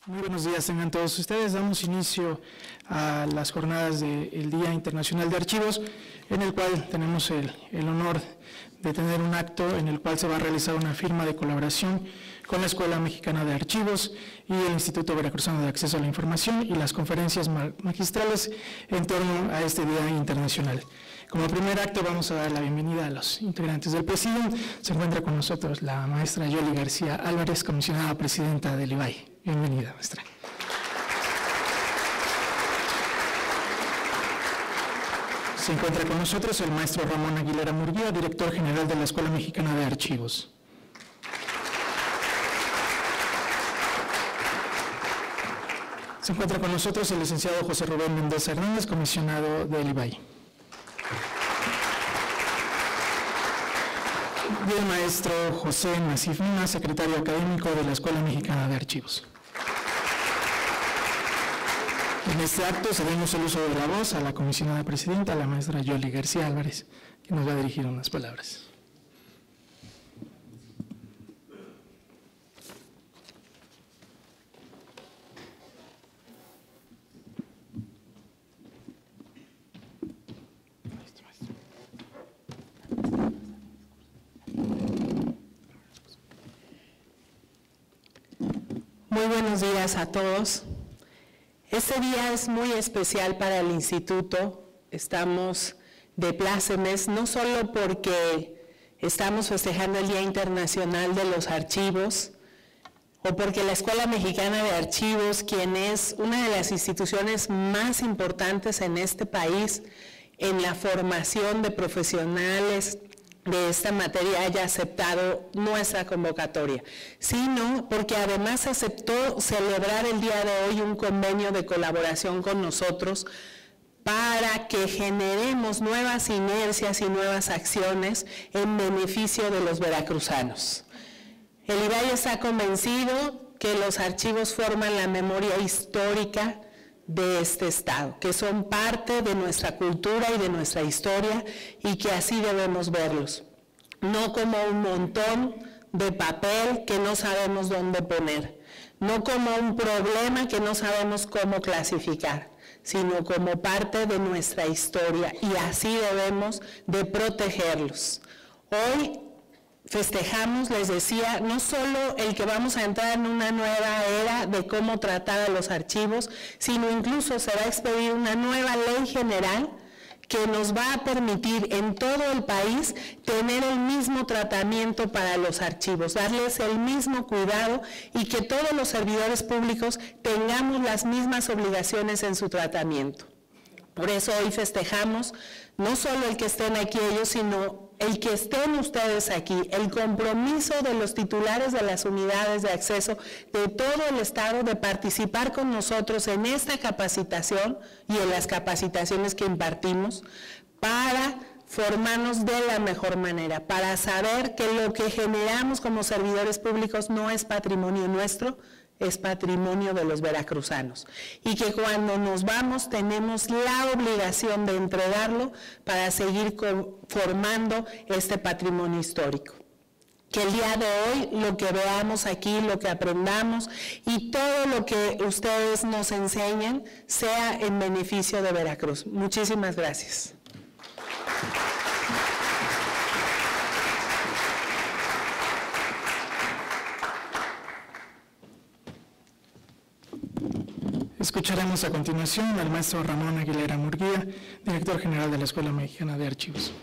Muy buenos días tengan todos ustedes. Damos inicio a las jornadas del Día Internacional de Archivos, en el cual tenemos el honor de tener un acto en el cual se va a realizar una firma de colaboración con la Escuela Mexicana de Archivos y el Instituto Veracruzano de Acceso a la Información y las conferencias magistrales en torno a este Día Internacional. Como primer acto vamos a dar la bienvenida a los integrantes del Presidium. Se encuentra con nosotros la maestra Yoli García Álvarez, comisionada presidenta del IBAI. Bienvenida, maestra. Se encuentra con nosotros el maestro Ramón Aguilera Murguía, director general de la Escuela Mexicana de Archivos. Se encuentra con nosotros el licenciado José Rubén Mendoza Hernández, comisionado del IBAI. Y el maestro José Nasif Lima, secretario académico de la Escuela Mexicana de Archivos. En este acto cedemos el uso de la voz a la comisionada presidenta, la maestra Yoli García Álvarez, que nos va a dirigir unas palabras. Muy buenos días a todos. Este día es muy especial para el Instituto. Estamos de plácemes, no solo porque estamos festejando el Día Internacional de los Archivos, o porque la Escuela Mexicana de Archivos, quien es una de las instituciones más importantes en este país en la formación de profesionales de esta materia, haya aceptado nuestra convocatoria, sino porque además aceptó celebrar el día de hoy un convenio de colaboración con nosotros para que generemos nuevas inercias y nuevas acciones en beneficio de los veracruzanos. El IBAI está convencido que los archivos forman la memoria histórica de este Estado, que son parte de nuestra cultura y de nuestra historia y que así debemos verlos, no como un montón de papel que no sabemos dónde poner, no como un problema que no sabemos cómo clasificar, sino como parte de nuestra historia y así debemos de protegerlos. Hoy festejamos, les decía, no solo el que vamos a entrar en una nueva era de cómo tratar a los archivos, sino incluso se va a expedir una nueva ley general que nos va a permitir en todo el país tener el mismo tratamiento para los archivos, darles el mismo cuidado y que todos los servidores públicos tengamos las mismas obligaciones en su tratamiento. Por eso hoy festejamos no solo el que estén aquí ellos, sino el que estén ustedes aquí, el compromiso de los titulares de las unidades de acceso de todo el Estado de participar con nosotros en esta capacitación y en las capacitaciones que impartimos para formarnos de la mejor manera, para saber que lo que generamos como servidores públicos no es patrimonio nuestro, es patrimonio de los veracruzanos y que cuando nos vamos tenemos la obligación de entregarlo para seguir formando este patrimonio histórico. Que el día de hoy lo que veamos aquí, lo que aprendamos y todo lo que ustedes nos enseñen sea en beneficio de Veracruz. Muchísimas gracias. Escucharemos a continuación al maestro Ramón Aguilera Murguía, director general de la Escuela Mexicana de Archivos.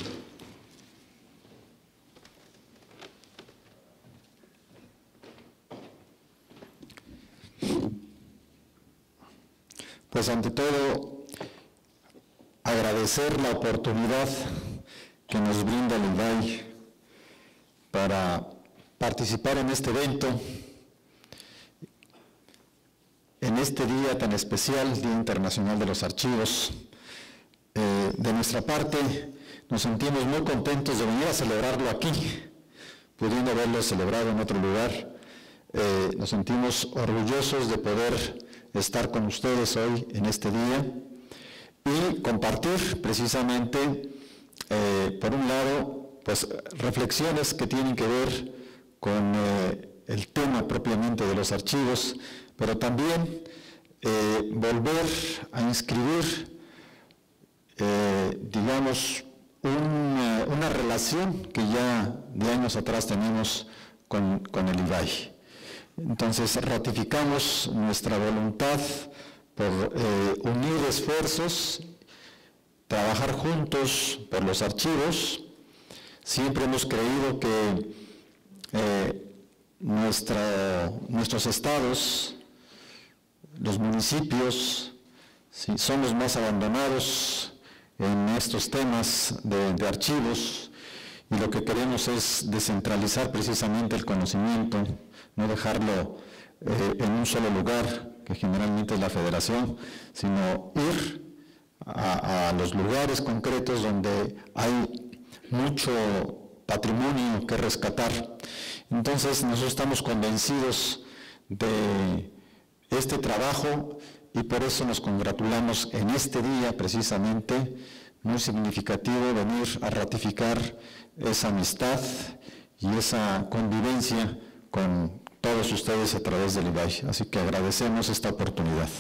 Pues ante todo, agradecer la oportunidad que nos brinda el IBAI para participar en este evento, en este día tan especial, Día Internacional de los Archivos. De nuestra parte, nos sentimos muy contentos de venir a celebrarlo aquí, pudiendo haberlo celebrado en otro lugar. Nos sentimos orgullosos de poder estar con ustedes hoy en este día y compartir precisamente, por un lado, pues reflexiones que tienen que ver con el tema propiamente de los archivos, pero también volver a inscribir, digamos, una relación que ya de años atrás tenemos con el IBAI. Entonces ratificamos nuestra voluntad por unir esfuerzos, trabajar juntos por los archivos. Siempre hemos creído que nuestros estados, los municipios, sí, son los más abandonados en estos temas de archivos, y lo que queremos es descentralizar precisamente el conocimiento, no dejarlo en un solo lugar, que generalmente es la federación, sino ir a los lugares concretos donde hay mucho patrimonio que rescatar. Entonces nosotros estamos convencidos de este trabajo y por eso nos congratulamos en este día precisamente, muy significativo, venir a ratificar esa amistad y esa convivencia con todos ustedes a través del IBAI. Así que agradecemos esta oportunidad.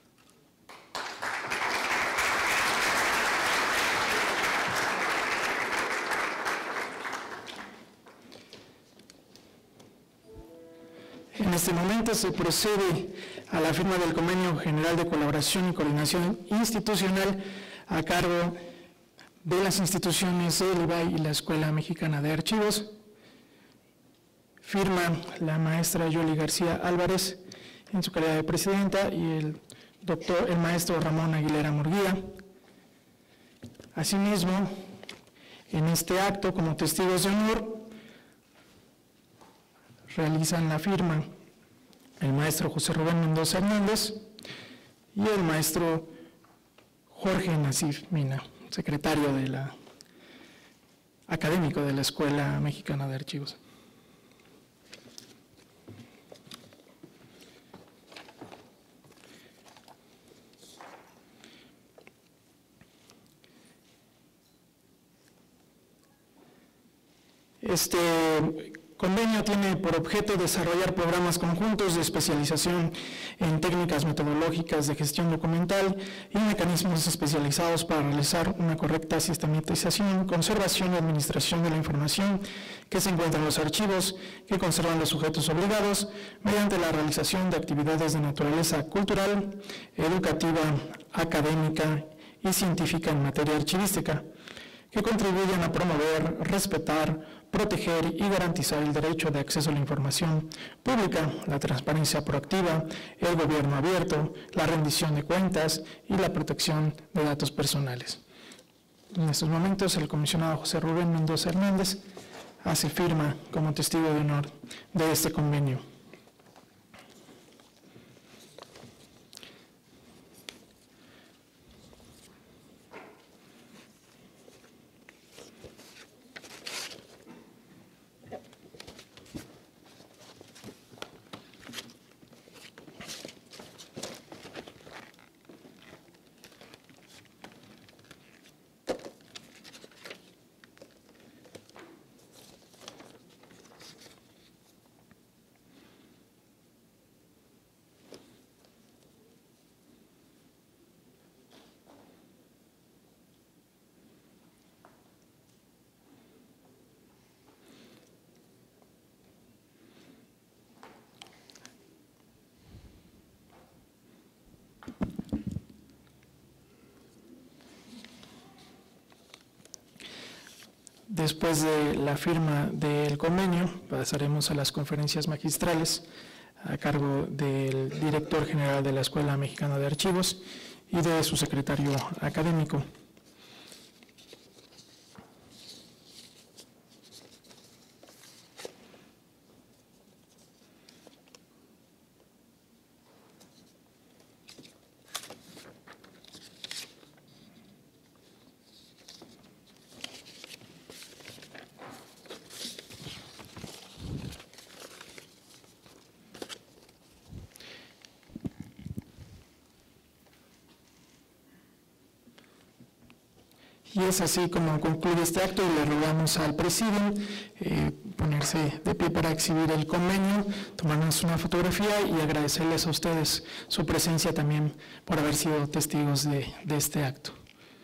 En este momento se procede a la firma del Convenio General de Colaboración y Coordinación Institucional a cargo de las instituciones del IBAI y la Escuela Mexicana de Archivos. Firma la maestra Yoli García Álvarez en su calidad de presidenta y el maestro Ramón Aguilera Murguía. Asimismo, en este acto, como testigos de honor, realizan la firma el maestro José Rubén Mendoza Hernández y el maestro Jorge Nasif Mina, secretario académico de la Escuela Mexicana de Archivos. Este convenio tiene por objeto desarrollar programas conjuntos de especialización en técnicas metodológicas de gestión documental y mecanismos especializados para realizar una correcta sistematización, conservación y administración de la información que se encuentra en los archivos que conservan los sujetos obligados mediante la realización de actividades de naturaleza cultural, educativa, académica y científica en materia archivística, que contribuyan a promover, respetar, proteger y garantizar el derecho de acceso a la información pública, la transparencia proactiva, el gobierno abierto, la rendición de cuentas y la protección de datos personales. En estos momentos, el comisionado José Rubén Mendoza Hernández hace firma como testigo de honor de este convenio. Después de la firma del convenio, pasaremos a las conferencias magistrales a cargo del director general de la Escuela Mexicana de Archivos y de su secretario académico. Y es así como concluye este acto y le rogamos al presidium poner ponerse de pie para exhibir el convenio, tomarnos una fotografía y agradecerles a ustedes su presencia también por haber sido testigos de este acto.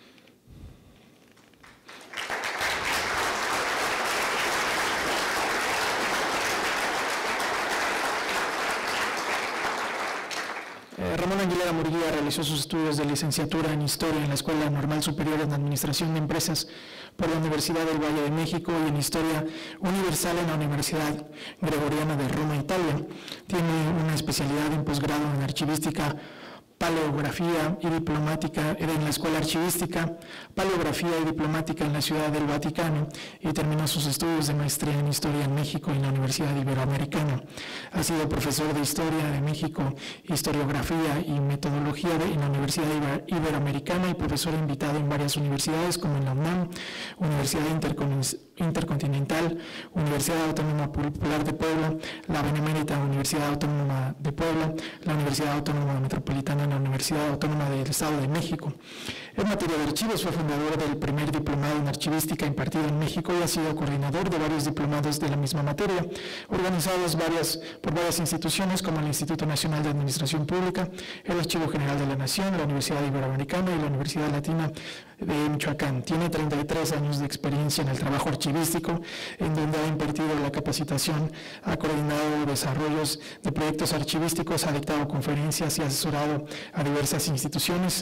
Ramón Aguilera Murguía realizó sus estudios de licenciatura en Historia en la Escuela Normal Superior en Administración de Empresas por la Universidad del Valle de México y en Historia Universal en la Universidad Gregoriana de Roma, Italia. Tiene una especialidad en posgrado en Archivística, Paleografía y Diplomática en la Escuela Archivística, Paleografía y Diplomática en la Ciudad del Vaticano y terminó sus estudios de maestría en Historia en México y en la Universidad Iberoamericana. Ha sido profesor de Historia de México, Historiografía y Metodología en la Universidad Iberoamericana y profesor invitado en varias universidades como en la UNAM, Universidad Intercontinental, Universidad Autónoma Popular de Puebla, la Benemérita Universidad Autónoma de Puebla, la Universidad Autónoma Metropolitana en la Universidad Autónoma del Estado de México. En materia de archivos fue fundador del primer diplomado en archivística impartido en México y ha sido coordinador de varios diplomados de la misma materia, organizados por varias instituciones como el Instituto Nacional de Administración Pública, el Archivo General de la Nación, la Universidad Iberoamericana y la Universidad Latina de Michoacán. Tiene 33 años de experiencia en el trabajo archivístico, en donde ha impartido la capacitación, ha coordinado desarrollos de proyectos archivísticos, ha dictado conferencias y ha asesorado a diversas instituciones,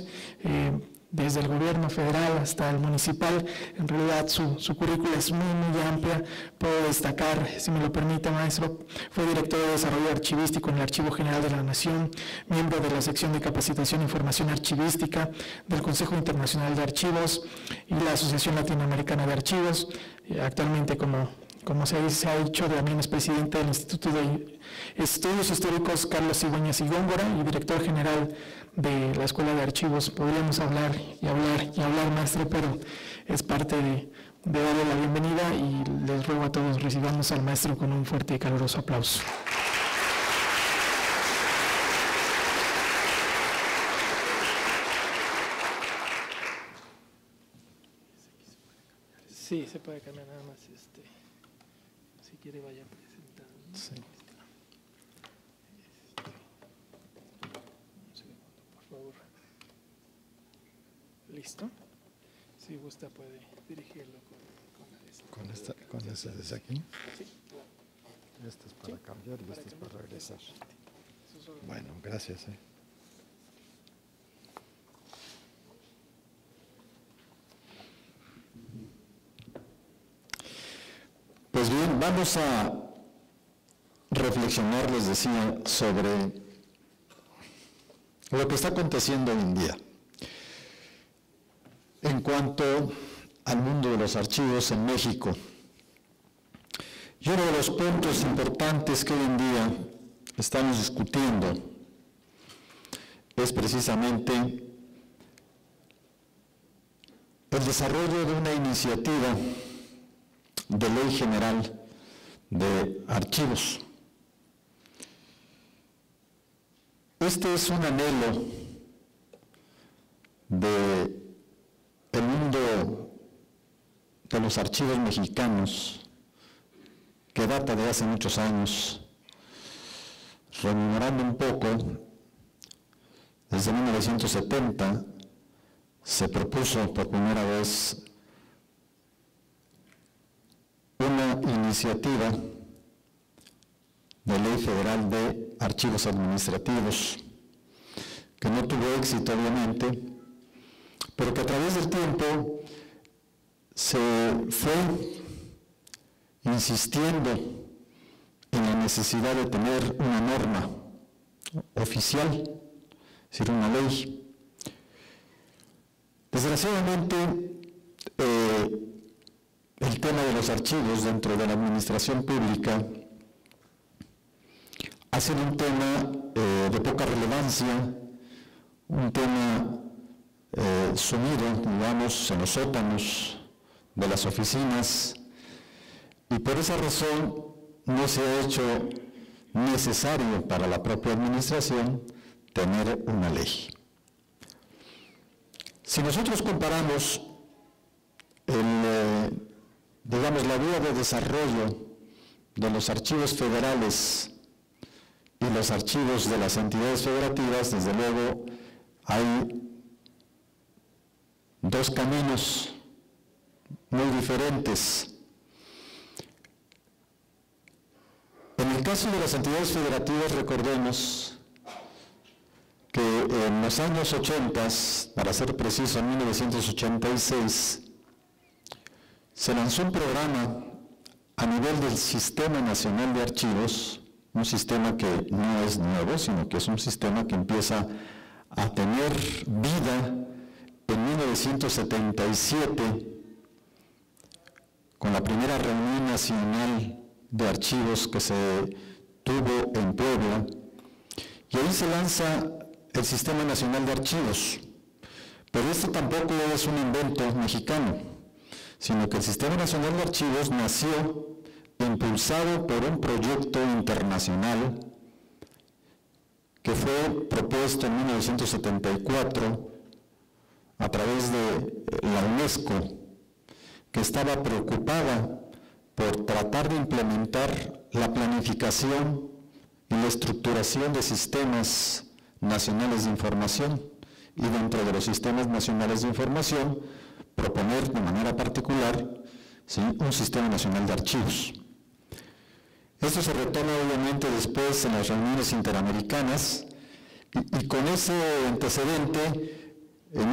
desde el gobierno federal hasta el municipal. En realidad su currícula es muy amplia. Puedo destacar, si me lo permite, maestro, fue director de desarrollo archivístico en el Archivo General de la Nación, miembro de la sección de capacitación e información archivística del Consejo Internacional de Archivos y la Asociación Latinoamericana de Archivos. Actualmente, como se ha dicho, también es presidente del Instituto de Estudios Históricos Carlos Cigüeñas y Góngora y director general de la Escuela de Archivos. Podríamos hablar, maestro, pero es parte de darle la bienvenida y les ruego a todos recibamos al maestro con un fuerte y caluroso aplauso. Sí, se puede cambiar nada más. Si quiere, vaya presentando. Sí. Un segundo, por favor. ¿Listo? Si gusta, puede dirigirlo con esta desde aquí. Sí. Este es para cambiar y este es para regresar. Bueno, gracias. Pues bien, vamos a reflexionar, les decía, sobre lo que está aconteciendo hoy en día en cuanto al mundo de los archivos en México. Y uno de los puntos importantes que hoy en día estamos discutiendo es precisamente el desarrollo de una iniciativa de Ley General de Archivos. Este es un anhelo del mundo de los archivos mexicanos que data de hace muchos años. Rememorando un poco, desde 1970 se propuso por primera vez una iniciativa de Ley Federal de Archivos Administrativos, que no tuvo éxito obviamente, pero que a través del tiempo se fue insistiendo en la necesidad de tener una norma oficial, es decir, una ley. Desgraciadamente, el tema de los archivos dentro de la administración pública ha sido un tema de poca relevancia, un tema sumido, digamos, en los sótanos de las oficinas, y por esa razón no se ha hecho necesario para la propia administración tener una ley. Si nosotros comparamos digamos, la vía de desarrollo de los archivos federales y los archivos de las entidades federativas, desde luego, hay dos caminos muy diferentes. En el caso de las entidades federativas, recordemos que en los años 80, para ser preciso, en 1986, se lanzó un programa a nivel del Sistema Nacional de Archivos, un sistema que no es nuevo, sino que es un sistema que empieza a tener vida en 1977, con la primera reunión nacional de archivos que se tuvo en Puebla, y ahí se lanza el Sistema Nacional de Archivos. Pero este tampoco es un invento mexicano, sino que el Sistema Nacional de Archivos nació impulsado por un proyecto internacional que fue propuesto en 1974 a través de la UNESCO, que estaba preocupada por tratar de implementar la planificación y la estructuración de sistemas nacionales de información, y dentro de los sistemas nacionales de información proponer de manera particular, ¿sí?, un sistema nacional de archivos. Esto se retoma obviamente después en las reuniones interamericanas, y con ese antecedente, en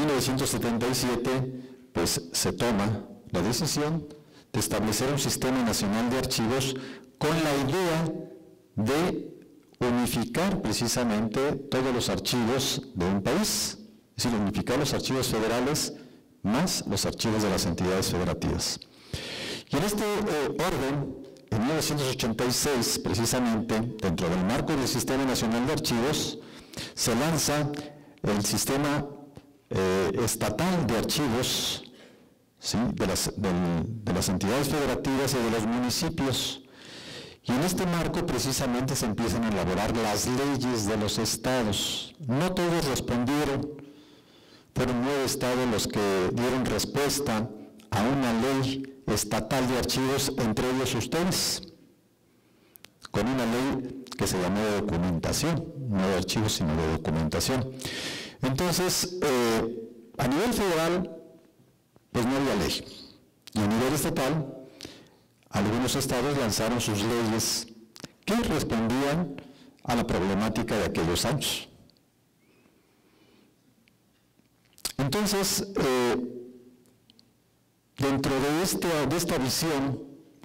1977, pues se toma la decisión de establecer un sistema nacional de archivos con la idea de unificar precisamente todos los archivos de un país, es decir, unificar los archivos federales más los archivos de las entidades federativas. Y en este orden, en 1986, precisamente, dentro del marco del Sistema Nacional de Archivos, se lanza el Sistema Estatal de Archivos, ¿sí?, de las entidades federativas y de los municipios. Y en este marco precisamente se empiezan a elaborar las leyes de los estados. No todos respondieron, fueron 9 estados los que dieron respuesta a una ley estatal de archivos, entre ellos ustedes, con una ley que se llamó de documentación, no de archivos sino de documentación. Entonces, a nivel federal, pues no había ley, y a nivel estatal, algunos estados lanzaron sus leyes que respondían a la problemática de aquellos años. Entonces, dentro de esta visión,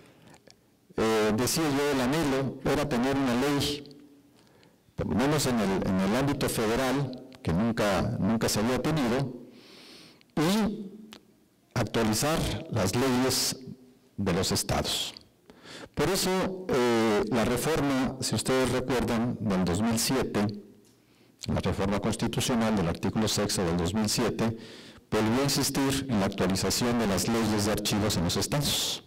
decía yo, el anhelo era tener una ley, por lo menos en el ámbito federal, que nunca se había tenido, y actualizar las leyes de los estados. Por eso, la reforma, si ustedes recuerdan, del 2007, la reforma constitucional del artículo 6 del 2007, volvió a insistir en la actualización de las leyes de archivos en los estados.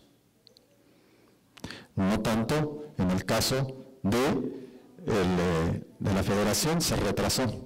No tanto en el caso de la federación, se retrasó.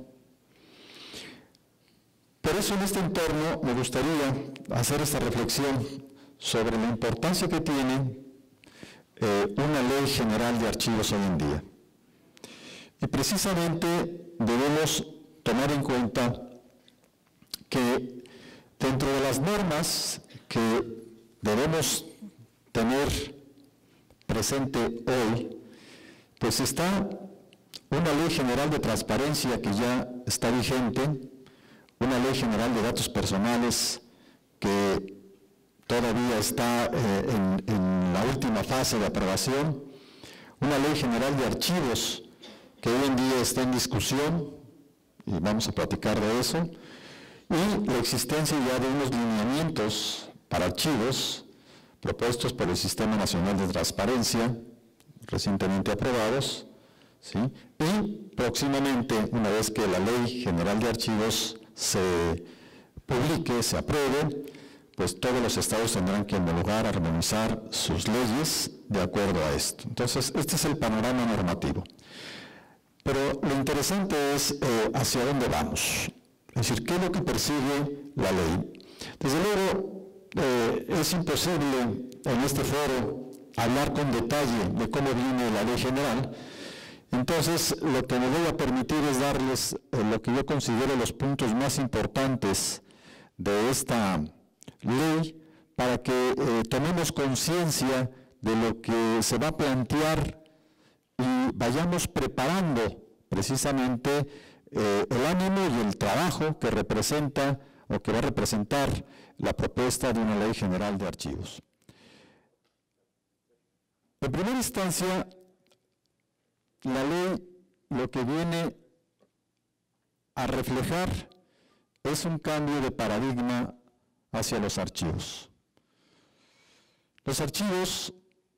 Por eso en este entorno me gustaría hacer esta reflexión sobre la importancia que tiene una ley general de archivos hoy en día. Y precisamente debemos tomar en cuenta que dentro de las normas que debemos tener presente hoy, pues está una ley general de transparencia que ya está vigente, una ley general de datos personales que todavía está en la última fase de aprobación, una ley general de archivos que hoy en día está en discusión, y vamos a platicar de eso, y la existencia ya de unos lineamientos para archivos propuestos por el Sistema Nacional de Transparencia, recientemente aprobados, ¿sí? Y próximamente, una vez que la Ley General de Archivos se publique, se apruebe, pues todos los estados tendrán que homologar, armonizar sus leyes de acuerdo a esto. Entonces, este es el panorama normativo. Pero lo interesante es hacia dónde vamos. Es decir, ¿qué es lo que persigue la ley? Desde luego, es imposible en este foro hablar con detalle de cómo viene la ley general. Entonces, lo que me voy a permitir es darles lo que yo considero los puntos más importantes de esta ley para que tomemos conciencia de lo que se va a plantear y vayamos preparando precisamente el ánimo y el trabajo que representa o que va a representar la propuesta de una ley general de archivos. En primera instancia, la ley lo que viene a reflejar es un cambio de paradigma hacia los archivos. Los archivos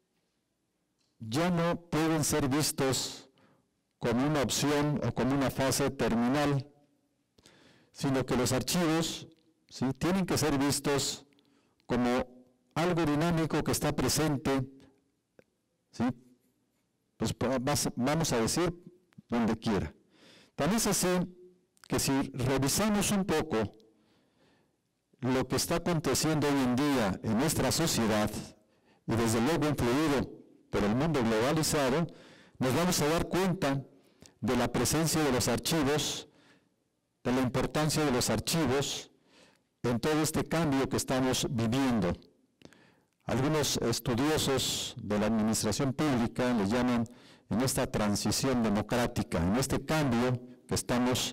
ya no pueden ser vistos como una opción o como una fase terminal, sino que los archivos, ¿sí?, tienen que ser vistos como algo dinámico que está presente, ¿sí?, pues vamos a decir donde quiera. Tan es así que si revisamos un poco lo que está aconteciendo hoy en día en nuestra sociedad, y desde luego influido por el mundo globalizado, nos vamos a dar cuenta de la presencia de los archivos, de la importancia de los archivos en todo este cambio que estamos viviendo. Algunos estudiosos de la administración pública le llaman en esta transición democrática, en este cambio que estamos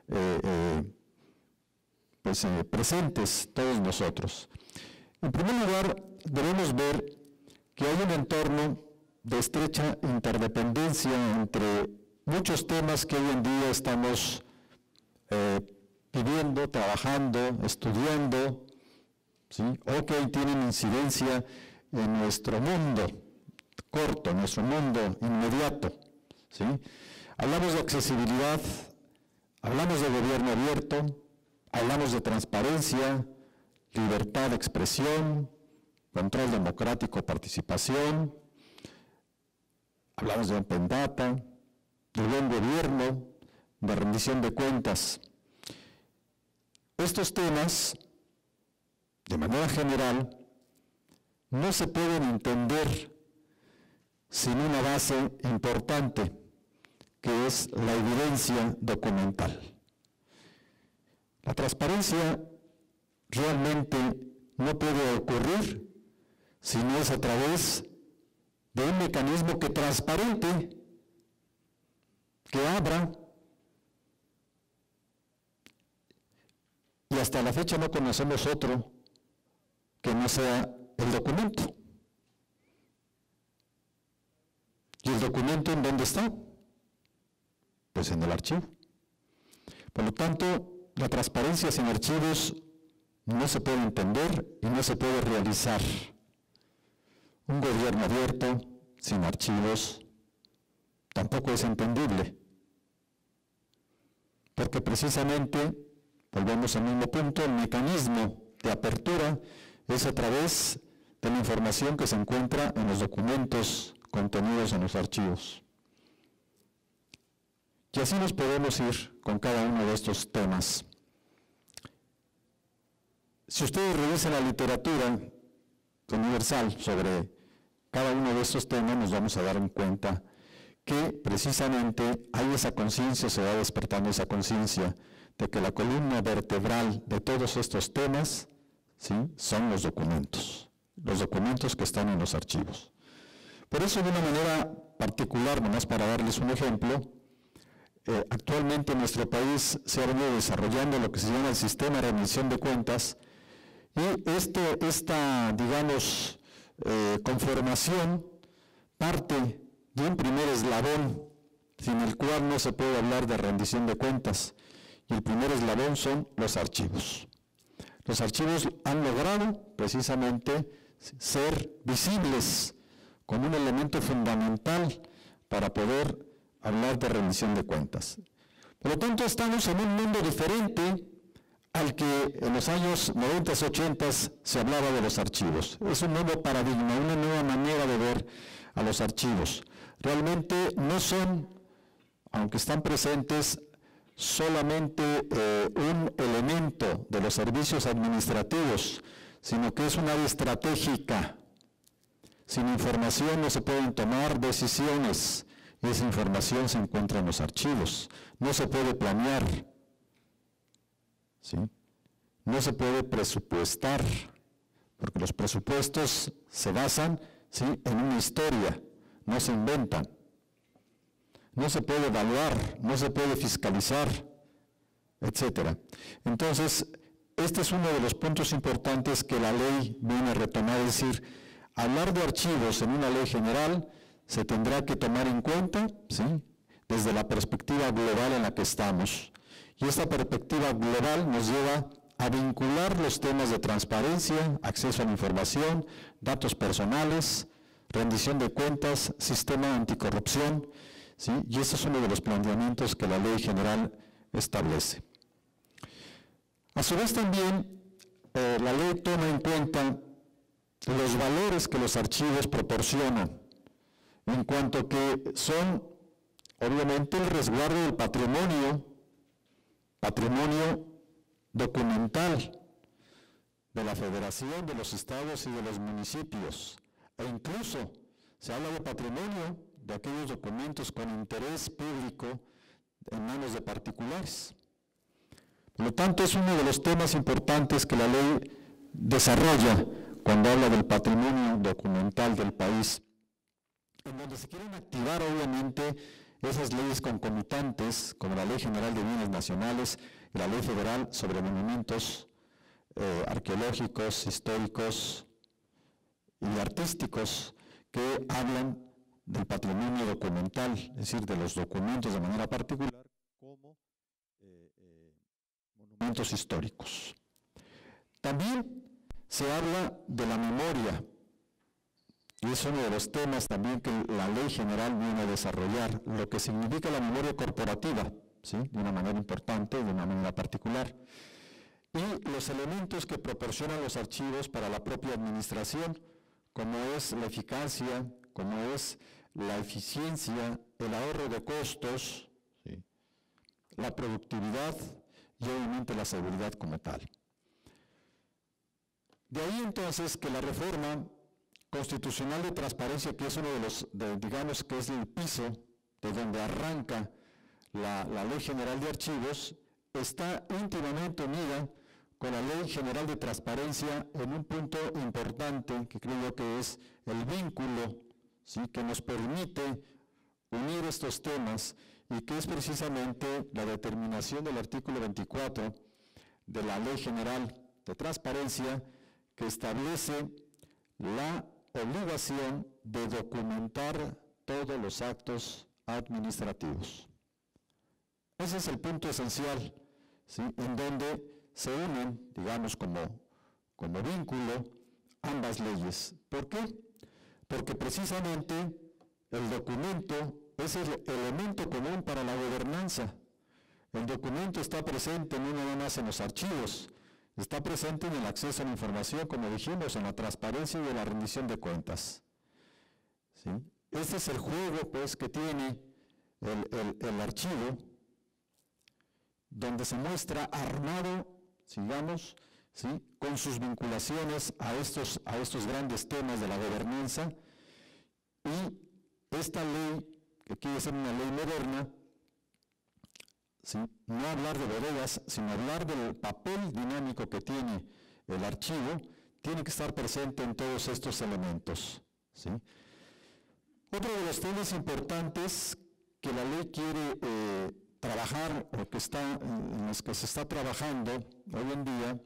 presentes todos nosotros. En primer lugar, debemos ver que hay un entorno de estrecha interdependencia entre muchos temas que hoy en día estamos viviendo, trabajando, estudiando, ¿sí?, o que hoy tienen incidencia en nuestro mundo corto, en nuestro mundo inmediato, ¿sí? Hablamos de accesibilidad, hablamos de gobierno abierto, hablamos de transparencia, libertad de expresión, control democrático, participación, hablamos de open data, de buen gobierno, de rendición de cuentas. Estos temas, de manera general, no se pueden entender sin una base importante, que es la evidencia documental. La transparencia realmente no puede ocurrir si no es a través de un mecanismo que transparente, que abra, y hasta la fecha no conocemos otro que no sea el documento. ¿Y el documento en dónde está? Pues en el archivo. Por lo tanto, la transparencia sin archivos no se puede entender y no se puede realizar. Un gobierno abierto sin archivos tampoco es entendible, porque precisamente, volvemos al mismo punto, el mecanismo de apertura es a través de la información que se encuentra en los documentos contenidos en los archivos. Y así nos podemos ir con cada uno de estos temas. Si ustedes revisan la literatura universal sobre cada uno de estos temas, nos vamos a dar cuenta que precisamente hay esa conciencia, se va despertando esa conciencia de que la columna vertebral de todos estos temas, ¿sí?, son los documentos que están en los archivos. Por eso, de una manera particular, nomás para darles un ejemplo, actualmente en nuestro país se ha venido desarrollando lo que se llama el sistema de rendición de cuentas, y esta, digamos, conformación parte de un primer eslabón sin el cual no se puede hablar de rendición de cuentas, y el primer eslabón son los archivos. Los archivos han logrado precisamente ser visibles como un elemento fundamental para poder hablar de rendición de cuentas. Por lo tanto, estamos en un mundo diferente al que en los años 90, 80 se hablaba de los archivos. Es un nuevo paradigma, una nueva manera de ver a los archivos. Realmente no son, aunque están presentes, solamente un elemento de los servicios administrativos, sino que es un área estratégica. Sin información no se pueden tomar decisiones. Esa información se encuentra en los archivos. No se puede planear, ¿sí? No se puede presupuestar, porque los presupuestos se basan, ¿sí?, en una historia, no se inventan. No se puede evaluar, no se puede fiscalizar, etcétera. Entonces, este es uno de los puntos importantes que la ley viene a retomar, es decir, hablar de archivos en una ley general se tendrá que tomar en cuenta, ¿sí?, desde la perspectiva global en la que estamos. Y esta perspectiva global nos lleva a vincular los temas de transparencia, acceso a la información, datos personales, rendición de cuentas, sistema anticorrupción, ¿sí? Y ese es uno de los planteamientos que la ley general establece. A su vez también, la ley toma en cuenta los valores que los archivos proporcionan, en cuanto que son, obviamente, el resguardo del patrimonio documental de la Federación, de los estados y de los municipios, e incluso se habla de patrimonio de aquellos documentos con interés público en manos de particulares. Por lo tanto, es uno de los temas importantes que la ley desarrolla cuando habla del patrimonio documental del país, en donde se quieren activar, obviamente, esas leyes concomitantes, como la Ley General de Bienes Nacionales y la Ley Federal sobre Monumentos arqueológicos, históricos y artísticos, que hablan del patrimonio documental, es decir, de los documentos de manera particular, como monumentos históricos. También se habla de la memoria, y es uno de los temas también que la ley general viene a desarrollar, lo que significa la memoria corporativa, ¿sí?, de una manera importante, de una manera particular, y los elementos que proporcionan los archivos para la propia administración, como es la eficacia, como es la eficiencia, el ahorro de costos, ¿sí?, la productividad y obviamente la seguridad como tal. De ahí entonces que la reforma constitucional de transparencia, que es uno de los, digamos que es el piso de donde arranca la Ley General de Archivos, está íntimamente unida con la Ley General de Transparencia en un punto importante que creo yo que es el vínculo, ¿sí?, que nos permite unir estos temas, y que es precisamente la determinación del artículo 24 de la Ley General de Transparencia, que establece la obligación de documentar todos los actos administrativos. Ese es el punto esencial, ¿sí?, en donde se unen, digamos, como vínculo ambas leyes. ¿Por qué? Porque precisamente el documento es el elemento común para la gobernanza. El documento está presente no nada más en los archivos, está presente en el acceso a la información, como dijimos, en la transparencia y en la rendición de cuentas, ¿sí? Este es el juego, pues, que tiene el archivo, donde se muestra armado, digamos, ¿sí?, con sus vinculaciones a estos grandes temas de la gobernanza, y esta ley, que quiere ser una ley moderna, ¿sí?, no hablar de bodegas, sino hablar del papel dinámico que tiene el archivo, tiene que estar presente en todos estos elementos, ¿sí? Otro de los temas importantes que la ley quiere trabajar, o que en los que se está trabajando hoy en día,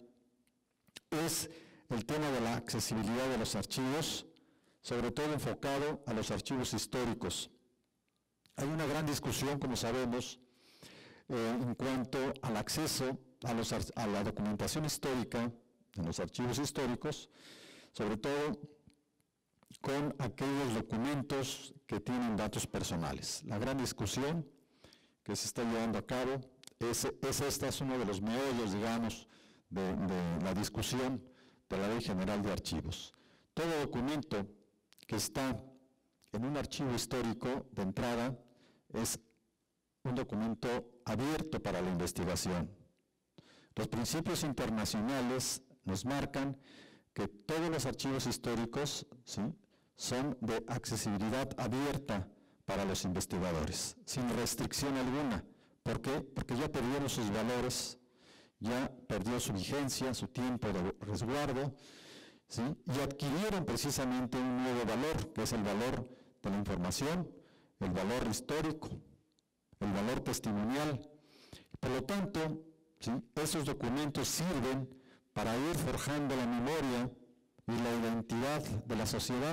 es el tema de la accesibilidad de los archivos, sobre todo enfocado a los archivos históricos. Hay una gran discusión, como sabemos, en cuanto al acceso a la documentación histórica en los archivos históricos, sobre todo con aquellos documentos que tienen datos personales. La gran discusión que se está llevando a cabo es uno de los meollos, digamos, de la discusión de la Ley General de Archivos. Todo documento que está en un archivo histórico, de entrada, es un documento abierto para la investigación. Los principios internacionales nos marcan que todos los archivos históricos, ¿sí?, son de accesibilidad abierta para los investigadores, sin restricción alguna. ¿Por qué? Porque ya perdieron sus valores, ya perdió su vigencia, su tiempo de resguardo, ¿sí? Y adquirieron precisamente un nuevo valor, que es el valor de la información, el valor histórico, el valor testimonial. Por lo tanto, ¿sí?, esos documentos sirven para ir forjando la memoria y la identidad de la sociedad.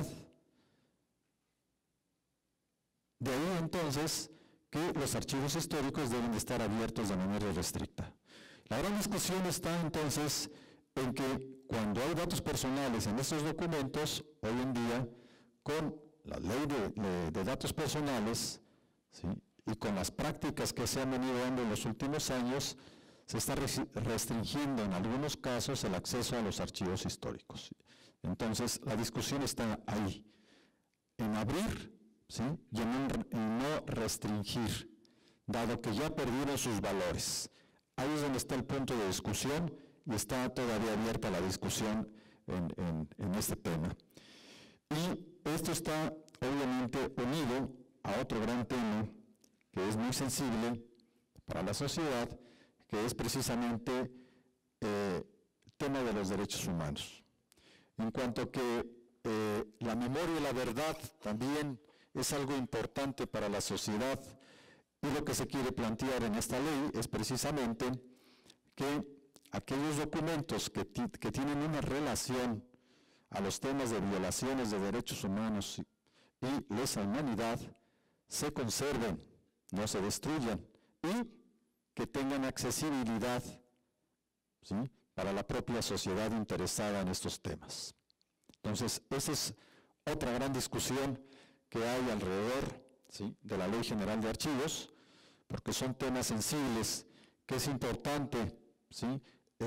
De ahí entonces que los archivos históricos deben de estar abiertos de manera irrestricta. La gran discusión está entonces en que cuando hay datos personales en estos documentos, hoy en día, con la ley de datos personales, ¿sí?, y con las prácticas que se han venido dando en los últimos años, se está restringiendo en algunos casos el acceso a los archivos históricos. Entonces, la discusión está ahí, en abrir, ¿sí?, y en no restringir, dado que ya perdieron sus valores. Ahí es donde está el punto de discusión y está todavía abierta la discusión en este tema. Y esto está obviamente unido a otro gran tema que es muy sensible para la sociedad, que es precisamente el tema de los derechos humanos. En cuanto que la memoria y la verdad también es algo importante para la sociedad, y lo que se quiere plantear en esta ley es precisamente que aquellos documentos que tienen una relación a los temas de violaciones de derechos humanos y lesa humanidad se conserven, no se destruyan, y que tengan accesibilidad, ¿sí?, para la propia sociedad interesada en estos temas. Entonces, esa es otra gran discusión que hay alrededor, ¿sí?, de la Ley General de Archivos, porque son temas sensibles que es importante, ¿sí?,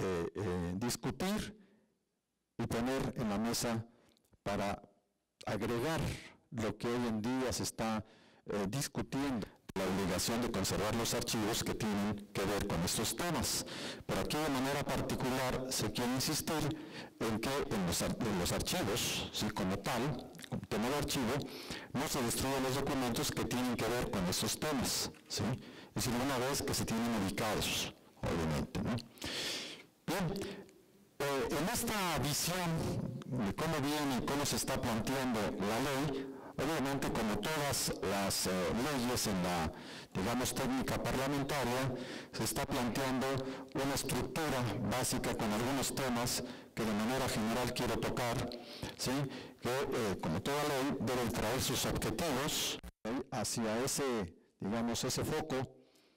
discutir y poner en la mesa para agregar lo que hoy en día se está discutiendo, la obligación de conservar los archivos que tienen que ver con estos temas. Pero aquí de manera particular se quiere insistir en que en los archivos, ¿sí?, como tal, como tema de archivo, no se destruyen los documentos que tienen que ver con estos temas, ¿sí?, es decir, una vez que se tienen ubicados, obviamente, ¿no? Bien, en esta visión de cómo viene y cómo se está planteando la ley, obviamente, como todas las leyes en la, digamos, técnica parlamentaria, se está planteando una estructura básica con algunos temas que de manera general quiero tocar, ¿sí?, que como toda ley deben traer sus objetivos hacia ese, digamos, ese foco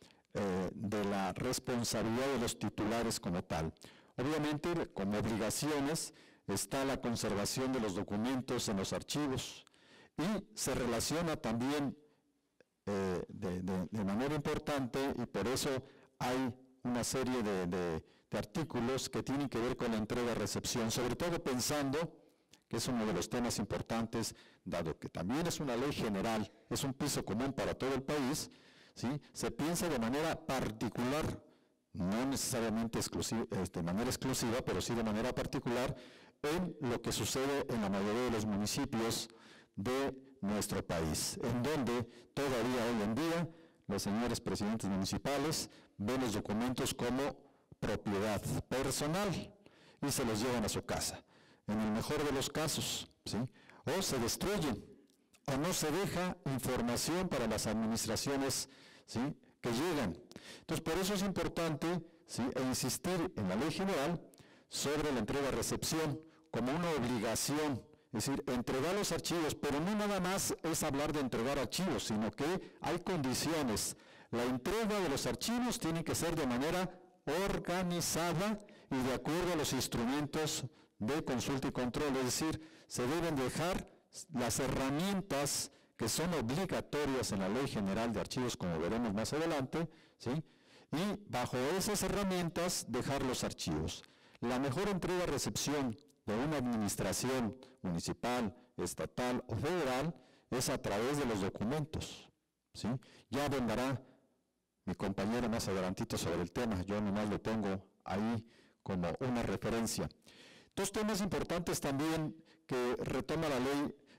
de la responsabilidad de los titulares como tal. Obviamente, como obligaciones está la conservación de los documentos en los archivos, y se relaciona también de manera importante, y por eso hay una serie de artículos que tienen que ver con la entrega-recepción, sobre todo pensando que es uno de los temas importantes, dado que también es una ley general, es un piso común para todo el país, ¿sí?, se piensa de manera particular, no necesariamente de manera exclusiva, pero sí de manera particular, en lo que sucede en la mayoría de los municipios de nuestro país, en donde todavía hoy en día los señores presidentes municipales ven los documentos como propiedad personal y se los llevan a su casa, en el mejor de los casos, ¿sí?, o se destruyen, o no se deja información para las administraciones, ¿sí?, que llegan. Entonces, por eso es importante, ¿sí?, insistir en la ley general sobre la entrega-recepción como una obligación. Es decir, entregar los archivos, pero no nada más es hablar de entregar archivos, sino que hay condiciones. La entrega de los archivos tiene que ser de manera organizada y de acuerdo a los instrumentos de consulta y control. Es decir, se deben dejar las herramientas que son obligatorias en la Ley General de Archivos, como veremos más adelante, ¿sí?, y bajo esas herramientas dejar los archivos. La mejor entrega-recepción de una administración municipal, estatal o federal es a través de los documentos, ¿sí? Ya vendrá mi compañero más adelantito sobre el tema, yo nomás lo pongo ahí como una referencia. Dos temas importantes también que retoma la ley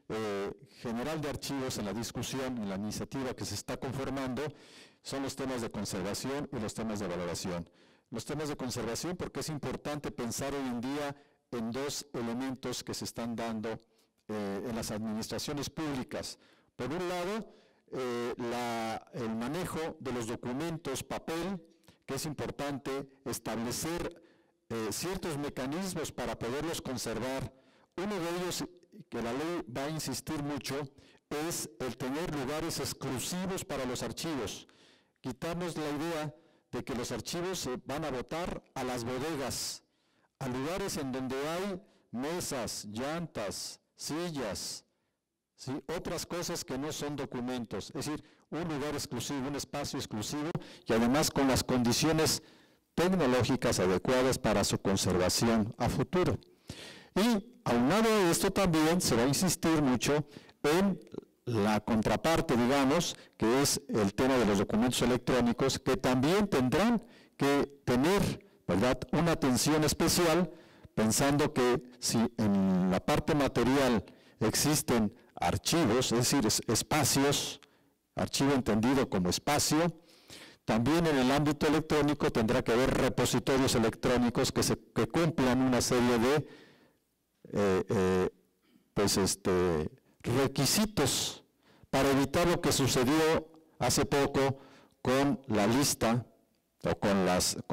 general de archivos en la discusión, en la iniciativa que se está conformando, son los temas de conservación y los temas de valoración. Los temas de conservación, porque es importante pensar hoy en día en dos elementos que se están dando en las administraciones públicas. Por un lado, el manejo de los documentos papel, que es importante establecer ciertos mecanismos para poderlos conservar. Uno de ellos, que la ley va a insistir mucho, es el tener lugares exclusivos para los archivos. Quitarnos la idea de que los archivos se van a botar a las bodegas, a lugares en donde hay mesas, llantas, sillas, ¿sí? Otras cosas que no son documentos, es decir, un lugar exclusivo, un espacio exclusivo y además con las condiciones tecnológicas adecuadas para su conservación a futuro. Y aunado a esto también se va a insistir mucho en la contraparte, digamos, que es el tema de los documentos electrónicos, que también tendrán que tener, ¿verdad?, una atención especial, pensando que si en la parte material existen archivos, es decir, espacios, archivo entendido como espacio, también en el ámbito electrónico tendrá que haber repositorios electrónicos que cumplan una serie de requisitos para evitar lo que sucedió hace poco con la lista o con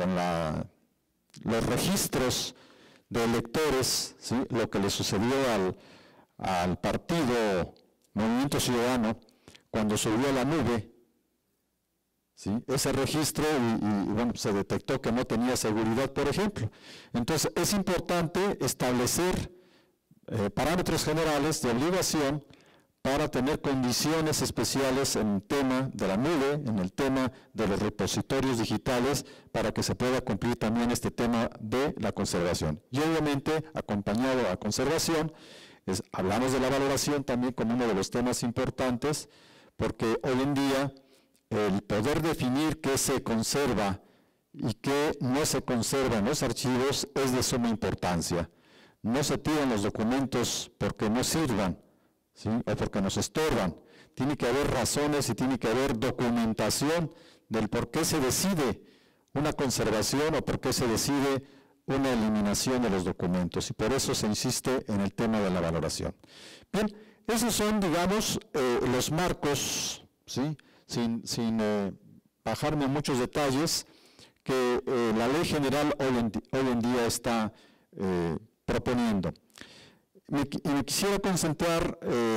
los registros de electores, ¿sí? Lo que le sucedió al partido Movimiento Ciudadano cuando subió a la nube, ¿sí? Ese registro y bueno, se detectó que no tenía seguridad, por ejemplo. Entonces es importante establecer parámetros generales de obligación para tener condiciones especiales en el tema de la nube, en el tema de los repositorios digitales, para que se pueda cumplir también este tema de la conservación. Y obviamente, acompañado a conservación, hablamos de la valoración también como uno de los temas importantes, porque hoy en día el poder definir qué se conserva y qué no se conserva en los archivos es de suma importancia. No se tiran los documentos porque no sirvan, ¿sí?, o porque nos estorban. Tiene que haber razones y tiene que haber documentación del por qué se decide una conservación o por qué se decide una eliminación de los documentos, y por eso se insiste en el tema de la valoración. Bien, esos son, digamos, los marcos, ¿sí?, sin bajarme a muchos detalles, que la ley general hoy en día está proponiendo. Me quisiera concentrar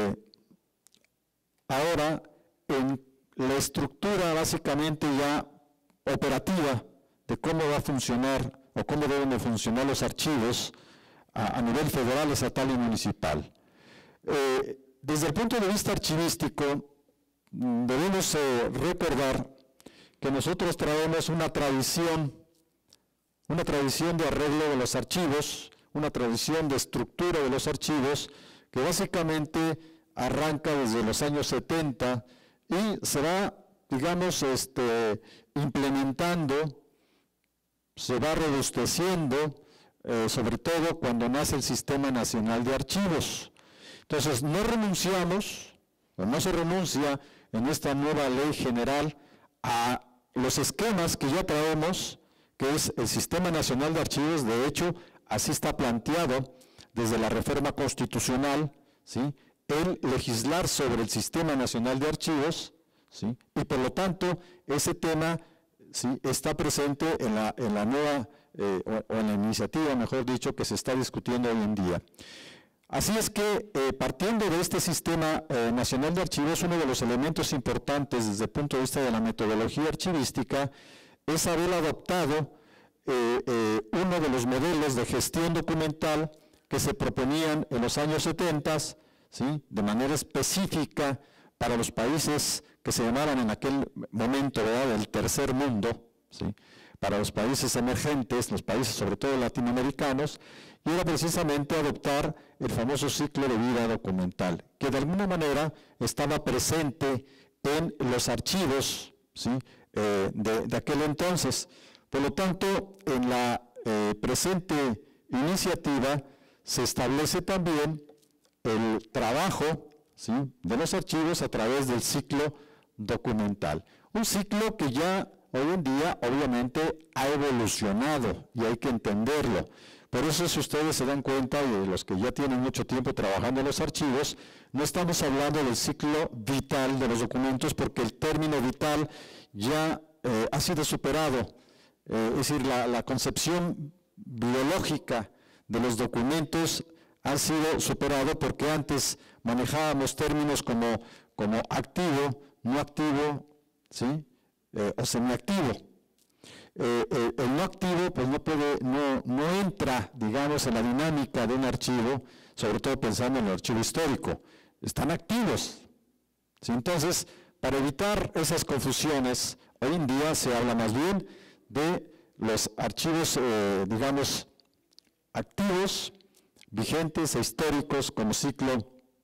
ahora en la estructura básicamente ya operativa de cómo va a funcionar o cómo deben de funcionar los archivos a nivel federal, estatal y municipal. Desde el punto de vista archivístico, debemos recordar que nosotros traemos una tradición de arreglo de los archivos, una tradición de estructura de los archivos que básicamente arranca desde los años 70 y se va, digamos, implementando, se va robusteciendo, sobre todo cuando nace el Sistema Nacional de Archivos. Entonces, no renunciamos, o no se renuncia en esta nueva ley general a los esquemas que ya traemos, que es el Sistema Nacional de Archivos. De hecho, así está planteado desde la reforma constitucional, ¿sí?, el legislar sobre el Sistema Nacional de Archivos, ¿sí?, y por lo tanto ese tema, ¿sí?, está presente en la nueva, o en la iniciativa, mejor dicho, que se está discutiendo hoy en día. Así es que, partiendo de este Sistema Nacional de Archivos, uno de los elementos importantes desde el punto de vista de la metodología archivística es haber adoptado uno de los modelos de gestión documental que se proponían en los años 70, ¿sí?, de manera específica para los países que se llamaban en aquel momento, ¿verdad?, del tercer mundo, ¿sí?, para los países emergentes, los países sobre todo latinoamericanos, y era precisamente adoptar el famoso ciclo de vida documental, que de alguna manera estaba presente en los archivos, ¿sí?, de aquel entonces. Por lo tanto, en la presente iniciativa se establece también el trabajo, ¿sí?, de los archivos a través del ciclo documental. Un ciclo que ya hoy en día obviamente ha evolucionado y hay que entenderlo. Por eso, si ustedes se dan cuenta, y los que ya tienen mucho tiempo trabajando en los archivos, no estamos hablando del ciclo vital de los documentos, porque el término vital ya ha sido superado. Es decir, la concepción biológica de los documentos ha sido superado, porque antes manejábamos términos como activo, no activo, ¿sí?, o semiactivo. El no activo pues no entra, digamos, en la dinámica de un archivo, sobre todo pensando en el archivo histórico. Están activos, ¿sí? Entonces, para evitar esas confusiones, hoy en día se habla más bien de los archivos, digamos, activos, vigentes e históricos como ciclo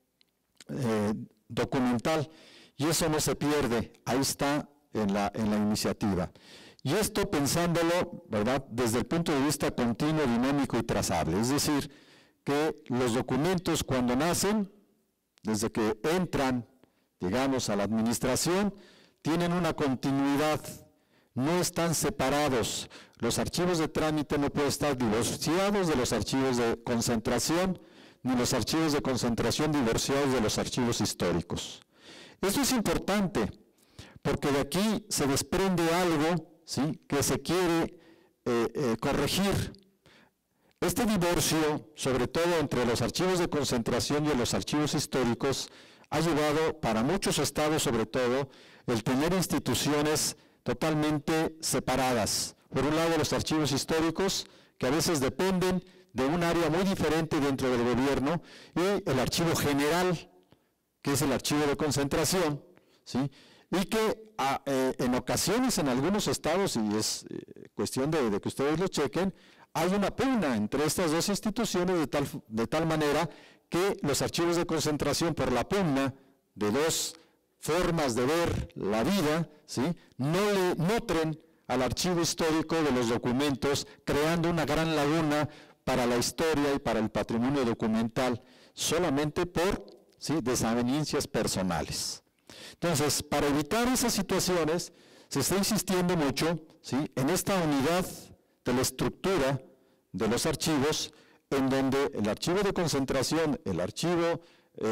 documental, y eso no se pierde, ahí está en la iniciativa. Y esto pensándolo, ¿verdad?, desde el punto de vista continuo, dinámico y trazable. Es decir, que los documentos cuando nacen, desde que entran, digamos, a la administración, tienen una continuidad, no están separados. Los archivos de trámite no pueden estar divorciados de los archivos de concentración, ni los archivos de concentración divorciados de los archivos históricos. Esto es importante, porque de aquí se desprende algo, ¿sí?, que se quiere corregir. Este divorcio, sobre todo entre los archivos de concentración y los archivos históricos, ha llevado para muchos estados, sobre todo, el tener instituciones totalmente separadas. Por un lado, los archivos históricos, que a veces dependen de un área muy diferente dentro del gobierno, y el archivo general, que es el archivo de concentración, ¿sí?, y que en ocasiones en algunos estados, y es cuestión de que ustedes lo chequen, hay una pugna entre estas dos instituciones de tal manera que los archivos de concentración, por la pugna de dos formas de ver la vida, ¿sí?, no le nutren al archivo histórico de los documentos, creando una gran laguna para la historia y para el patrimonio documental, solamente por, ¿sí?, desavenencias personales. Entonces, para evitar esas situaciones, se está insistiendo mucho, ¿sí?, en esta unidad de la estructura de los archivos, en donde el archivo de concentración, el archivo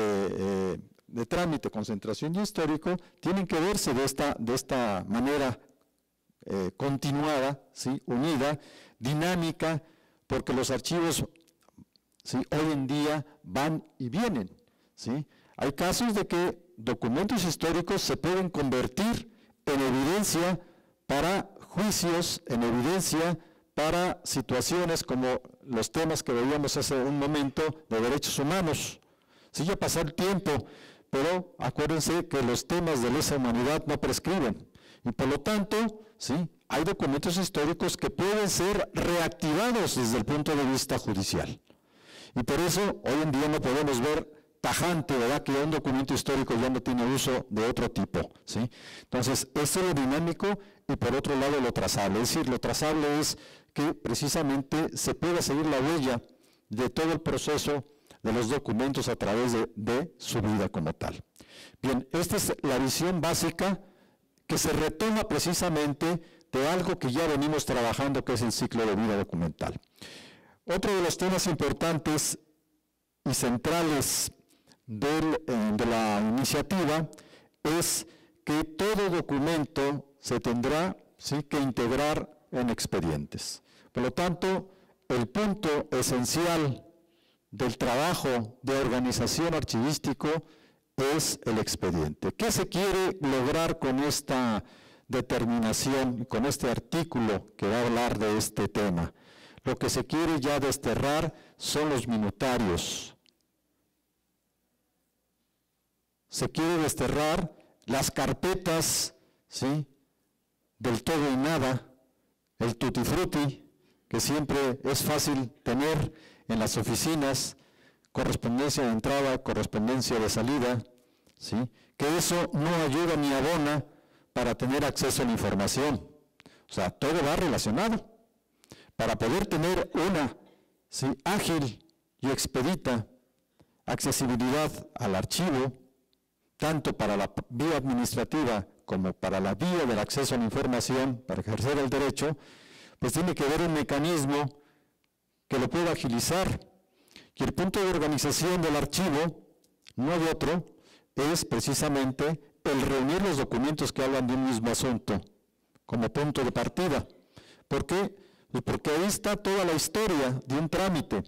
de trámite, concentración y histórico, tienen que verse de esta manera continuada, ¿sí?, unida, dinámica, porque los archivos, ¿sí?, hoy en día van y vienen, ¿sí? Hay casos de que documentos históricos se pueden convertir en evidencia para juicios, en evidencia para situaciones como los temas que veíamos hace un momento de derechos humanos. Sí, ya pasó el tiempo, pero acuérdense que los temas de lesa humanidad no prescriben. Y por lo tanto, sí, hay documentos históricos que pueden ser reactivados desde el punto de vista judicial. Y por eso hoy en día no podemos ver tajante, ¿verdad?, que un documento histórico ya no tiene uso de otro tipo, ¿sí? Entonces, esto es lo dinámico, y por otro lado lo trazable. Es decir, lo trazable es que precisamente se pueda seguir la huella de todo el proceso de los documentos a través de su vida como tal. Bien, esta es la visión básica que se retoma precisamente de algo que ya venimos trabajando, que es el ciclo de vida documental. Otro de los temas importantes y centrales de la iniciativa es que todo documento se tendrá, ¿sí?, que integrar en expedientes. Por lo tanto, el punto esencial del trabajo de organización archivístico es el expediente. ¿Qué se quiere lograr con esta determinación, con este artículo que va a hablar de este tema? Lo que se quiere ya desterrar son los minutarios. Se quiere desterrar las carpetas, ¿sí?, del todo y nada, el tutti frutti, que siempre es fácil tener en las oficinas, correspondencia de entrada, correspondencia de salida, ¿sí?, que eso no ayuda ni abona para tener acceso a la información. O sea, todo va relacionado. Para poder tener una, ¿sí?, ágil y expedita accesibilidad al archivo, tanto para la vía administrativa como para la vía del acceso a la información, para ejercer el derecho, pues tiene que haber un mecanismo que lo pueda agilizar. Y el punto de organización del archivo, no hay otro, es precisamente el reunir los documentos que hablan de un mismo asunto, como punto de partida. ¿Por qué? Pues porque ahí está toda la historia de un trámite.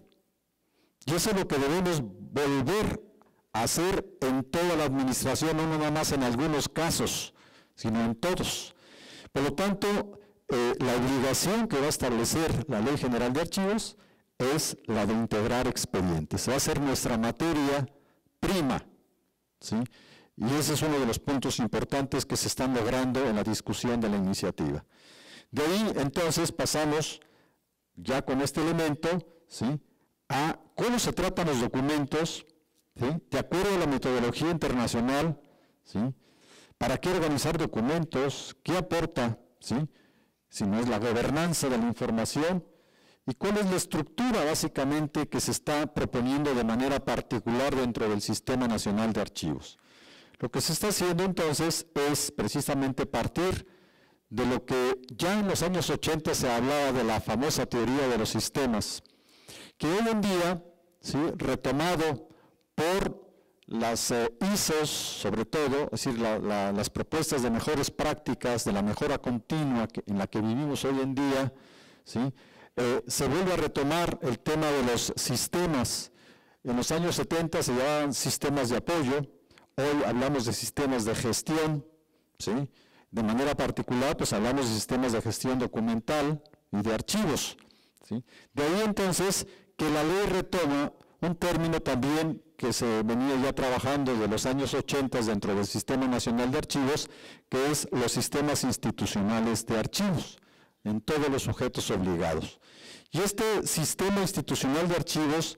Y eso es lo que debemos volver a hacer en toda la administración, no nada más en algunos casos, sino en todos. Por lo tanto, la obligación que va a establecer la Ley General de Archivos es la de integrar expedientes. Va a ser nuestra materia prima, ¿sí? Y ese es uno de los puntos importantes que se están logrando en la discusión de la iniciativa. De ahí, entonces, pasamos, ya con este elemento, ¿sí?, a cómo se tratan los documentos, ¿sí?, de acuerdo a la metodología internacional, ¿sí?, para qué organizar documentos, qué aporta, ¿sí?, si no es la gobernanza de la información, y cuál es la estructura básicamente que se está proponiendo de manera particular dentro del Sistema Nacional de Archivos. Lo que se está haciendo entonces es precisamente partir de lo que ya en los años 80 se hablaba de la famosa teoría de los sistemas, que hoy en día, ¿sí?, retomado por las ISOs, sobre todo, es decir, las propuestas de mejores prácticas, de la mejora continua en la que vivimos hoy en día, ¿sí?, se vuelve a retomar el tema de los sistemas. En los años 70 se llamaban sistemas de apoyo, hoy hablamos de sistemas de gestión, ¿sí? De manera particular, pues hablamos de sistemas de gestión documental y de archivos, ¿sí? De ahí entonces que la ley retoma un término también que se venía ya trabajando desde los años 80 dentro del Sistema Nacional de Archivos, que es los sistemas institucionales de archivos, en todos los sujetos obligados. Y este sistema institucional de archivos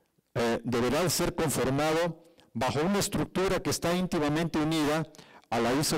deberá ser conformado bajo una estructura que está íntimamente unida a la ISO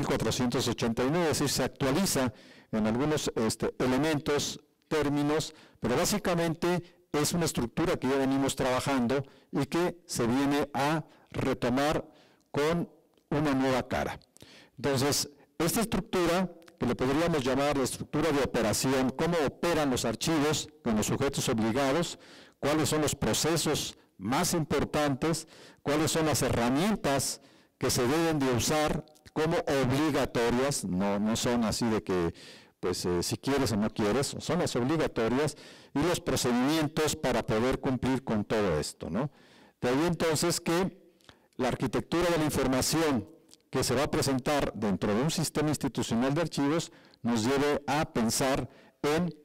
15489, es decir, se actualiza en algunos elementos, términos, pero básicamente es una estructura que ya venimos trabajando y que se viene a retomar con una nueva cara. Entonces, esta estructura, que le podríamos llamar la estructura de operación, cómo operan los archivos con los sujetos obligados, cuáles son los procesos más importantes, cuáles son las herramientas que se deben de usar como obligatorias, no son así de que, pues si quieres o no quieres, son las obligatorias, y los procedimientos para poder cumplir con todo esto, ¿no? De ahí entonces que la arquitectura de la información que se va a presentar dentro de un sistema institucional de archivos nos lleve a pensar en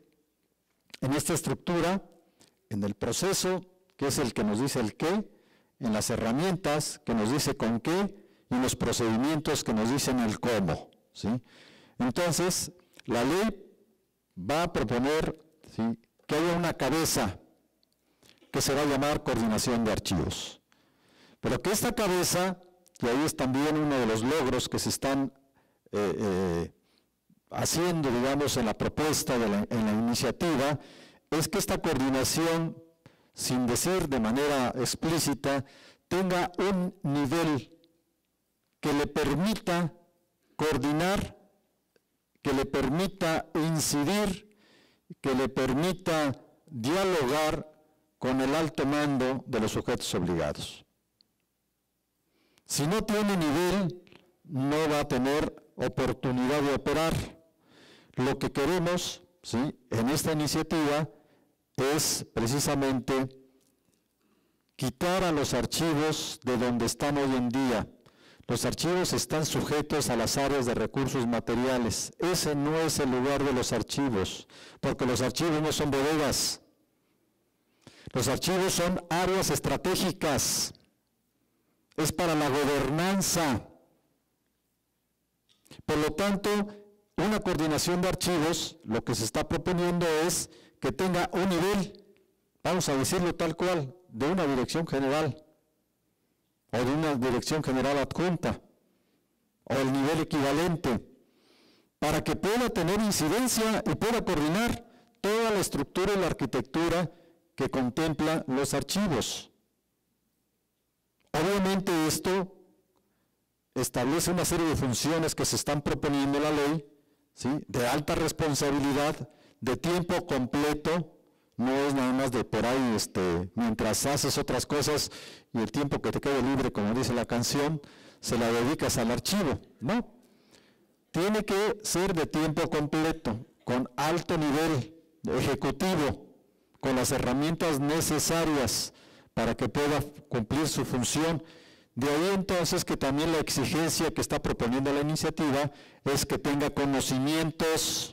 esta estructura, en el proceso, que es el que nos dice el qué, en las herramientas, que nos dice con qué, y en los procedimientos que nos dicen el cómo, ¿sí? Entonces, la ley va a proponer, ¿sí?, que haya una cabeza que se va a llamar coordinación de archivos. Pero que esta cabeza, y ahí es también uno de los logros que se están haciendo, digamos, en la propuesta, en la iniciativa, es que esta coordinación, sin decir de manera explícita, tenga un nivel que le permita coordinar, que le permita incidir, que le permita dialogar con el alto mando de los sujetos obligados. Si no tiene nivel, no va a tener oportunidad de operar. Lo que queremos, ¿sí?, en esta iniciativa es precisamente quitar a los archivos de donde están hoy en día. Los archivos están sujetos a las áreas de recursos materiales. Ese no es el lugar de los archivos, porque los archivos no son bodegas. Los archivos son áreas estratégicas. Es para la gobernanza. Por lo tanto, una coordinación de archivos, lo que se está proponiendo es que tenga un nivel, vamos a decirlo tal cual, de una dirección general, o de una dirección general adjunta, o el nivel equivalente, para que pueda tener incidencia y pueda coordinar toda la estructura y la arquitectura que contempla los archivos. Obviamente esto establece una serie de funciones que se están proponiendo en la ley, ¿sí?, de alta responsabilidad, de tiempo completo. No es nada más de por ahí, mientras haces otras cosas y el tiempo que te quede libre, como dice la canción, se la dedicas al archivo. No, tiene que ser de tiempo completo, con alto nivel ejecutivo, con las herramientas necesarias para que pueda cumplir su función. De ahí entonces que también la exigencia que está proponiendo la iniciativa es que tenga conocimientos,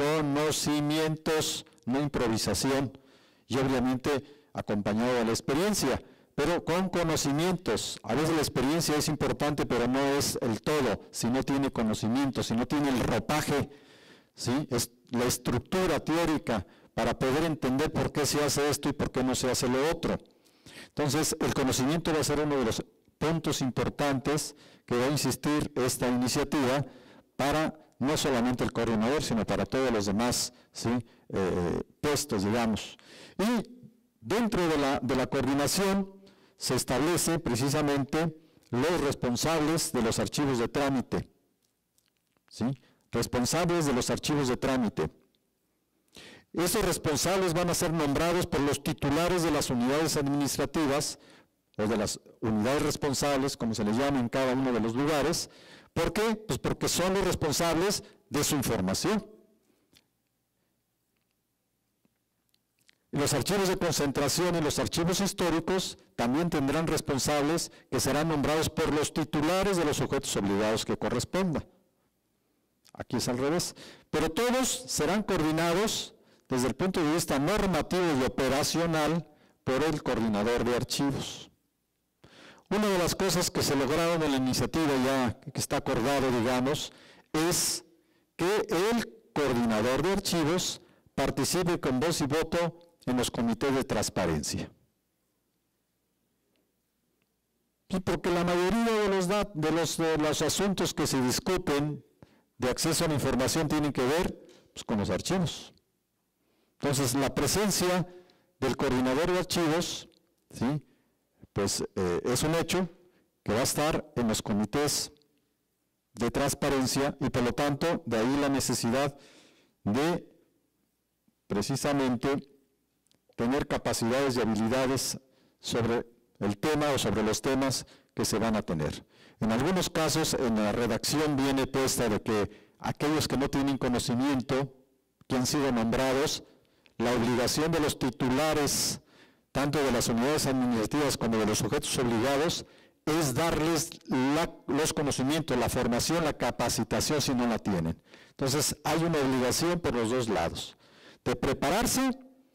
no improvisación, y obviamente acompañado de la experiencia, pero con conocimientos. A veces la experiencia es importante, pero no es el todo. Si no tiene conocimiento, si no tiene el ropaje, ¿sí?, es la estructura teórica para poder entender por qué se hace esto y por qué no se hace lo otro. Entonces, el conocimiento va a ser uno de los puntos importantes que va a insistir esta iniciativa para no solamente el coordinador, sino para todos los demás, ¿sí?, puestos, digamos. Y dentro de la coordinación se establece precisamente los responsables de los archivos de trámite, ¿sí?, responsables de los archivos de trámite. Esos responsables van a ser nombrados por los titulares de las unidades administrativas o de las unidades responsables, como se les llama en cada uno de los lugares. ¿Por qué? Pues porque son los responsables de su información. Los archivos de concentración y los archivos históricos también tendrán responsables que serán nombrados por los titulares de los sujetos obligados que corresponda. Aquí es al revés. Pero todos serán coordinados desde el punto de vista normativo y operacional por el coordinador de archivos. Una de las cosas que se lograron en la iniciativa, ya que está acordado, digamos, es que el coordinador de archivos participe con voz y voto en los comités de transparencia. Y porque la mayoría de los asuntos que se discuten de acceso a la información tienen que ver, pues, con los archivos. Entonces, la presencia del coordinador de archivos, ¿sí?, pues es un hecho que va a estar en los comités de transparencia y por lo tanto de ahí la necesidad de precisamente tener capacidades y habilidades sobre el tema o sobre los temas que se van a tener. En algunos casos en la redacción viene puesta de que aquellos que no tienen conocimiento, que han sido nombrados, la obligación de los titulares tanto de las unidades administrativas como de los sujetos obligados, es darles los conocimientos, la formación, la capacitación si no la tienen. Entonces, hay una obligación por los dos lados, de prepararse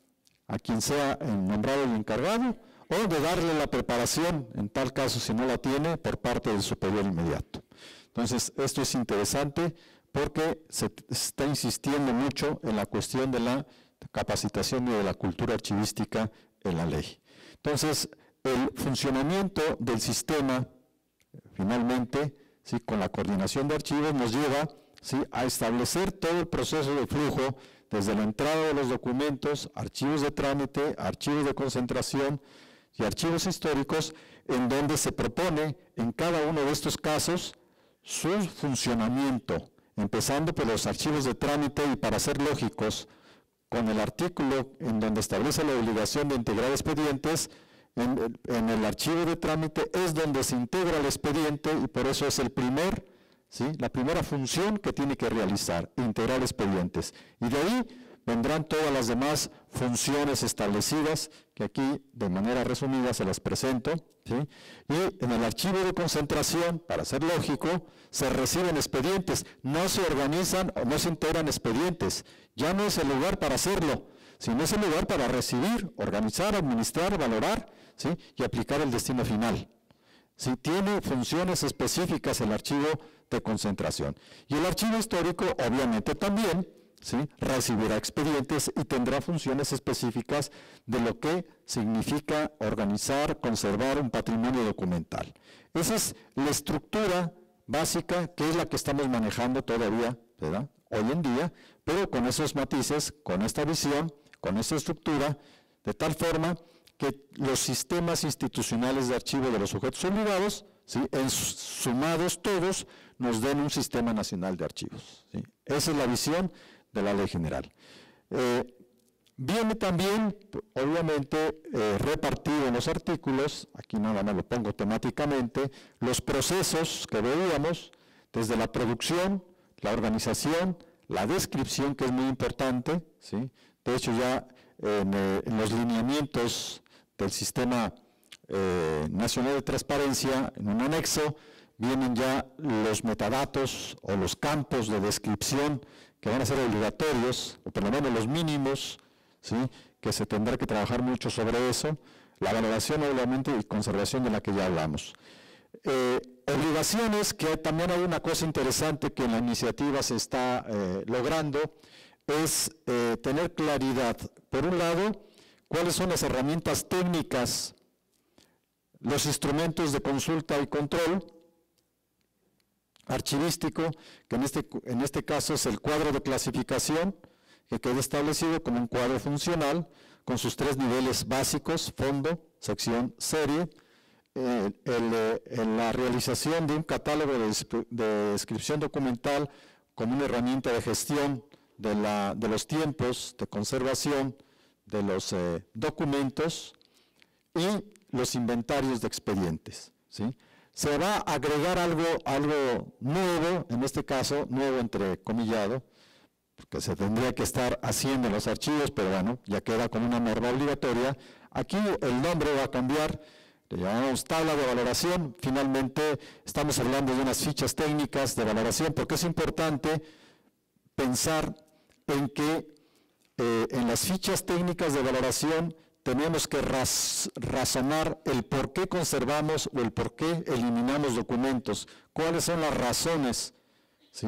a quien sea el nombrado y encargado, o de darle la preparación, en tal caso si no la tiene, por parte del superior inmediato. Entonces, esto es interesante porque se está insistiendo mucho en la cuestión de la capacitación y de la cultura archivística en la ley. Entonces, el funcionamiento del sistema, finalmente, ¿sí?, con la coordinación de archivos, nos lleva, ¿sí?, a establecer todo el proceso de flujo, desde la entrada de los documentos, archivos de trámite, archivos de concentración y archivos históricos, en donde se propone en cada uno de estos casos su funcionamiento, empezando por los archivos de trámite y, para ser lógicos, con el artículo en donde establece la obligación de integrar expedientes, en el archivo de trámite es donde se integra el expediente y por eso es la primera función que tiene que realizar, integrar expedientes. Y de ahí vendrán todas las demás funciones establecidas, que aquí de manera resumida se las presento, ¿sí? Y en el archivo de concentración, para ser lógico, se reciben expedientes, no se organizan o no se integran expedientes, ya no es el lugar para hacerlo, sino es el lugar para recibir, organizar, administrar, valorar, ¿sí?, y aplicar el destino final. ¿Sí? Tiene funciones específicas el archivo de concentración. Y el archivo histórico, obviamente también, ¿sí?, recibirá expedientes y tendrá funciones específicas de lo que significa organizar, conservar un patrimonio documental. Esa es la estructura básica, que es la que estamos manejando todavía, ¿verdad?, hoy en día, pero con esos matices, con esta visión, con esta estructura, de tal forma que los sistemas institucionales de archivo de los sujetos obligados, ¿sí?, sumados todos, nos den un sistema nacional de archivos, ¿sí? Esa es la visión de la ley general. Viene también, obviamente, repartido en los artículos, aquí nada más lo pongo temáticamente, los procesos que veíamos, desde la producción, la organización, la descripción, que es muy importante, ¿sí? De hecho, ya en los lineamientos del Sistema Nacional de Transparencia, en un anexo, vienen ya los metadatos o los campos de descripción que van a ser obligatorios, o por lo menos los mínimos, ¿sí?, que se tendrá que trabajar mucho sobre eso, la valoración obviamente y conservación de la que ya hablamos. Obligaciones, que también hay una cosa interesante que en la iniciativa se está logrando, es tener claridad, por un lado, cuáles son las herramientas técnicas, los instrumentos de consulta y control archivístico, que en este caso es el cuadro de clasificación, que queda establecido como un cuadro funcional, con sus 3 niveles básicos: fondo, sección, serie, en la realización de un catálogo de descripción documental como una herramienta de gestión de los tiempos de conservación de los documentos, y los inventarios de expedientes, ¿sí? Se va a agregar algo nuevo, en este caso, nuevo entrecomillado, porque se tendría que estar haciendo en los archivos, pero bueno, ya queda como una norma obligatoria. Aquí el nombre va a cambiar, le llamamos tabla de valoración. Finalmente estamos hablando de unas fichas técnicas de valoración, porque es importante pensar en que en las fichas técnicas de valoración tenemos que razonar el por qué conservamos o el por qué eliminamos documentos, cuáles son las razones, ¿sí?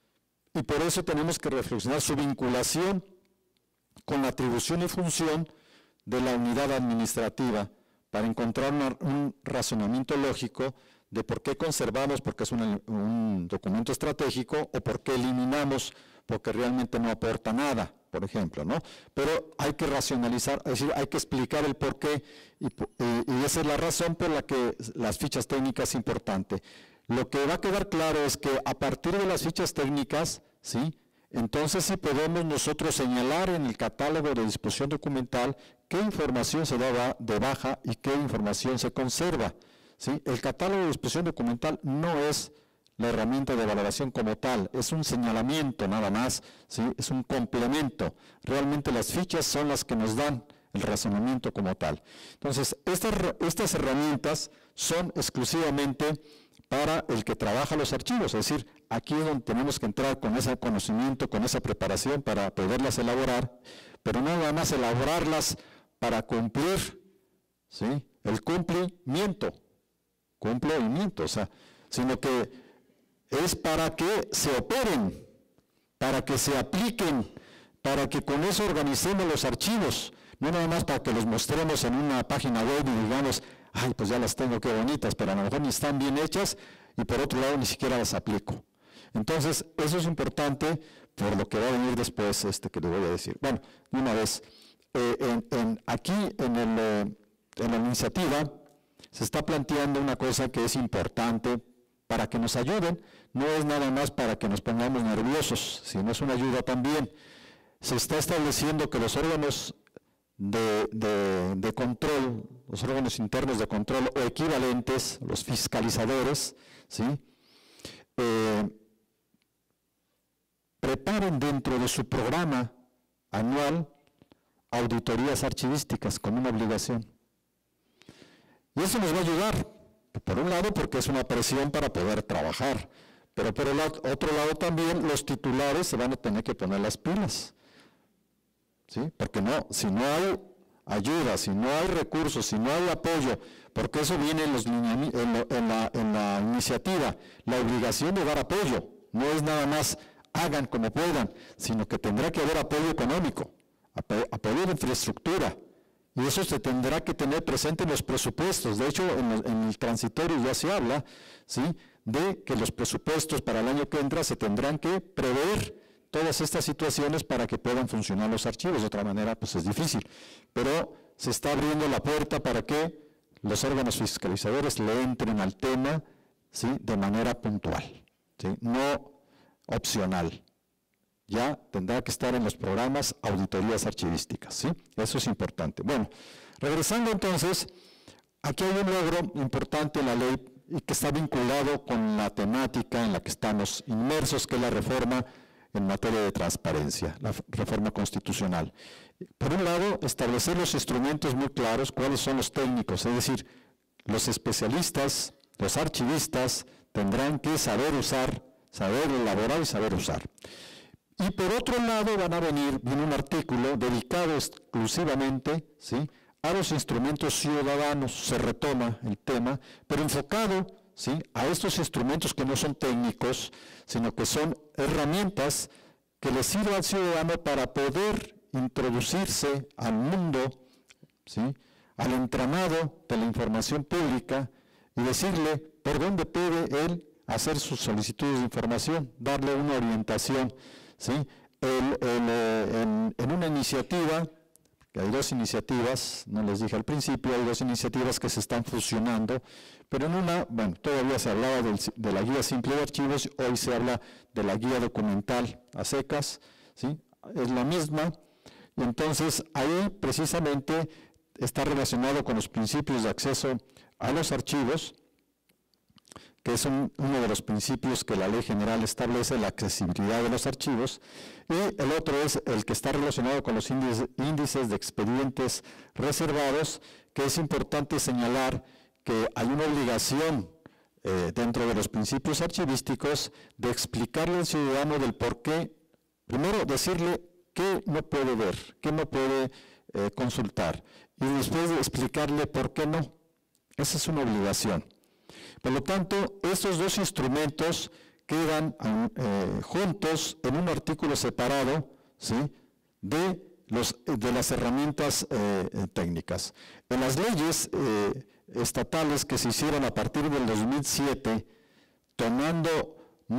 Y por eso tenemos que reflexionar su vinculación con la atribución y función de la unidad administrativa, para encontrar un razonamiento lógico de por qué conservamos, porque es un documento estratégico, o por qué eliminamos, porque realmente no aporta nada, por ejemplo, ¿no? Pero hay que racionalizar, es decir, hay que explicar el por qué, y esa es la razón por la que las fichas técnicas es importante. Lo que va a quedar claro es que a partir de las fichas técnicas, ¿sí?, entonces sí podemos nosotros señalar en el catálogo de disposición documental qué información se da de baja y qué información se conserva, ¿sí? El catálogo de disposición documental no es la herramienta de valoración como tal, es un señalamiento nada más, ¿sí? Es un complemento. Realmente las fichas son las que nos dan el razonamiento como tal. Entonces, estas herramientas son exclusivamente para el que trabaja los archivos, es decir, aquí es donde tenemos que entrar con ese conocimiento, con esa preparación para poderlas elaborar, pero no nada más elaborarlas para cumplir, ¿sí?, el cumplimiento, o sea, sino que es para que se operen, para que se apliquen, para que con eso organicemos los archivos, no nada más para que los mostremos en una página web y digamos, ay, pues ya las tengo, qué bonitas, pero a lo mejor ni están bien hechas y por otro lado ni siquiera las aplico. Entonces, eso es importante por lo que va a venir después que les voy a decir. Bueno, una vez, aquí en la iniciativa se está planteando una cosa que es importante para que nos ayuden, no es nada más para que nos pongamos nerviosos, sino es una ayuda también. Se está estableciendo que los órganos de control, los órganos internos de control o equivalentes, los fiscalizadores, ¿sí?, preparen dentro de su programa anual auditorías archivísticas como una obligación. Y eso nos va a ayudar, por un lado, porque es una presión para poder trabajar, pero por el otro lado también los titulares se van a tener que poner las pilas, ¿sí? Porque si no hay ayuda, si no hay recursos, si no hay apoyo, porque eso viene en la iniciativa, la obligación de dar apoyo, no es nada más hagan como puedan, sino que tendrá que haber apoyo económico, apoyo de infraestructura, y eso se tendrá que tener presente en los presupuestos. De hecho, en el transitorio ya se habla, ¿sí?, de que los presupuestos para el año que entra se tendrán que prever todas estas situaciones para que puedan funcionar los archivos. De otra manera, pues es difícil. Pero se está abriendo la puerta para que los órganos fiscalizadores le entren al tema, ¿sí?, de manera puntual, ¿sí?, no opcional. Ya tendrá que estar en los programas auditorías archivísticas, ¿sí? Eso es importante. Bueno, regresando entonces, aquí hay un logro importante en la ley y que está vinculado con la temática en la que estamos inmersos, que es la reforma en materia de transparencia, la reforma constitucional. Por un lado, establecer los instrumentos muy claros, cuáles son los técnicos, es decir, los especialistas, los archivistas tendrán que saber usar, saber elaborar y saber usar. Y por otro lado viene un artículo dedicado exclusivamente, ¿sí?, a los instrumentos ciudadanos, se retoma el tema, pero enfocado, ¿sí?, a estos instrumentos que no son técnicos, sino que son herramientas que le sirvan al ciudadano para poder introducirse al mundo, ¿sí?, al entramado de la información pública y decirle por dónde puede él hacer sus solicitudes de información, darle una orientación, ¿sí? En una iniciativa, que hay dos iniciativas, no les dije al principio, hay dos iniciativas que se están fusionando, pero en una, bueno, todavía se hablaba de la guía simple de archivos, hoy se habla de la guía documental a secas, ¿sí?, es la misma, y entonces ahí precisamente está relacionado con los principios de acceso a los archivos, que es uno de los principios que la Ley General establece, la accesibilidad de los archivos, y el otro es el que está relacionado con los índices de expedientes reservados, que es importante señalar que hay una obligación dentro de los principios archivísticos de explicarle al ciudadano del por qué, primero decirle qué no puede ver, qué no puede consultar, y después de explicarle por qué no. Esa es una obligación. Por lo tanto, estos dos instrumentos quedan juntos en un artículo separado, ¿sí?, de las herramientas técnicas. En las leyes estatales que se hicieron a partir del 2007, tomando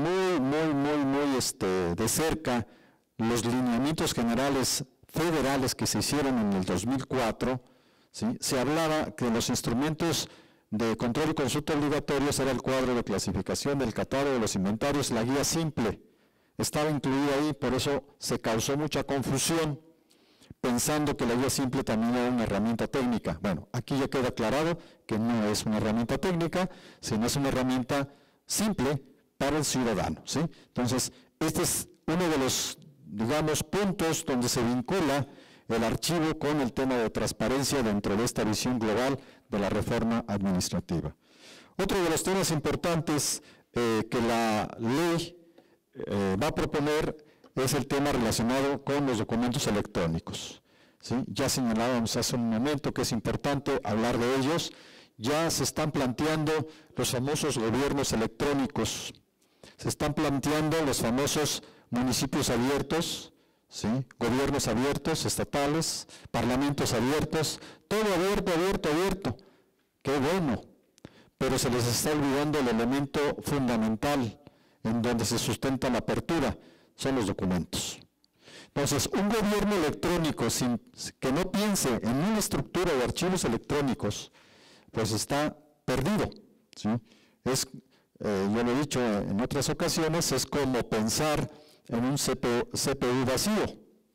muy de cerca los lineamientos generales federales que se hicieron en el 2004, ¿sí?, se hablaba que los instrumentos de control y consulta obligatorios era el cuadro de clasificación del catálogo de los inventarios, la guía simple, estaba incluida ahí, por eso se causó mucha confusión, pensando que la guía simple también era una herramienta técnica. Bueno, aquí ya queda aclarado que no es una herramienta técnica, sino es una herramienta simple para el ciudadano, ¿sí? Entonces, este es uno de los, digamos, puntos donde se vincula el archivo con el tema de transparencia dentro de esta visión global de la reforma administrativa. Otro de los temas importantes que la ley va a proponer es el tema relacionado con los documentos electrónicos, ¿sí? Ya señalábamos hace un momento que es importante hablar de ellos. Ya se están planteando los famosos gobiernos electrónicos, se están planteando los famosos municipios abiertos, ¿sí?, gobiernos abiertos, estatales, parlamentos abiertos, todo abierto, qué bueno, pero se les está olvidando el elemento fundamental en donde se sustenta la apertura, son los documentos. Entonces, un gobierno electrónico que no piense en una estructura de archivos electrónicos, pues está perdido, ¿sí? Yo lo he dicho en otras ocasiones, es como pensar en un CPU vacío,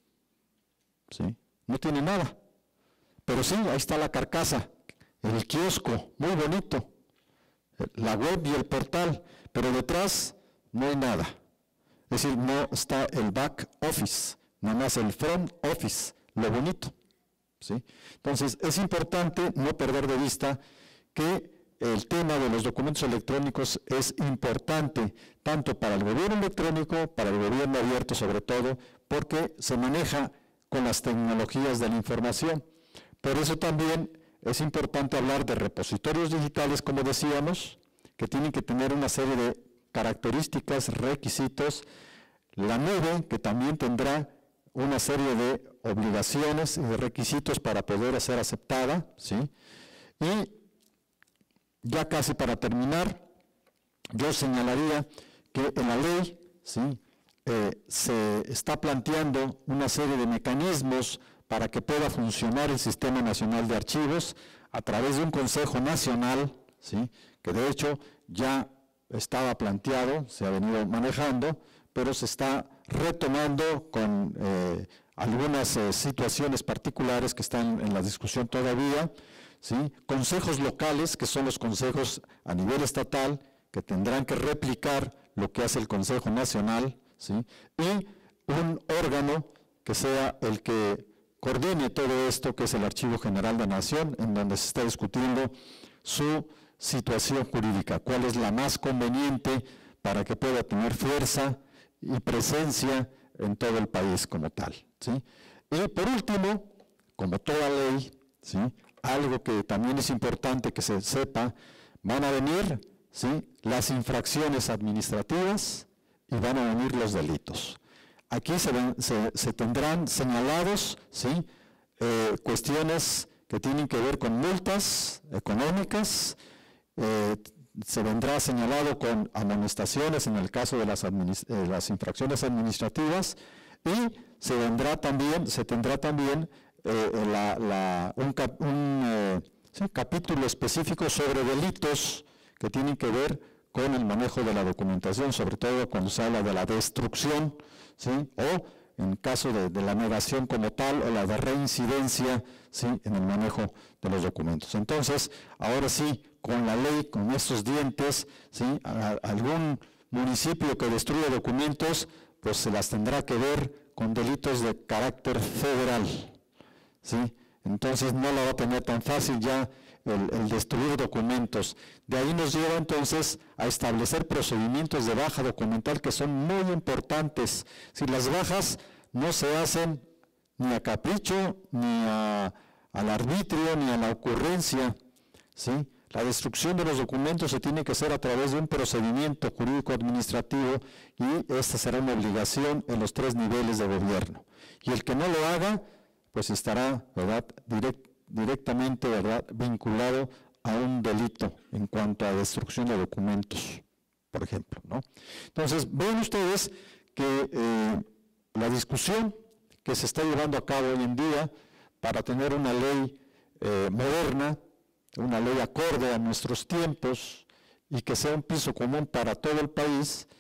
¿sí? No tiene nada, pero sí, ahí está la carcasa, el kiosco, muy bonito, la web y el portal, pero detrás no hay nada, es decir, no está el back office, nada más el front office, lo bonito, ¿sí? Entonces, es importante no perder de vista que el tema de los documentos electrónicos es importante tanto para el gobierno electrónico, para el gobierno abierto sobre todo, porque se maneja con las tecnologías de la información. Por eso también es importante hablar de repositorios digitales, como decíamos, que tienen que tener una serie de características, requisitos, la nube, que también tendrá una serie de obligaciones y de requisitos para poder ser aceptada, ¿sí? Y ya casi para terminar, yo señalaría que en la ley, ¿sí?, se está planteando una serie de mecanismos para que pueda funcionar el Sistema Nacional de Archivos a través de un Consejo Nacional, ¿sí?, que de hecho ya estaba planteado, se ha venido manejando, pero se está retomando con algunas situaciones particulares que están en la discusión todavía, ¿sí? Consejos locales, que son los consejos a nivel estatal, que tendrán que replicar lo que hace el Consejo Nacional, ¿sí? Y un órgano que sea el que coordine todo esto, que es el Archivo General de la Nación, en donde se está discutiendo su situación jurídica, cuál es la más conveniente para que pueda tener fuerza y presencia en todo el país como tal, ¿sí? Y por último, como toda ley, ¿sí?, algo que también es importante que se sepa, van a venir, ¿sí?, las infracciones administrativas y van a venir los delitos. Aquí se tendrán señalados, ¿sí?, cuestiones que tienen que ver con multas económicas, se vendrá señalado con amonestaciones en el caso de las infracciones administrativas, y se tendrá también un capítulo específico sobre delitos que tienen que ver con el manejo de la documentación, sobre todo cuando se habla de la destrucción, ¿sí?, o en caso de la negación como tal, o la de reincidencia, ¿sí?, en el manejo de los documentos. Entonces, ahora sí, con la ley, con estos dientes, ¿sí?, algún municipio que destruya documentos, pues se las tendrá que ver con delitos de carácter federal, ¿sí? Entonces no la va a tener tan fácil ya el destruir documentos. De ahí nos lleva entonces a establecer procedimientos de baja documental que son muy importantes. Si las bajas no se hacen ni a capricho, ni al arbitrio, ni a la ocurrencia, ¿sí? La destrucción de los documentos se tiene que hacer a través de un procedimiento jurídico-administrativo, y esta será una obligación en los 3 niveles de gobierno. Y el que no lo haga, pues estará, ¿verdad?, directamente, ¿verdad?, vinculado a un delito en cuanto a destrucción de documentos, por ejemplo, ¿no? Entonces, ven ustedes que la discusión que se está llevando a cabo hoy en día para tener una ley moderna, una ley acorde a nuestros tiempos y que sea un piso común para todo el país,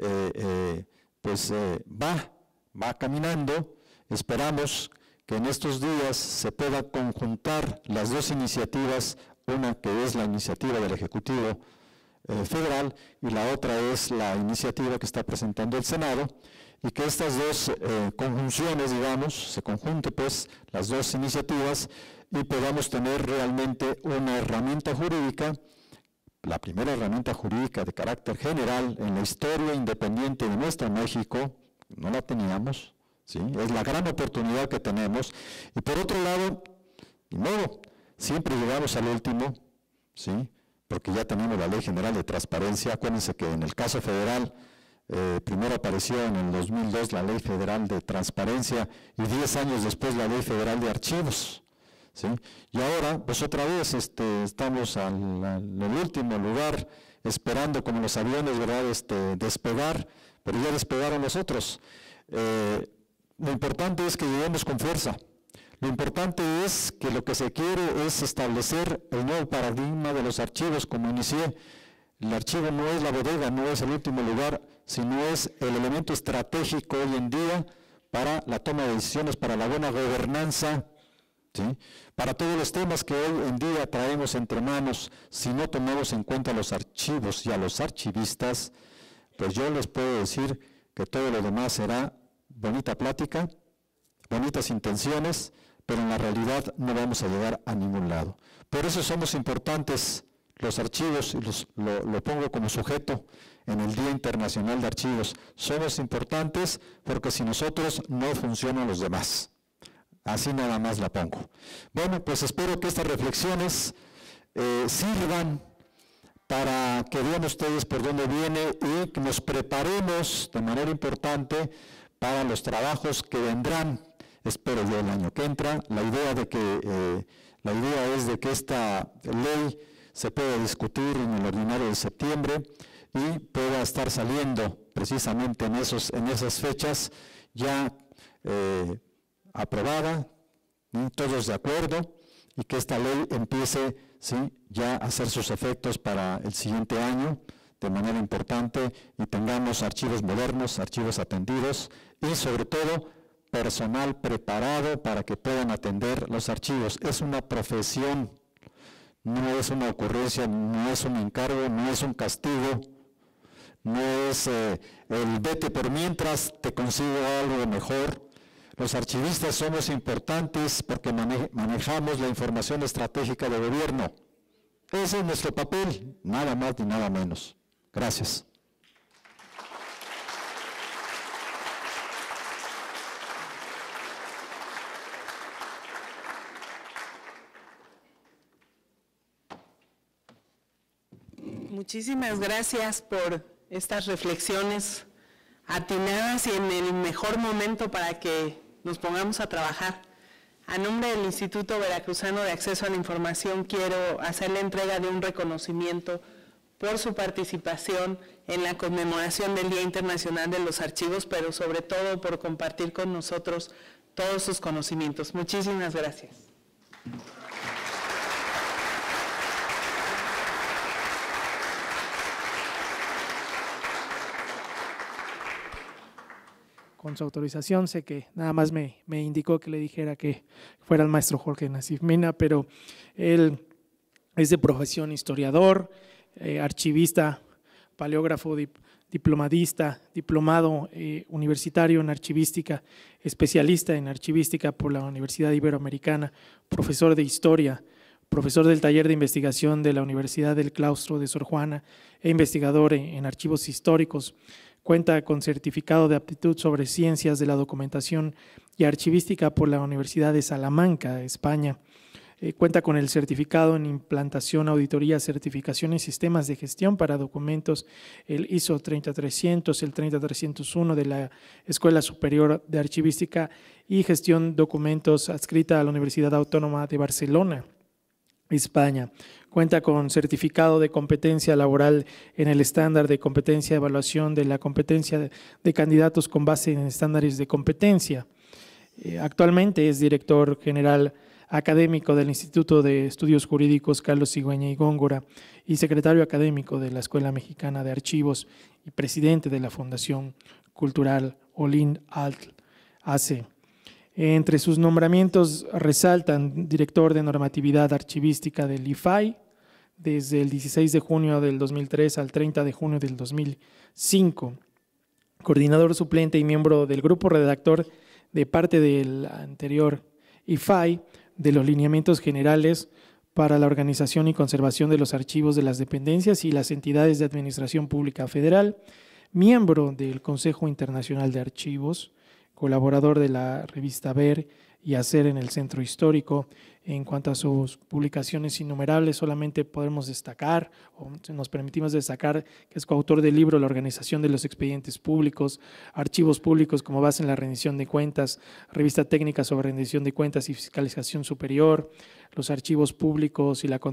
va caminando. Esperamos que en estos días se pueda conjuntar las dos iniciativas, una que es la iniciativa del Ejecutivo Federal y la otra es la iniciativa que está presentando el Senado, y que estas dos conjunciones, digamos, se conjunte pues las dos iniciativas y podamos tener realmente una herramienta jurídica, la primera herramienta jurídica de carácter general en la historia independiente de nuestro México. No la teníamos, ¿sí? Es la gran oportunidad que tenemos. Y por otro lado, ni modo, siempre llegamos al último, ¿sí?, porque ya tenemos la Ley General de Transparencia. Acuérdense que en el caso federal, primero apareció en el 2002 la Ley Federal de Transparencia y 10 años después la Ley Federal de Archivos, ¿sí? Y ahora, pues otra vez estamos en el último lugar, esperando como los aviones, ¿verdad?, despegar, pero ya despegaron los otros. Lo importante es que lleguemos con fuerza. Lo importante es que lo que se quiere es establecer el nuevo paradigma de los archivos, como inicié. El archivo no es la bodega, no es el último lugar, sino es el elemento estratégico hoy en día para la toma de decisiones, para la buena gobernanza, ¿sí?, para todos los temas que hoy en día traemos entre manos. Si no tomamos en cuenta los archivos y a los archivistas, pues yo les puedo decir que todo lo demás será bonita plática, bonitas intenciones, pero en la realidad no vamos a llegar a ningún lado. Por eso somos importantes los archivos, y lo pongo como sujeto en el Día Internacional de Archivos. Somos importantes porque si nosotros no funcionan los demás. Así nada más la pongo. Bueno, pues espero que estas reflexiones sirvan para que vean ustedes por dónde viene y que nos preparemos de manera importante para los trabajos que vendrán, espero yo, el año que entra. La idea es de que esta ley se pueda discutir en el ordinario de septiembre y pueda estar saliendo precisamente en esas fechas ya aprobada, todos de acuerdo, y que esta ley empiece, ¿sí?, ya a hacer sus efectos para el siguiente año de manera importante, y tengamos archivos modernos, archivos atendidos y sobre todo personal preparado para que puedan atender los archivos. Es una profesión, no es una ocurrencia, no es un encargo, no es un castigo, no es el vete por mientras te consigo algo mejor. Los archivistas somos importantes porque manejamos la información estratégica del gobierno. Ese es nuestro papel, nada más ni nada menos. Gracias. Muchísimas gracias por estas reflexiones atinadas y en el mejor momento para que nos pongamos a trabajar. A nombre del Instituto Veracruzano de Acceso a la Información, quiero hacer la entrega de un reconocimiento por su participación en la conmemoración del Día Internacional de los Archivos, pero sobre todo por compartir con nosotros todos sus conocimientos. Muchísimas gracias. Con su autorización, sé que nada más me indicó que le dijera que fuera el maestro Jorge Nasif Mina, pero él es de profesión historiador, archivista, paleógrafo, diplomadista, diplomado universitario en archivística, especialista en archivística por la Universidad Iberoamericana, profesor de historia, profesor del taller de investigación de la Universidad del Claustro de Sor Juana e investigador en archivos históricos. Cuenta con certificado de aptitud sobre ciencias de la documentación y archivística por la Universidad de Salamanca, España. Cuenta con el certificado en implantación, auditoría, certificación y sistemas de gestión para documentos, el ISO 30300, el 30301 de la Escuela Superior de Archivística y Gestión Documentos, adscrita a la Universidad Autónoma de Barcelona, España. Cuenta con certificado de competencia laboral en el estándar de competencia de evaluación de la competencia de candidatos con base en estándares de competencia. Actualmente es director general académico del Instituto de Estudios Jurídicos Carlos Cigüeña y Góngora y secretario académico de la Escuela Mexicana de Archivos y presidente de la Fundación Cultural Olin Alt AC. Entre sus nombramientos resaltan director de normatividad archivística del IFAI desde el 16 de junio del 2003 al 30 de junio del 2005, coordinador suplente y miembro del grupo redactor de parte del anterior IFAI de los lineamientos generales para la organización y conservación de los archivos de las dependencias y las entidades de administración pública federal, miembro del Consejo Internacional de Archivos, colaborador de la revista Ver y Hacer en el Centro Histórico. En cuanto a sus publicaciones innumerables, solamente podemos destacar, o nos permitimos destacar, que es coautor del libro La organización de los expedientes públicos, Archivos públicos como base en la rendición de cuentas, Revista técnica sobre rendición de cuentas y fiscalización superior, los archivos públicos y la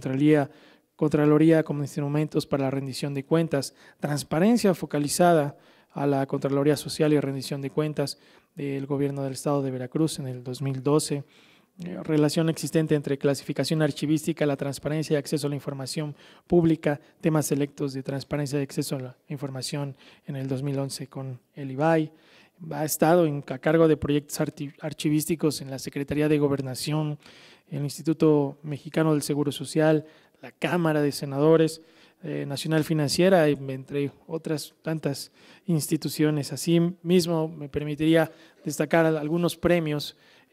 Contraloría como instrumentos para la rendición de cuentas, Transparencia focalizada a la Contraloría Social y rendición de cuentas del Gobierno del Estado de Veracruz en el 2012, relación existente entre clasificación archivística, la transparencia y acceso a la información pública, temas selectos de transparencia y acceso a la información en el 2011 con el IBAI. Ha estado a cargo de proyectos archivísticos en la Secretaría de Gobernación, el Instituto Mexicano del Seguro Social, la Cámara de Senadores, Nacional Financiera, entre otras tantas instituciones. Así mismo me permitiría destacar algunos premios,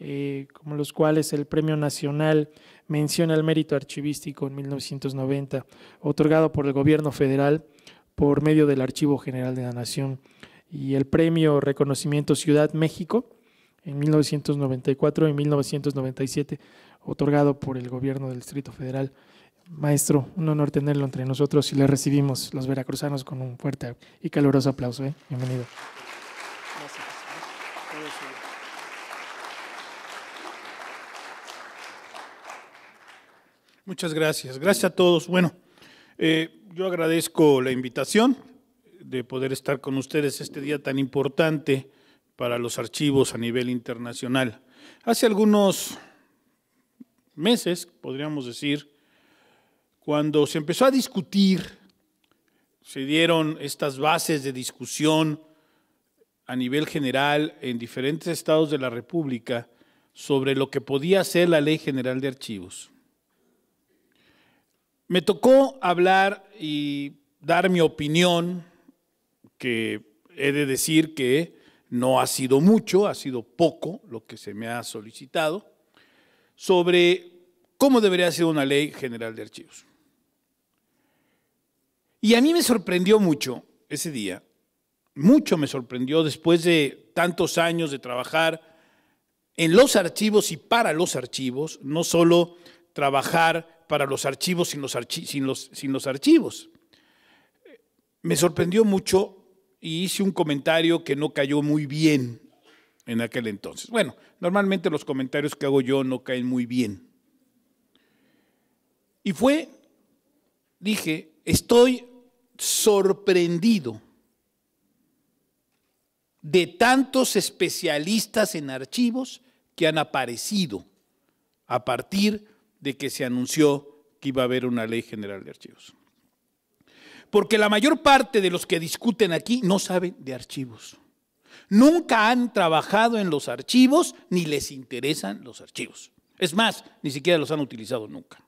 como los cuales el Premio Nacional Mención al Mérito Archivístico en 1990, otorgado por el Gobierno Federal por medio del Archivo General de la Nación, y el Premio Reconocimiento Ciudad México en 1994 y 1997, otorgado por el Gobierno del Distrito Federal. Maestro, un honor tenerlo entre nosotros y le recibimos los veracruzanos con un fuerte y caluroso aplauso. Bienvenido. Gracias. Muchas gracias. Gracias a todos. Bueno, yo agradezco la invitación de poder estar con ustedes este día tan importante para los archivos a nivel internacional. Hace algunos meses, podríamos decir, cuando se empezó a discutir, se dieron estas bases de discusión a nivel general en diferentes estados de la República sobre lo que podía ser la Ley General de Archivos. Me tocó hablar y dar mi opinión, que he de decir que no ha sido mucho, ha sido poco lo que se me ha solicitado, sobre cómo debería ser una Ley General de Archivos. Y a mí me sorprendió mucho ese día, mucho me sorprendió después de tantos años de trabajar en los archivos y para los archivos, no solo trabajar para los archivos sin los archivos. Me sorprendió mucho y hice un comentario que no cayó muy bien en aquel entonces. Bueno, normalmente los comentarios que hago yo no caen muy bien. Y dije, estoy sorprendido de tantos especialistas en archivos que han aparecido a partir de que se anunció que iba a haber una Ley General de Archivos. Porque la mayor parte de los que discuten aquí no saben de archivos. Nunca han trabajado en los archivos ni les interesan los archivos. Es más, ni siquiera los han utilizado nunca.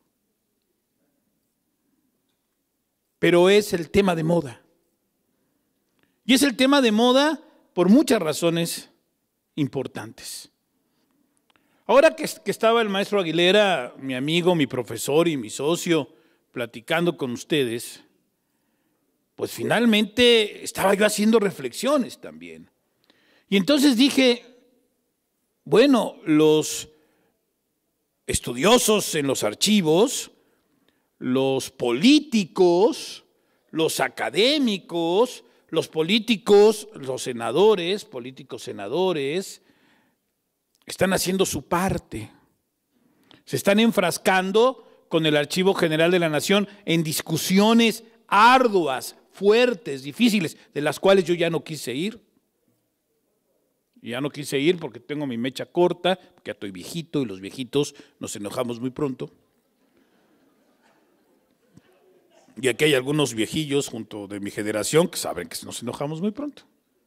Pero es el tema de moda. Y es el tema de moda por muchas razones importantes. Ahora que estaba el maestro Aguilera, mi amigo, mi profesor y mi socio, platicando con ustedes, pues finalmente estaba yo haciendo reflexiones también. Y entonces dije, bueno, los estudiosos en los archivos, los políticos, los académicos, los políticos, los senadores, políticos senadores, están haciendo su parte. Se están enfrascando con el Archivo General de la Nación en discusiones arduas, fuertes, difíciles, de las cuales yo ya no quise ir. Ya no quise ir porque tengo mi mecha corta, porque ya estoy viejito y los viejitos nos enojamos muy pronto. Y aquí hay algunos viejillos junto de mi generación que saben que nos enojamos muy pronto.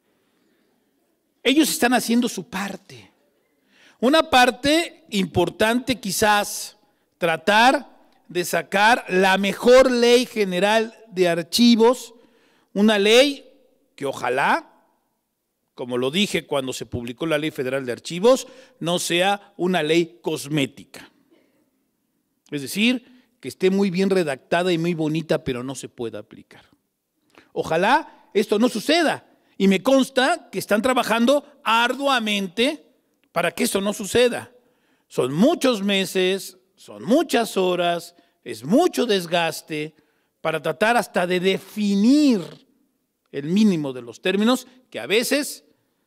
Ellos están haciendo su parte. Una parte importante quizás, tratar de sacar la mejor Ley General de Archivos, una ley que ojalá, como lo dije cuando se publicó la Ley Federal de Archivos, no sea una ley cosmética. Es decir, que esté muy bien redactada y muy bonita, pero no se pueda aplicar. Ojalá esto no suceda, y me consta que están trabajando arduamente para que esto no suceda. Son muchos meses, son muchas horas, es mucho desgaste para tratar hasta de definir el mínimo de los términos que a veces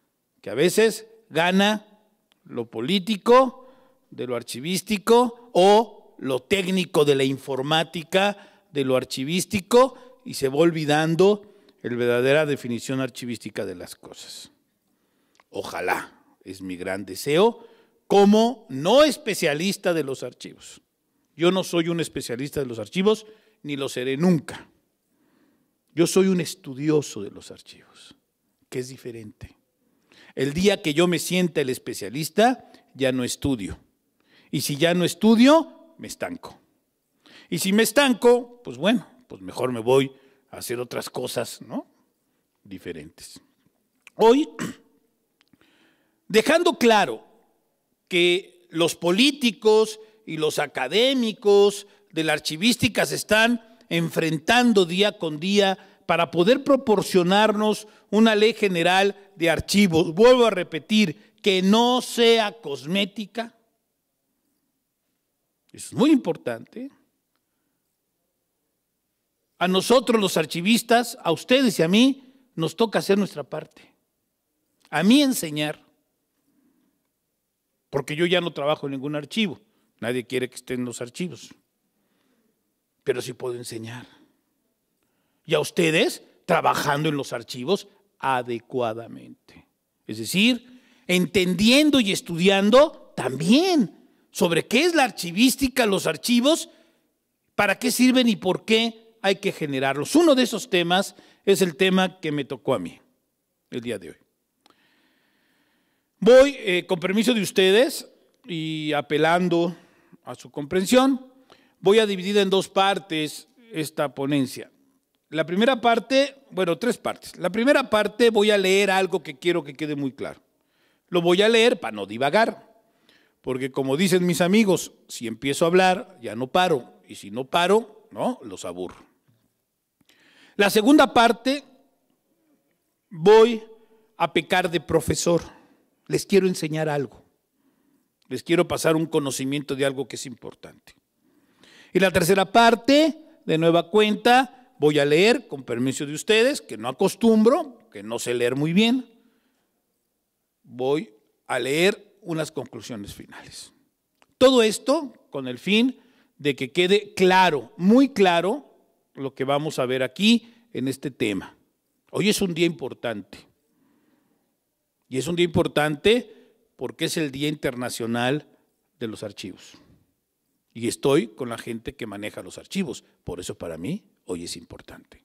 gana lo político de lo archivístico o lo técnico de la informática de lo archivístico y se va olvidando la verdadera definición archivística de las cosas. Ojalá, es mi gran deseo, como no especialista de los archivos. Yo no soy un especialista de los archivos, ni lo seré nunca. Yo soy un estudioso de los archivos, que es diferente. El día que yo me sienta el especialista, ya no estudio. Y si ya no estudio, me estanco. Y si me estanco, pues bueno, pues mejor me voy a hacer otras cosas, ¿no? Diferentes. Hoy, dejando claro que los políticos y los académicos de la archivística se están enfrentando día con día para poder proporcionarnos una ley general de archivos, vuelvo a repetir, que no sea cosmética. Eso es muy importante. A nosotros los archivistas, a ustedes y a mí, nos toca hacer nuestra parte. A mí enseñar, porque yo ya no trabajo en ningún archivo. Nadie quiere que esté en los archivos. Pero sí puedo enseñar. Y a ustedes, trabajando en los archivos adecuadamente. Es decir, entendiendo y estudiando también sobre qué es la archivística, los archivos, para qué sirven y por qué hay que generarlos. Uno de esos temas es el tema que me tocó a mí el día de hoy. Voy, con permiso de ustedes y apelando a su comprensión, voy a dividir en dos partes esta ponencia. La primera parte, bueno, tres partes. La primera parte voy a leer algo que quiero que quede muy claro. Lo voy a leer para no divagar, porque como dicen mis amigos, si empiezo a hablar ya no paro, y si no paro, no, los aburro. La segunda parte voy a pecar de profesor. Les quiero enseñar algo. Les quiero pasar un conocimiento de algo que es importante. Y la tercera parte, de nueva cuenta, voy a leer, con permiso de ustedes, que no acostumbro, que no sé leer muy bien, voy a leer unas conclusiones finales. Todo esto con el fin de que quede claro, muy claro, lo que vamos a ver aquí en este tema. Hoy es un día importante. Y es un día importante porque es el Día Internacional de los Archivos. Y estoy con la gente que maneja los archivos. Por eso para mí hoy es importante.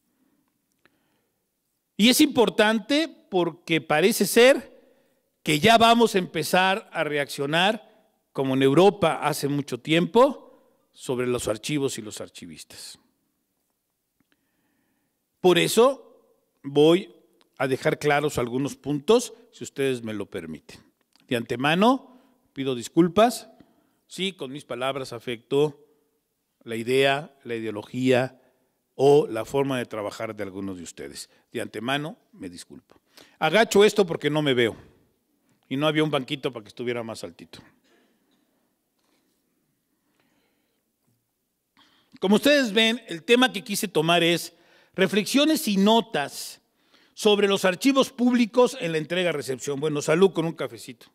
Y es importante porque parece ser que ya vamos a empezar a reaccionar, como en Europa hace mucho tiempo, sobre los archivos y los archivistas. Por eso voy a dejar claros algunos puntos, si ustedes me lo permiten. De antemano, pido disculpas si con mis palabras afecto la idea, la ideología o la forma de trabajar de algunos de ustedes. De antemano, me disculpo. Agacho esto porque no me veo y no había un banquito para que estuviera más altito. Como ustedes ven, el tema que quise tomar es reflexiones y notas sobre los archivos públicos en la entrega-recepción. Bueno, salud con un cafecito.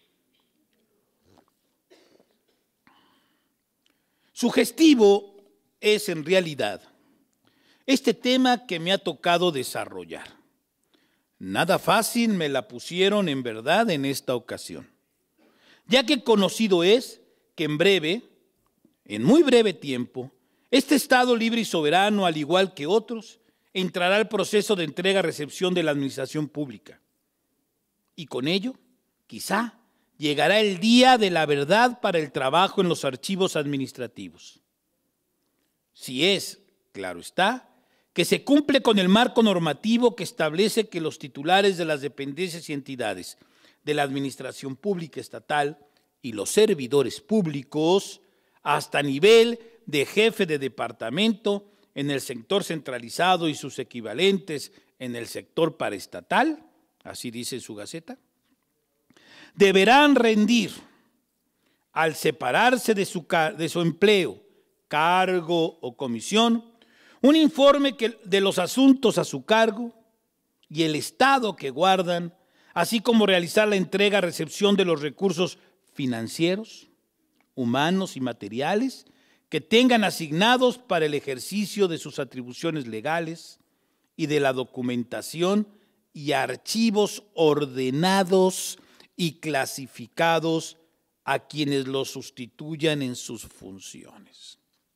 Sugestivo es en realidad este tema que me ha tocado desarrollar. Nada fácil me la pusieron en verdad en esta ocasión, ya que conocido es que en breve, en muy breve tiempo, este Estado libre y soberano, al igual que otros, entrará al proceso de entrega-recepción de la administración pública. Y con ello, quizá, llegará el día de la verdad para el trabajo en los archivos administrativos. Si es, claro está, que se cumple con el marco normativo que establece que los titulares de las dependencias y entidades de la administración pública estatal y los servidores públicos, hasta nivel de jefe de departamento en el sector centralizado y sus equivalentes en el sector paraestatal, así dice su Gaceta, deberán rendir, al separarse de su empleo, cargo o comisión, un informe de los asuntos a su cargo y el estado que guardan, así como realizar la entrega-recepción de los recursos financieros, humanos y materiales que tengan asignados para el ejercicio de sus atribuciones legales y de la documentación y archivos ordenados y clasificados a quienes los sustituyan en sus funciones.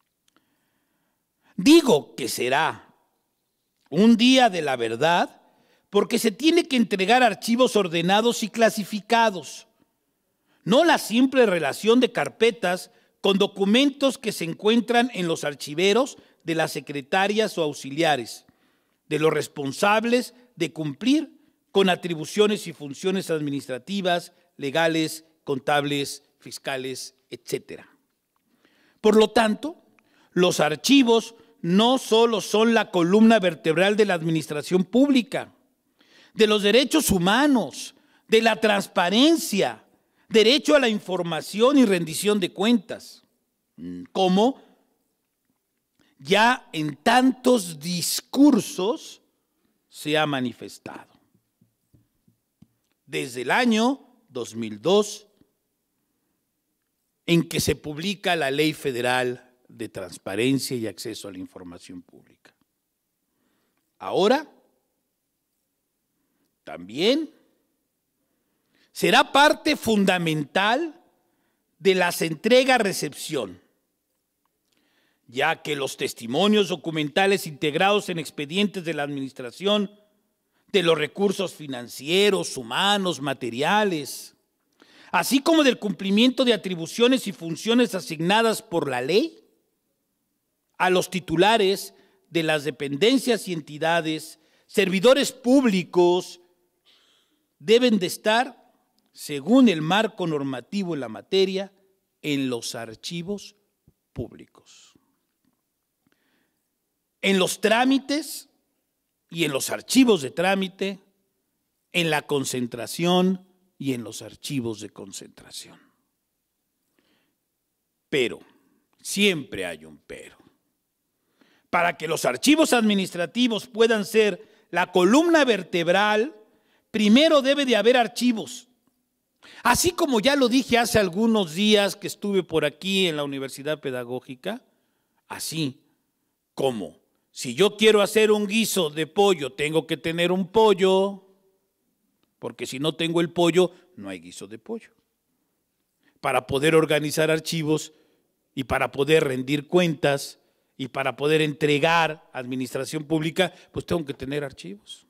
Digo que será un día de la verdad porque se tiene que entregar archivos ordenados y clasificados, no la simple relación de carpetas con documentos que se encuentran en los archiveros de las secretarias o auxiliares, de los responsables de cumplir con atribuciones y funciones administrativas, legales, contables, fiscales, etc. Por lo tanto, los archivos no solo son la columna vertebral de la administración pública, de los derechos humanos, de la transparencia, derecho a la información y rendición de cuentas, como ya en tantos discursos se ha manifestado. Desde el año 2002, en que se publica la Ley Federal de Transparencia y Acceso a la Información Pública. Ahora, también será parte fundamental de las entrega-recepción, ya que los testimonios documentales integrados en expedientes de la administración, de los recursos financieros, humanos, materiales, así como del cumplimiento de atribuciones y funciones asignadas por la ley a los titulares de las dependencias y entidades, servidores públicos, deben de estar, según el marco normativo en la materia, en los archivos públicos. En los trámites y en los archivos de trámite, en la concentración y en los archivos de concentración. Pero, siempre hay un pero. Para que los archivos administrativos puedan ser la columna vertebral, primero debe de haber archivos. Así como ya lo dije hace algunos días que estuve por aquí en la Universidad Pedagógica, así como si yo quiero hacer un guiso de pollo, tengo que tener un pollo, porque si no tengo el pollo, no hay guiso de pollo. Para poder organizar archivos y para poder rendir cuentas y para poder entregar administración pública, pues tengo que tener archivos.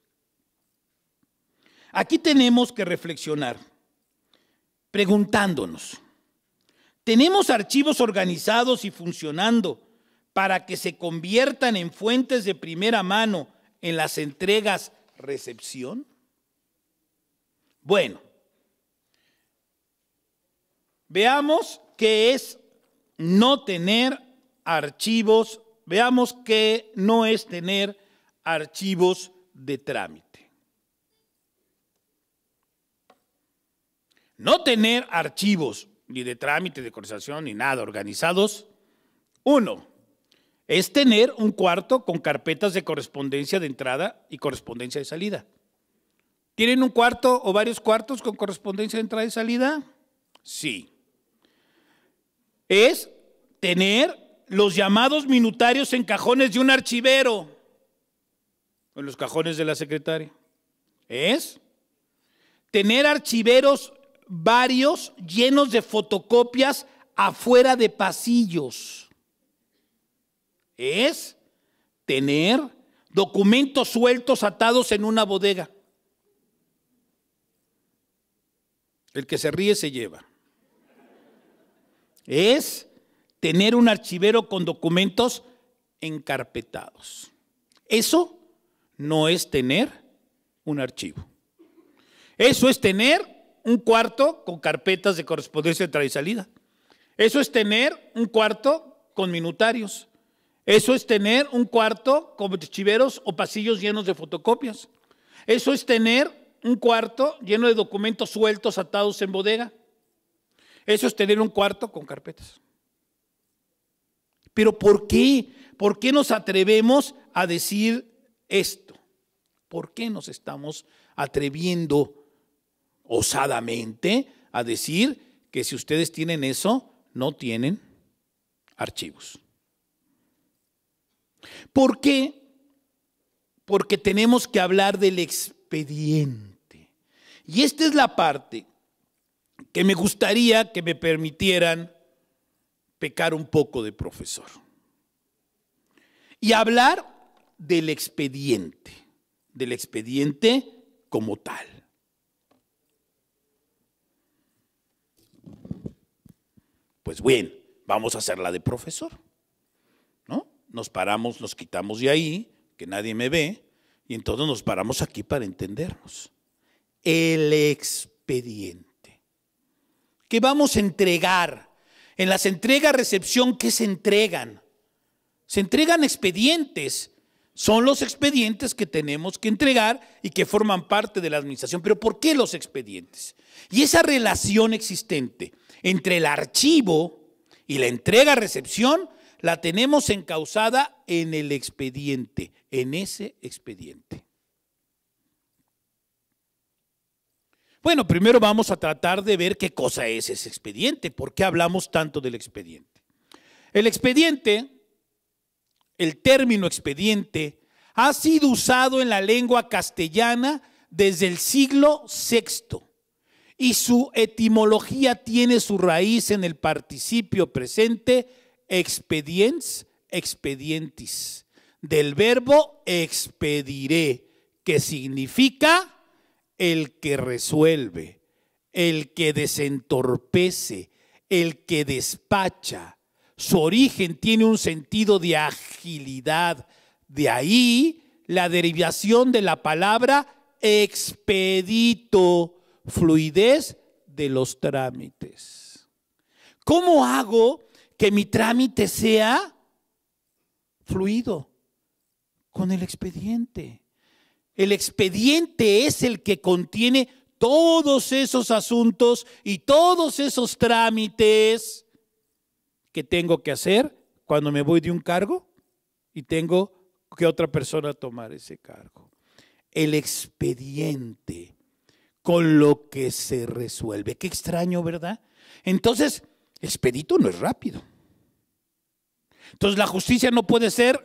Aquí tenemos que reflexionar, preguntándonos, ¿tenemos archivos organizados y funcionando para que se conviertan en fuentes de primera mano en las entregas-recepción? Bueno, veamos qué es no tener archivos, veamos qué no es tener archivos de trámite. No tener archivos ni de trámite, de conversación, ni nada organizados. Uno, es tener un cuarto con carpetas de correspondencia de entrada y correspondencia de salida. ¿Tienen un cuarto o varios cuartos con correspondencia de entrada y salida? Sí. Es tener los llamados minutarios en cajones de un archivero, en los cajones de la secretaria. Es tener archiveros varios llenos de fotocopias afuera de pasillos. Es tener documentos sueltos atados en una bodega. El que se ríe se lleva. Es tener un archivero con documentos encarpetados. Eso no es tener un archivo. Eso es tener un cuarto con carpetas de correspondencia de entrada y salida. Eso es tener un cuarto con minutarios. Eso es tener un cuarto con archiveros o pasillos llenos de fotocopias. Eso es tener un cuarto lleno de documentos sueltos atados en bodega. Eso es tener un cuarto con carpetas. Pero ¿por qué? ¿Por qué nos atrevemos a decir esto? ¿Por qué nos estamos atreviendo osadamente a decir que si ustedes tienen eso, no tienen archivos? ¿Por qué? Porque tenemos que hablar del expediente. Y esta es la parte que me gustaría que me permitieran pecar un poco de profesor. Y hablar del expediente como tal. Pues bien, vamos a hacerla de profesor, ¿no? Nos paramos, nos quitamos de ahí, que nadie me ve, y entonces nos paramos aquí para entendernos. El expediente. ¿Qué vamos a entregar? En las entregas-recepción, ¿qué se entregan? Se entregan expedientes. Son los expedientes que tenemos que entregar y que forman parte de la administración. ¿Pero por qué los expedientes? Y esa relación existente entre el archivo y la entrega-recepción la tenemos encauzada en el expediente, en ese expediente. Bueno, primero vamos a tratar de ver qué cosa es ese expediente, por qué hablamos tanto del expediente. El expediente, el término expediente, ha sido usado en la lengua castellana desde el siglo VI y su etimología tiene su raíz en el participio presente expediens, expedientis, del verbo expediré, que significa el que resuelve, el que desentorpece, el que despacha. Su origen tiene un sentido de agilidad, de ahí la derivación de la palabra expedito, fluidez de los trámites. ¿Cómo hago que mi trámite sea fluido? Con el expediente. El expediente es el que contiene todos esos asuntos y todos esos trámites que tengo que hacer cuando me voy de un cargo y tengo que otra persona tomar ese cargo. El expediente con lo que se resuelve. Qué extraño, ¿verdad? Entonces, expedito no es rápido. Entonces, la justicia no puede ser...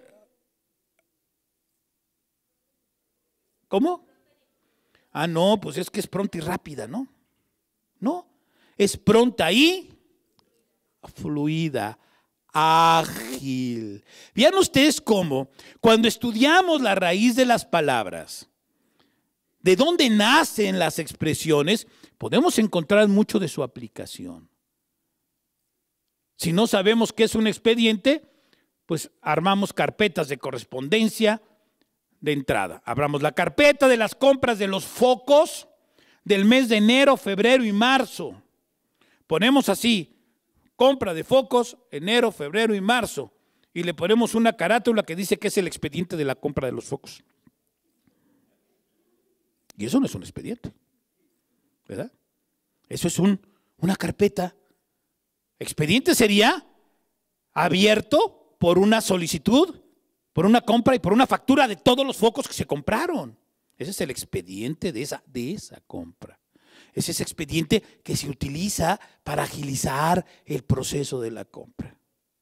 ¿Cómo? Ah, no, pues es que es pronta y rápida, ¿no? No, es pronta y fluida, ágil. Vean ustedes cómo, cuando estudiamos la raíz de las palabras, de dónde nacen las expresiones, podemos encontrar mucho de su aplicación. Si no sabemos qué es un expediente, pues armamos carpetas de correspondencia de entrada. Abramos la carpeta de las compras de los focos del mes de enero, febrero y marzo. Ponemos así, compra de focos, enero, febrero y marzo. Y le ponemos una carátula que dice que es el expediente de la compra de los focos. Y eso no es un expediente, ¿verdad? Eso es una carpeta. Expediente sería abierto por una solicitud, por una compra y por una factura de todos los focos que se compraron. Ese es el expediente de esa compra. Es ese expediente que se utiliza para agilizar el proceso de la compra.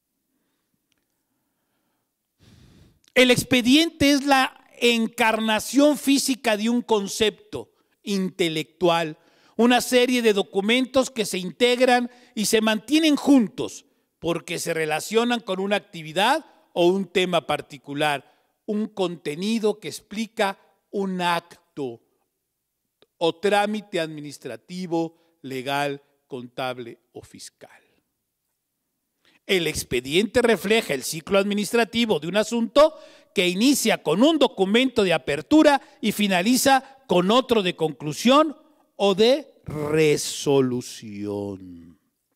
El expediente es la encarnación física de un concepto intelectual, una serie de documentos que se integran y se mantienen juntos porque se relacionan con una actividad o un tema particular, un contenido que explica un acto o trámite administrativo, legal, contable o fiscal. El expediente refleja el ciclo administrativo de un asunto que inicia con un documento de apertura y finaliza con otro de conclusión o de resolución.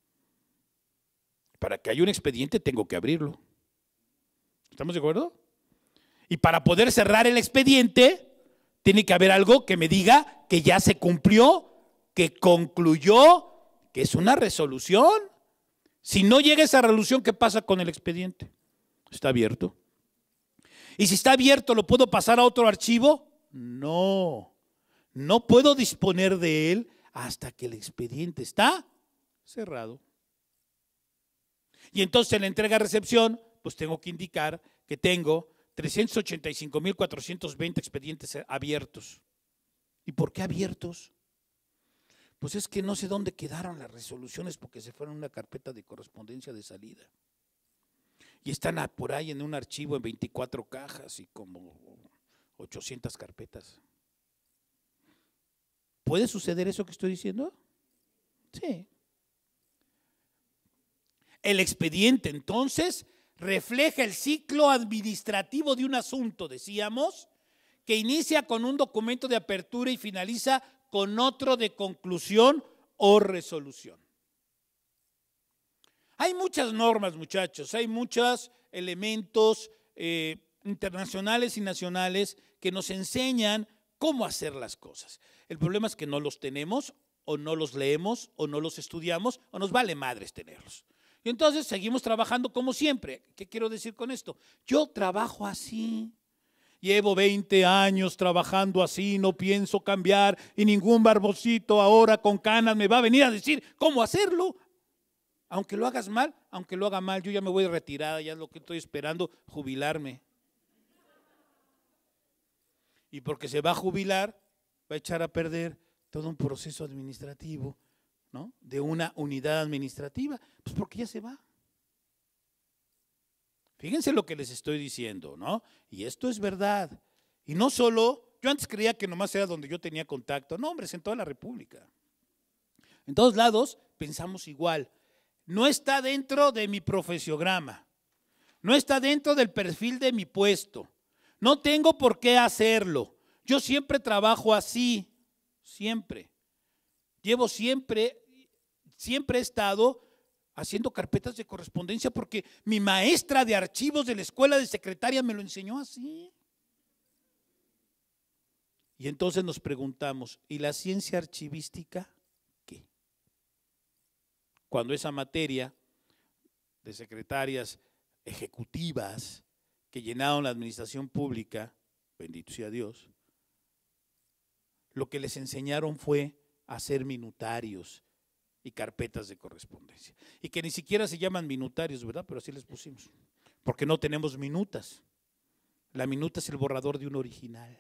Para que haya un expediente tengo que abrirlo. ¿Estamos de acuerdo? Y para poder cerrar el expediente, tiene que haber algo que me diga que ya se cumplió, que concluyó, que es una resolución. Si no llega esa resolución, ¿qué pasa con el expediente? ¿Está abierto? ¿Y si está abierto, lo puedo pasar a otro archivo? No, no puedo disponer de él hasta que el expediente está cerrado. Y entonces en la entrega-recepción, pues tengo que indicar que tengo 385,420 expedientes abiertos. ¿Y por qué abiertos? Pues es que no sé dónde quedaron las resoluciones porque se fueron a una carpeta de correspondencia de salida. Y están por ahí en un archivo en 24 cajas y como 800 carpetas. ¿Puede suceder eso que estoy diciendo? Sí. El expediente, entonces, refleja el ciclo administrativo de un asunto, decíamos, que inicia con un documento de apertura y finaliza con otro de conclusión o resolución. Hay muchas normas, muchachos, hay muchos elementos internacionales y nacionales que nos enseñan cómo hacer las cosas. El problema es que no los tenemos, o no los leemos, o no los estudiamos, o nos vale madres tenerlos. Y entonces seguimos trabajando como siempre. ¿Qué quiero decir con esto? Yo trabajo así. Llevo 20 años trabajando así, no pienso cambiar y ningún barbosito ahora con canas me va a venir a decir cómo hacerlo. Aunque lo hagas mal, aunque lo haga mal, yo ya me voy de retirada, ya es lo que estoy esperando, jubilarme. Y porque se va a jubilar, va a echar a perder todo un proceso administrativo, ¿no?, de una unidad administrativa? Pues porque ya se va. Fíjense lo que les estoy diciendo, ¿no? Y esto es verdad. Y no solo, yo antes creía que nomás era donde yo tenía contacto. No, hombre, es en toda la República. En todos lados pensamos igual. No está dentro de mi profesiograma. No está dentro del perfil de mi puesto. No tengo por qué hacerlo. Yo siempre trabajo así. Siempre. Siempre he estado haciendo carpetas de correspondencia porque mi maestra de archivos de la escuela de secretaria me lo enseñó así. Y entonces nos preguntamos, ¿y la ciencia archivística qué? Cuando esa materia de secretarias ejecutivas que llenaron la administración pública, bendito sea Dios, lo que les enseñaron fue hacer minutarios y carpetas de correspondencia. Y que ni siquiera se llaman minutarios, ¿verdad? Pero así les pusimos. Porque no tenemos minutas. La minuta es el borrador de un original.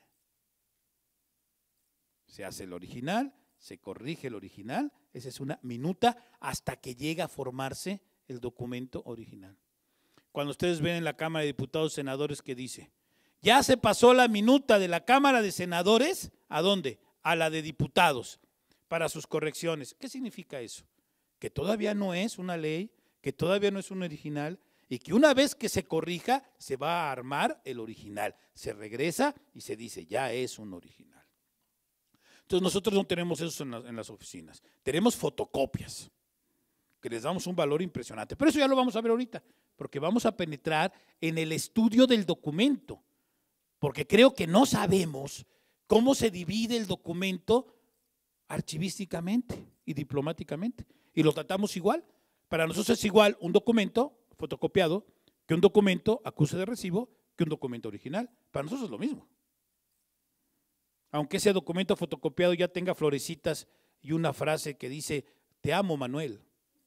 Se hace el original, se corrige el original, esa es una minuta hasta que llega a formarse el documento original. Cuando ustedes ven en la Cámara de Diputados, senadores, que dice, ya se pasó la minuta de la Cámara de Senadores, ¿a dónde? A la de diputados, para sus correcciones. ¿Qué significa eso? Que todavía no es una ley, que todavía no es un original y que una vez que se corrija se va a armar el original. Se regresa y se dice, ya es un original. Entonces nosotros no tenemos eso en las oficinas. Tenemos fotocopias, que les damos un valor impresionante. Pero eso ya lo vamos a ver ahorita, porque vamos a penetrar en el estudio del documento. Porque creo que no sabemos cómo se divide el documento archivísticamente y diplomáticamente. Y lo tratamos igual. Para nosotros es igual un documento fotocopiado que un documento acuse de recibo que un documento original. Para nosotros es lo mismo. Aunque ese documento fotocopiado ya tenga florecitas y una frase que dice, te amo, Manuel.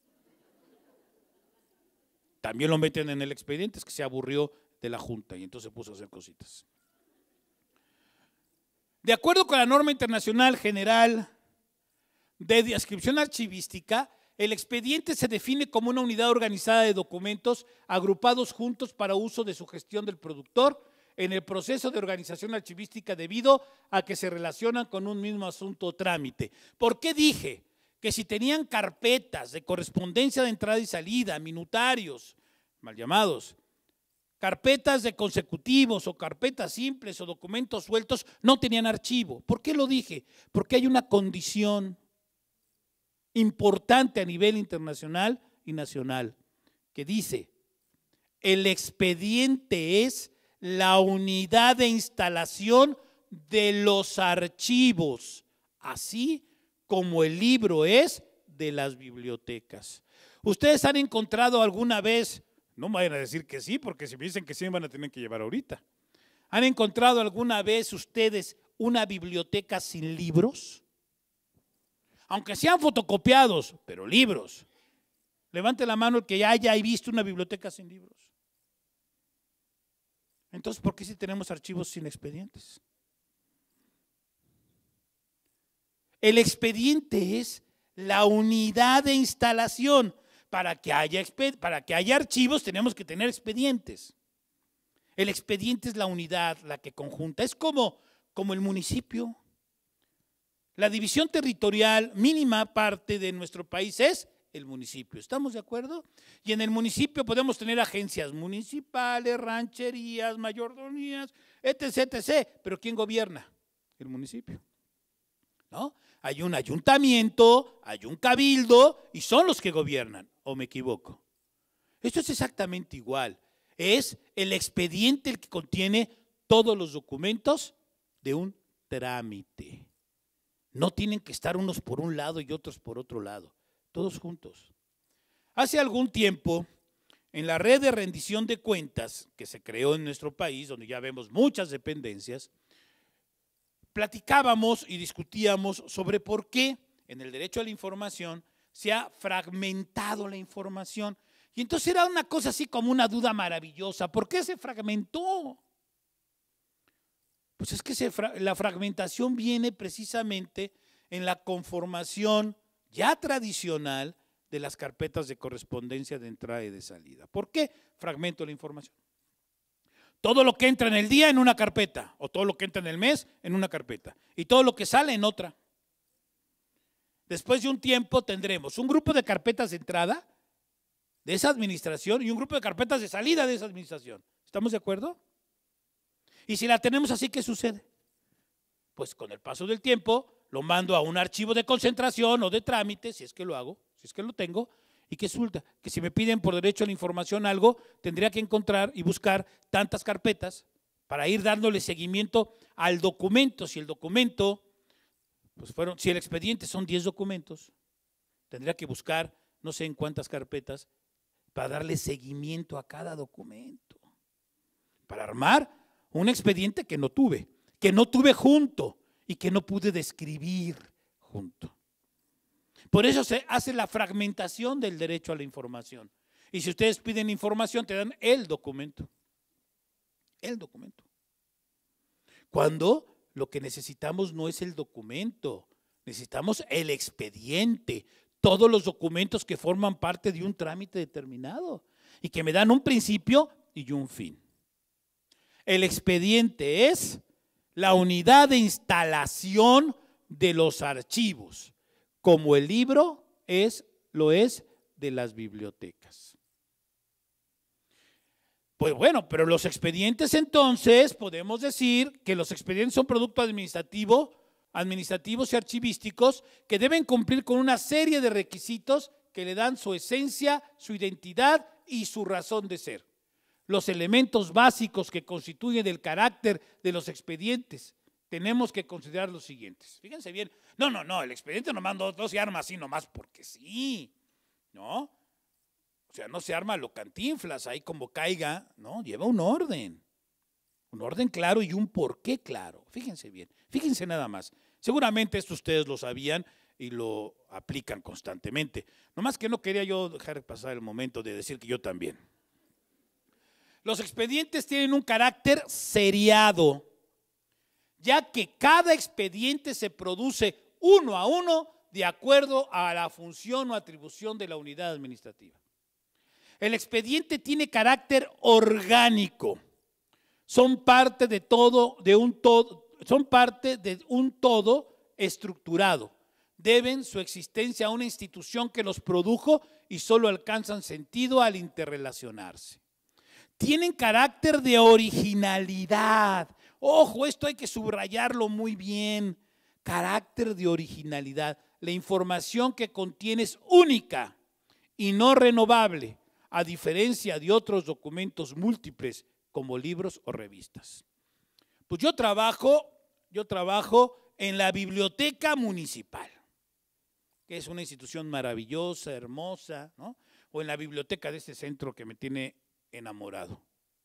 También lo meten en el expediente, es que se aburrió de la Junta y entonces se puso a hacer cositas. De acuerdo con la norma internacional general de adscripción archivística, el expediente se define como una unidad organizada de documentos agrupados juntos para uso de su gestión del productor en el proceso de organización archivística debido a que se relacionan con un mismo asunto o trámite. ¿Por qué dije que si tenían carpetas de correspondencia de entrada y salida, minutarios, mal llamados, carpetas de consecutivos o carpetas simples o documentos sueltos, no tenían archivo? ¿Por qué lo dije? Porque hay una condición importante a nivel internacional y nacional que dice, el expediente es la unidad de instalación de los archivos, así como el libro es de las bibliotecas. ¿Ustedes han encontrado alguna vez, no me vayan a decir que sí, porque si me dicen que sí me van a tener que llevar ahorita, ¿han encontrado alguna vez ustedes una biblioteca sin libros? Aunque sean fotocopiados, pero libros. Levante la mano el que ya haya visto una biblioteca sin libros. Entonces, ¿por qué si tenemos archivos sin expedientes? El expediente es la unidad de instalación. Para que haya archivos tenemos que tener expedientes. El expediente es la unidad, la que conjunta. Es como el municipio. La división territorial mínima parte de nuestro país es el municipio. ¿Estamos de acuerdo? Y en el municipio podemos tener agencias municipales, rancherías, mayordomías, etc., etc. Pero ¿quién gobierna? El municipio. ¿No? Hay un ayuntamiento, hay un cabildo y son los que gobiernan. ¿O me equivoco? Esto es exactamente igual. Es el expediente el que contiene todos los documentos de un trámite. No tienen que estar unos por un lado y otros por otro lado, todos juntos. Hace algún tiempo, en la red de rendición de cuentas que se creó en nuestro país, donde ya vemos muchas dependencias, platicábamos y discutíamos sobre por qué en el derecho a la información se ha fragmentado la información. Y entonces era una cosa así como una duda maravillosa. ¿Por qué se fragmentó? Pues es que la fragmentación viene precisamente en la conformación ya tradicional de las carpetas de correspondencia de entrada y de salida. ¿Por qué fragmento la información? Todo lo que entra en el día en una carpeta, o todo lo que entra en el mes en una carpeta, y todo lo que sale en otra. Después de un tiempo tendremos un grupo de carpetas de entrada de esa administración y un grupo de carpetas de salida de esa administración. ¿Estamos de acuerdo? Y si la tenemos así, ¿qué sucede? Pues con el paso del tiempo lo mando a un archivo de concentración o de trámite, si es que lo hago, si es que lo tengo, y que resulta que si me piden por derecho a la información algo, tendría que encontrar y buscar tantas carpetas para ir dándole seguimiento al documento. Si el documento, pues si el expediente son 10 documentos, tendría que buscar no sé en cuántas carpetas para darle seguimiento a cada documento, para armar un expediente que no tuve junto y que no pude describir junto. Por eso se hace la fragmentación del derecho a la información. Y si ustedes piden información, te dan el documento. El documento. Cuando lo que necesitamos no es el documento, necesitamos el expediente. Todos los documentos que forman parte de un trámite determinado y que me dan un principio y un fin. El expediente es la unidad de instalación de los archivos, como el libro lo es de las bibliotecas. Pues bueno, pero los expedientes entonces, podemos decir que los expedientes son producto administrativos y archivísticos que deben cumplir con una serie de requisitos que le dan su esencia, su identidad y su razón de ser. Los elementos básicos que constituyen el carácter de los expedientes, tenemos que considerar los siguientes. Fíjense bien, no, el expediente nomás no se arma así nomás porque sí, ¿no? O sea, no se arma lo cantinflas ahí como caiga, ¿no? Lleva un orden claro y un porqué claro. Fíjense bien, fíjense nada más. Seguramente esto ustedes lo sabían y lo aplican constantemente. Nomás que no quería yo dejar pasar el momento de decir que yo también. Los expedientes tienen un carácter seriado, ya que cada expediente se produce uno a uno de acuerdo a la función o atribución de la unidad administrativa. El expediente tiene carácter orgánico, son parte de un todo estructurado. Deben su existencia a una institución que los produjo y solo alcanzan sentido al interrelacionarse. Tienen carácter de originalidad. Ojo, esto hay que subrayarlo muy bien. Carácter de originalidad. La información que contiene es única y no renovable, a diferencia de otros documentos múltiples como libros o revistas. Pues yo trabajo en la biblioteca municipal, que es una institución maravillosa, hermosa, ¿no? O en la biblioteca de este centro que me tiene enamorado.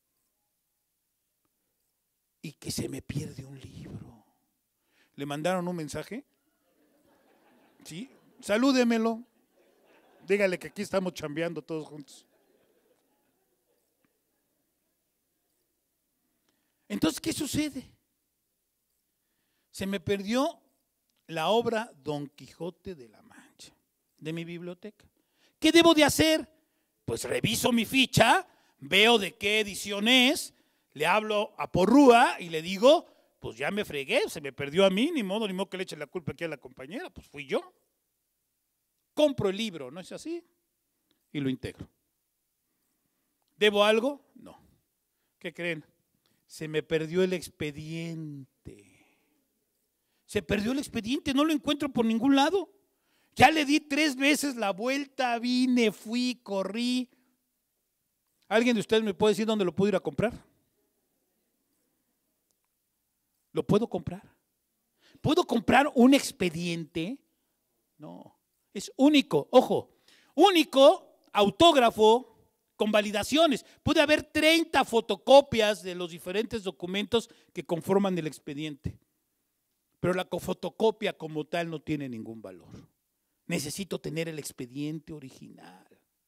Y que se me pierde un libro. ¿Le mandaron un mensaje? Sí, salúdemelo. Dígale que aquí estamos chambeando todos juntos. Entonces, ¿qué sucede? Se me perdió la obra Don Quijote de la Mancha de mi biblioteca. ¿Qué debo de hacer? Pues reviso mi ficha, veo de qué edición es, le hablo a Porrúa y le digo, pues ya me fregué, se me perdió a mí, ni modo que le eche la culpa aquí a la compañera, pues fui yo. Compro el libro, ¿no es así? Y lo integro. ¿Debo algo? No. ¿Qué creen? Se me perdió el expediente. Se perdió el expediente, no lo encuentro por ningún lado. Ya le di 3 veces la vuelta, vine, fui, corrí. ¿Alguien de ustedes me puede decir dónde lo puedo ir a comprar? ¿Lo puedo comprar? ¿Puedo comprar un expediente? No, es único, ojo, único, autógrafo, con validaciones. Puede haber 30 fotocopias de los diferentes documentos que conforman el expediente, pero la fotocopia como tal no tiene ningún valor. Necesito tener el expediente original.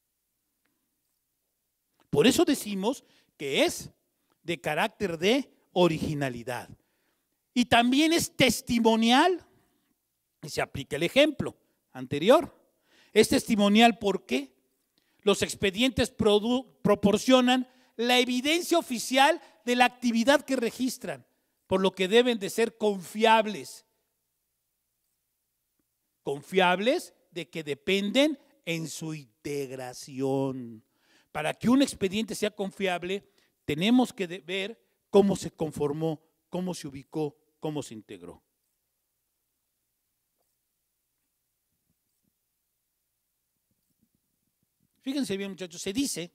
Por eso decimos que es de carácter de originalidad. Y también es testimonial. Y se aplica el ejemplo anterior. Es testimonial, ¿por qué? Los expedientes proporcionan la evidencia oficial de la actividad que registran, por lo que deben de ser confiables. Confiables de que dependen en su integración. Para que un expediente sea confiable, tenemos que ver cómo se conformó, cómo se ubicó, cómo se integró. Fíjense bien, muchachos, se dice,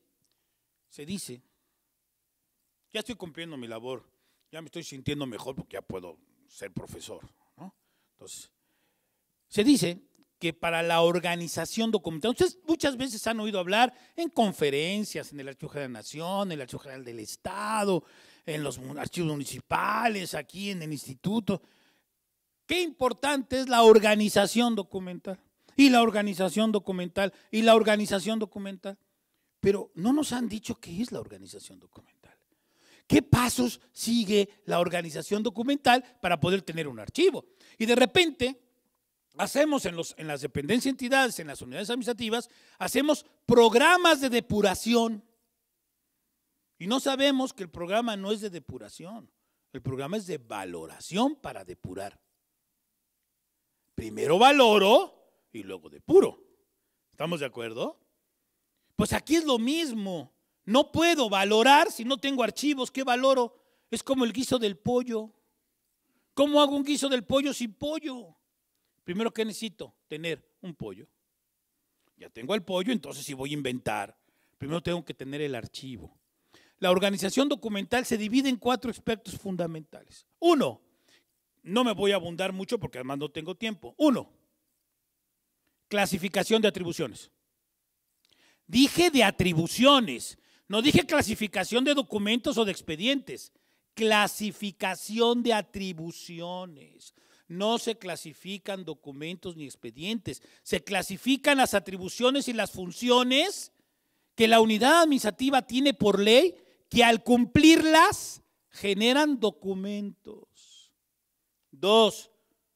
ya estoy cumpliendo mi labor, ya me estoy sintiendo mejor porque ya puedo ser profesor, ¿no? Entonces, se dice que para la organización documental, ustedes muchas veces han oído hablar en conferencias, en el Archivo General de la Nación, en el Archivo General del Estado, en los archivos municipales, aquí en el instituto. Qué importante es la organización documental. Y la organización documental, y la organización documental. Pero no nos han dicho qué es la organización documental. ¿Qué pasos sigue la organización documental para poder tener un archivo? Y de repente hacemos en las dependencias, entidades, en las unidades administrativas, hacemos programas de depuración. Y no sabemos que el programa no es de depuración, el programa es de valoración para depurar. Primero valoro y luego depuro. ¿Estamos de acuerdo? Pues aquí es lo mismo. No puedo valorar si no tengo archivos. ¿Qué valoro? Es como el guiso del pollo. ¿Cómo hago un guiso del pollo sin pollo? Primero, ¿qué necesito? Tener un pollo. Ya tengo el pollo, entonces si voy a inventar, primero tengo que tener el archivo. La organización documental se divide en 4 aspectos fundamentales. 1, no me voy a abundar mucho porque además no tengo tiempo. 1, clasificación de atribuciones. Dije de atribuciones, no dije clasificación de documentos o de expedientes. Clasificación de atribuciones. No se clasifican documentos ni expedientes, se clasifican las atribuciones y las funciones que la unidad administrativa tiene por ley, que al cumplirlas generan documentos. 2,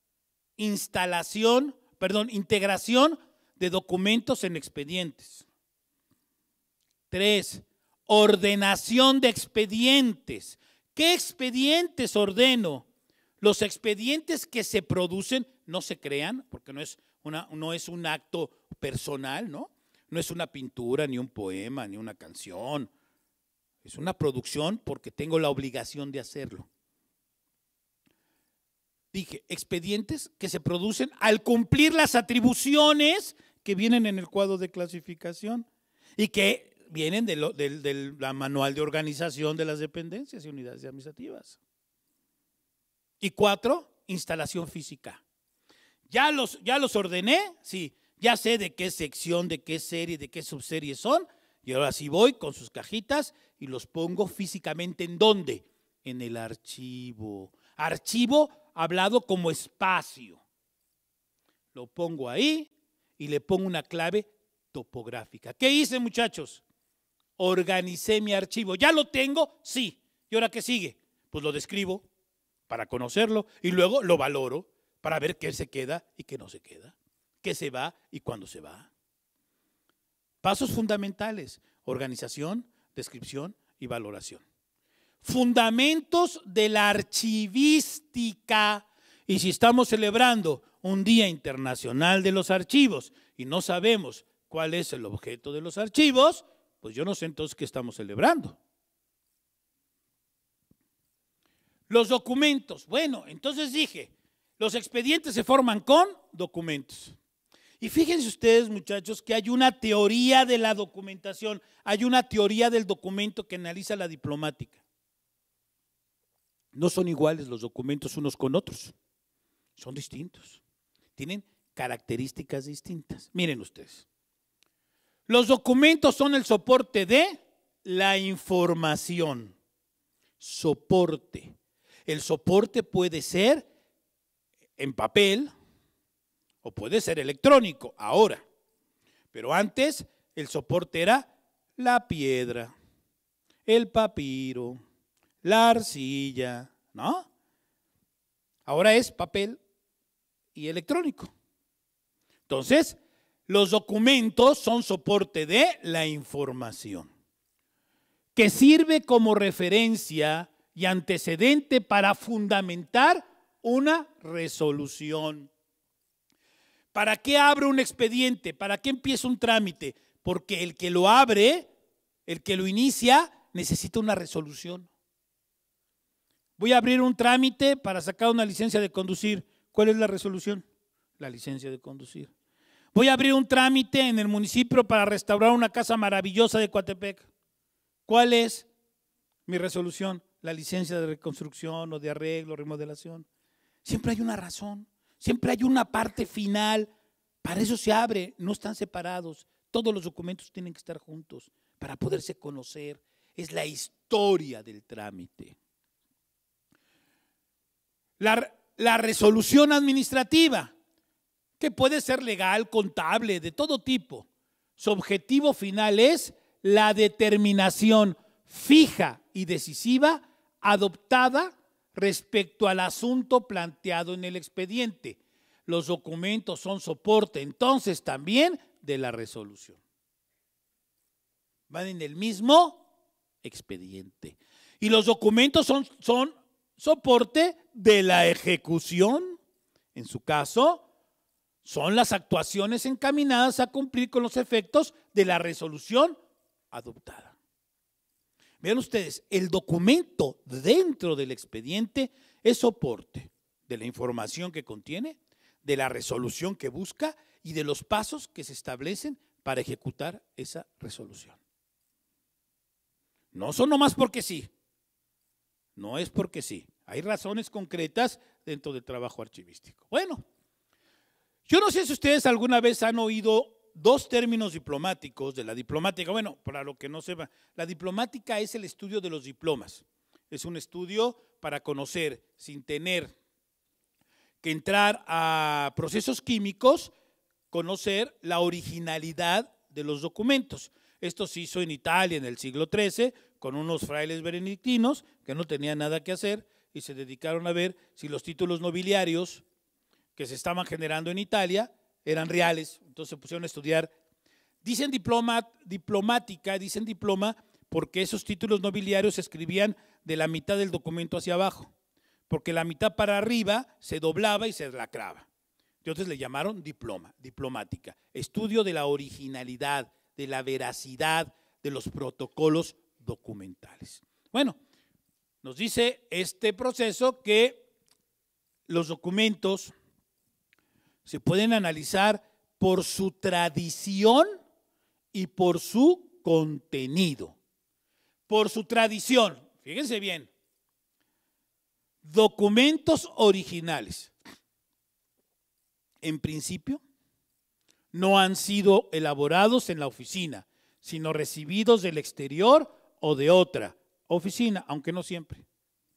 integración de documentos en expedientes. 3, ordenación de expedientes. ¿Qué expedientes ordeno? Los expedientes que se producen no se crean, porque no es un acto personal, ¿no? No es una pintura, ni un poema, ni una canción. Es una producción porque tengo la obligación de hacerlo. Dije, expedientes que se producen al cumplir las atribuciones que vienen en el cuadro de clasificación y que vienen del manual de organización de las dependencias y unidades administrativas. Y 4, instalación física. ¿Ya los ordené? Sí. Ya sé de qué sección, de qué serie, de qué subserie son. Y ahora sí voy con sus cajitas y los pongo físicamente. ¿En dónde? En el archivo. Archivo hablado como espacio. Lo pongo ahí y le pongo una clave topográfica. ¿Qué hice, muchachos? Organicé mi archivo. ¿Ya lo tengo? Sí. ¿Y ahora qué sigue? Pues lo describo para conocerlo y luego lo valoro para ver qué se queda y qué no se queda, qué se va y cuándo se va. Pasos fundamentales: organización, descripción y valoración. Fundamentos de la archivística. Y si estamos celebrando un Día Internacional de los Archivos y no sabemos cuál es el objeto de los archivos, pues yo no sé entonces qué estamos celebrando. Los documentos. Bueno, entonces dije, los expedientes se forman con documentos. Y fíjense ustedes, muchachos, que hay una teoría de la documentación, hay una teoría del documento que analiza la diplomática. No son iguales los documentos unos con otros, son distintos, tienen características distintas. Miren ustedes, los documentos son el soporte de la información, soporte. El soporte puede ser en papel o puede ser electrónico ahora, pero antes el soporte era la piedra, el papiro, la arcilla, ¿no? Ahora es papel y electrónico. Entonces, los documentos son soporte de la información, que sirve como referencia y antecedente para fundamentar una resolución. ¿Para qué abre un expediente? ¿Para qué empieza un trámite? Porque el que lo abre, el que lo inicia, necesita una resolución. Voy a abrir un trámite para sacar una licencia de conducir. ¿Cuál es la resolución? La licencia de conducir. Voy a abrir un trámite en el municipio para restaurar una casa maravillosa de Coatepec. ¿Cuál es mi resolución? La licencia de reconstrucción o de arreglo, remodelación. Siempre hay una razón, siempre hay una parte final. Para eso se abre, no están separados. Todos los documentos tienen que estar juntos para poderse conocer. Es la historia del trámite. La resolución administrativa, que puede ser legal, contable, de todo tipo. Su objetivo final es la determinación fija y decisiva adoptada respecto al asunto planteado en el expediente. Los documentos son soporte entonces también de la resolución. Van en el mismo expediente. Y los documentos son soporte de la ejecución. En su caso, son las actuaciones encaminadas a cumplir con los efectos de la resolución adoptada. Vean ustedes, el documento dentro del expediente es soporte de la información que contiene, de la resolución que busca y de los pasos que se establecen para ejecutar esa resolución. No son nomás porque sí, no es porque sí, hay razones concretas dentro del trabajo archivístico. Bueno, yo no sé si ustedes alguna vez han oído dos términos diplomáticos de la diplomática. Bueno, para lo que no sepa, la diplomática es el estudio de los diplomas. Es un estudio para conocer, sin tener que entrar a procesos químicos, conocer la originalidad de los documentos. Esto se hizo en Italia en el siglo XIII con unos frailes benedictinos que no tenían nada que hacer y se dedicaron a ver si los títulos nobiliarios que se estaban generando en Italia eran reales. Entonces se pusieron a estudiar. Dicen diplomática, dicen diploma, porque esos títulos nobiliarios se escribían de la mitad del documento hacia abajo, porque la mitad para arriba se doblaba y se lacraba. Entonces le llamaron diploma, diplomática, estudio de la originalidad, de la veracidad de los protocolos documentales. Bueno, nos dice este proceso que los documentos se pueden analizar por su tradición y por su contenido. Por su tradición, fíjense bien, documentos originales, en principio, no han sido elaborados en la oficina, sino recibidos del exterior o de otra oficina, aunque no siempre.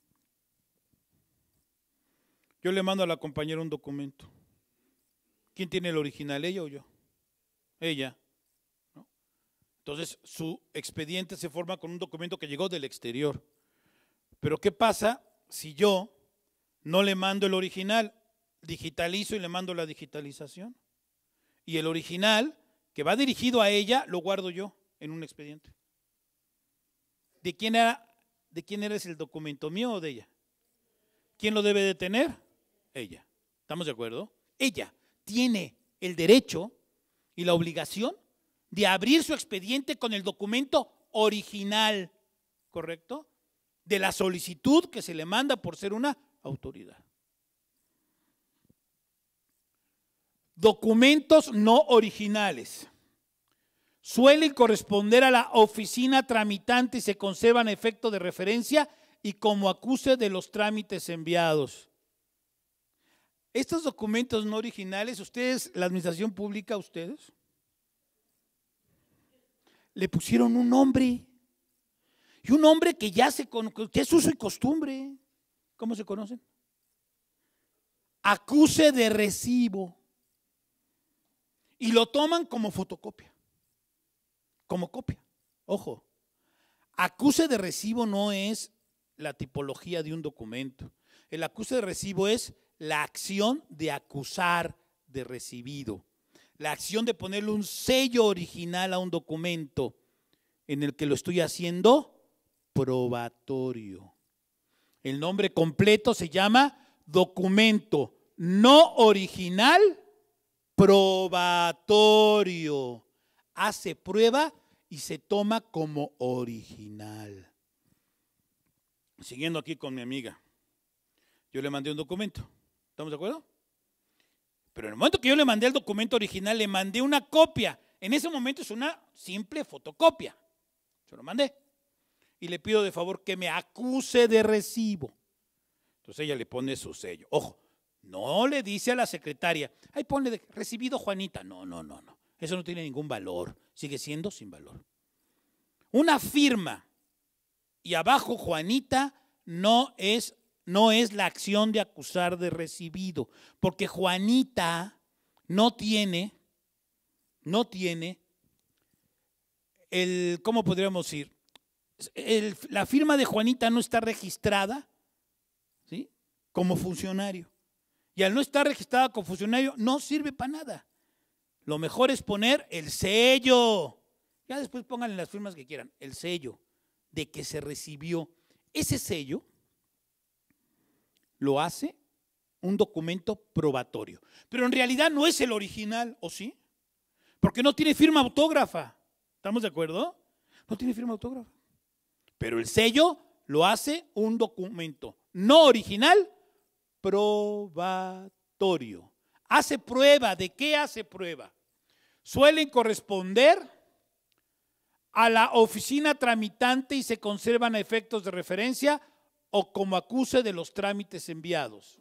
Yo le mando a la compañera un documento. ¿Quién tiene el original, ella o yo? Ella, ¿no? Entonces, su expediente se forma con un documento que llegó del exterior. Pero ¿qué pasa si yo no le mando el original, digitalizo y le mando la digitalización? Y el original, que va dirigido a ella, lo guardo yo en un expediente. ¿De quién era el documento, mío o de ella? ¿Quién lo debe de tener? Ella. ¿Estamos de acuerdo? Ella tiene el derecho y la obligación de abrir su expediente con el documento original, ¿correcto? De la solicitud que se le manda por ser una autoridad. Documentos no originales suelen corresponder a la oficina tramitante y se conservan a efecto de referencia y como acuse de los trámites enviados. Estos documentos no originales, ustedes, la administración pública, ustedes, le pusieron un nombre. Y un nombre que ya que es uso y costumbre. ¿Cómo se conocen? Acuse de recibo. Y lo toman como fotocopia. Como copia. Ojo. Acuse de recibo no es la tipología de un documento. El acuse de recibo es la acción de acusar de recibido, la acción de ponerle un sello original a un documento en el que lo estoy haciendo probatorio. El nombre completo se llama documento no original probatorio. Hace prueba y se toma como original. Siguiendo aquí con mi amiga, yo le mandé un documento, ¿estamos de acuerdo? Pero en el momento que yo le mandé el documento original, le mandé una copia. En ese momento es una simple fotocopia. Se lo mandé. Y le pido de favor que me acuse de recibo. Entonces ella le pone su sello. Ojo, no le dice a la secretaria, ay, ponle de recibido Juanita. No. Eso no tiene ningún valor. Sigue siendo sin valor. Una firma y abajo Juanita no es la acción de acusar de recibido, porque Juanita no tiene el, ¿cómo podríamos decir? La firma de Juanita no está registrada, ¿sí?, como funcionario. Y al no estar registrada como funcionario no sirve para nada. Lo mejor es poner el sello. Ya después pónganle las firmas que quieran, el sello de que se recibió. Ese sello lo hace un documento probatorio. Pero en realidad no es el original, ¿o sí? Porque no tiene firma autógrafa. ¿Estamos de acuerdo? No tiene firma autógrafa. Pero el sello lo hace un documento no original, probatorio. Hace prueba. ¿De qué hace prueba? Suelen corresponder a la oficina tramitante y se conservan a efectos de referencia o como acuse de los trámites enviados.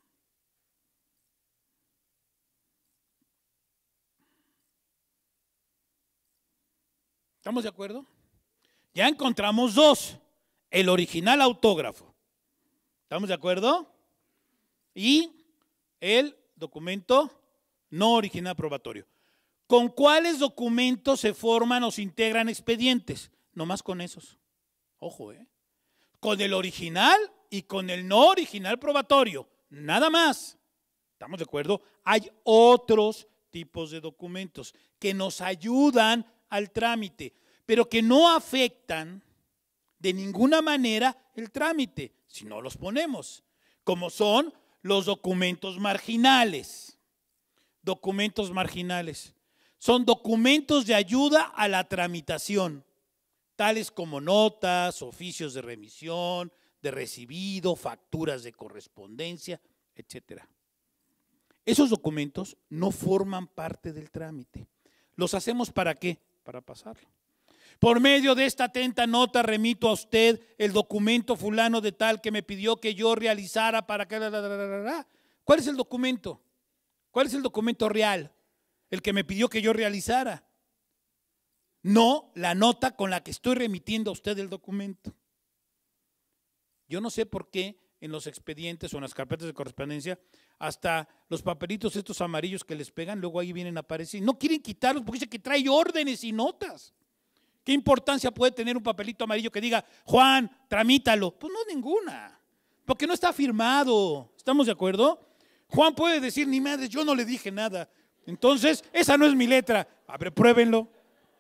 ¿Estamos de acuerdo? Ya encontramos dos, el original autógrafo. ¿Estamos de acuerdo? Y el documento no original probatorio. ¿Con cuáles documentos se forman o se integran expedientes? Nomás con esos. Ojo, con el original y con el no original probatorio. Nada más. ¿Estamos de acuerdo? Hay otros tipos de documentos que nos ayudan al trámite, pero que no afectan de ninguna manera el trámite, si no los ponemos, como son los documentos marginales. Documentos marginales son documentos de ayuda a la tramitación, tales como notas, oficios de remisión, de recibido, facturas de correspondencia, etcétera. Esos documentos no forman parte del trámite. ¿Los hacemos para qué? Para pasarlo. Por medio de esta atenta nota remito a usted el documento fulano de tal que me pidió que yo realizara para que… ¿Cuál es el documento? ¿Cuál es el documento real? El que me pidió que yo realizara. No la nota con la que estoy remitiendo a usted el documento. Yo no sé por qué en los expedientes o en las carpetas de correspondencia, hasta los papelitos estos amarillos que les pegan, luego ahí vienen a aparecer. No quieren quitarlos porque dice que trae órdenes y notas. ¿Qué importancia puede tener un papelito amarillo que diga, Juan, tramítalo? Pues no, ninguna, porque no está firmado. ¿Estamos de acuerdo? Juan puede decir, ni madre, yo no le dije nada. Entonces, esa no es mi letra. A ver, pruébenlo.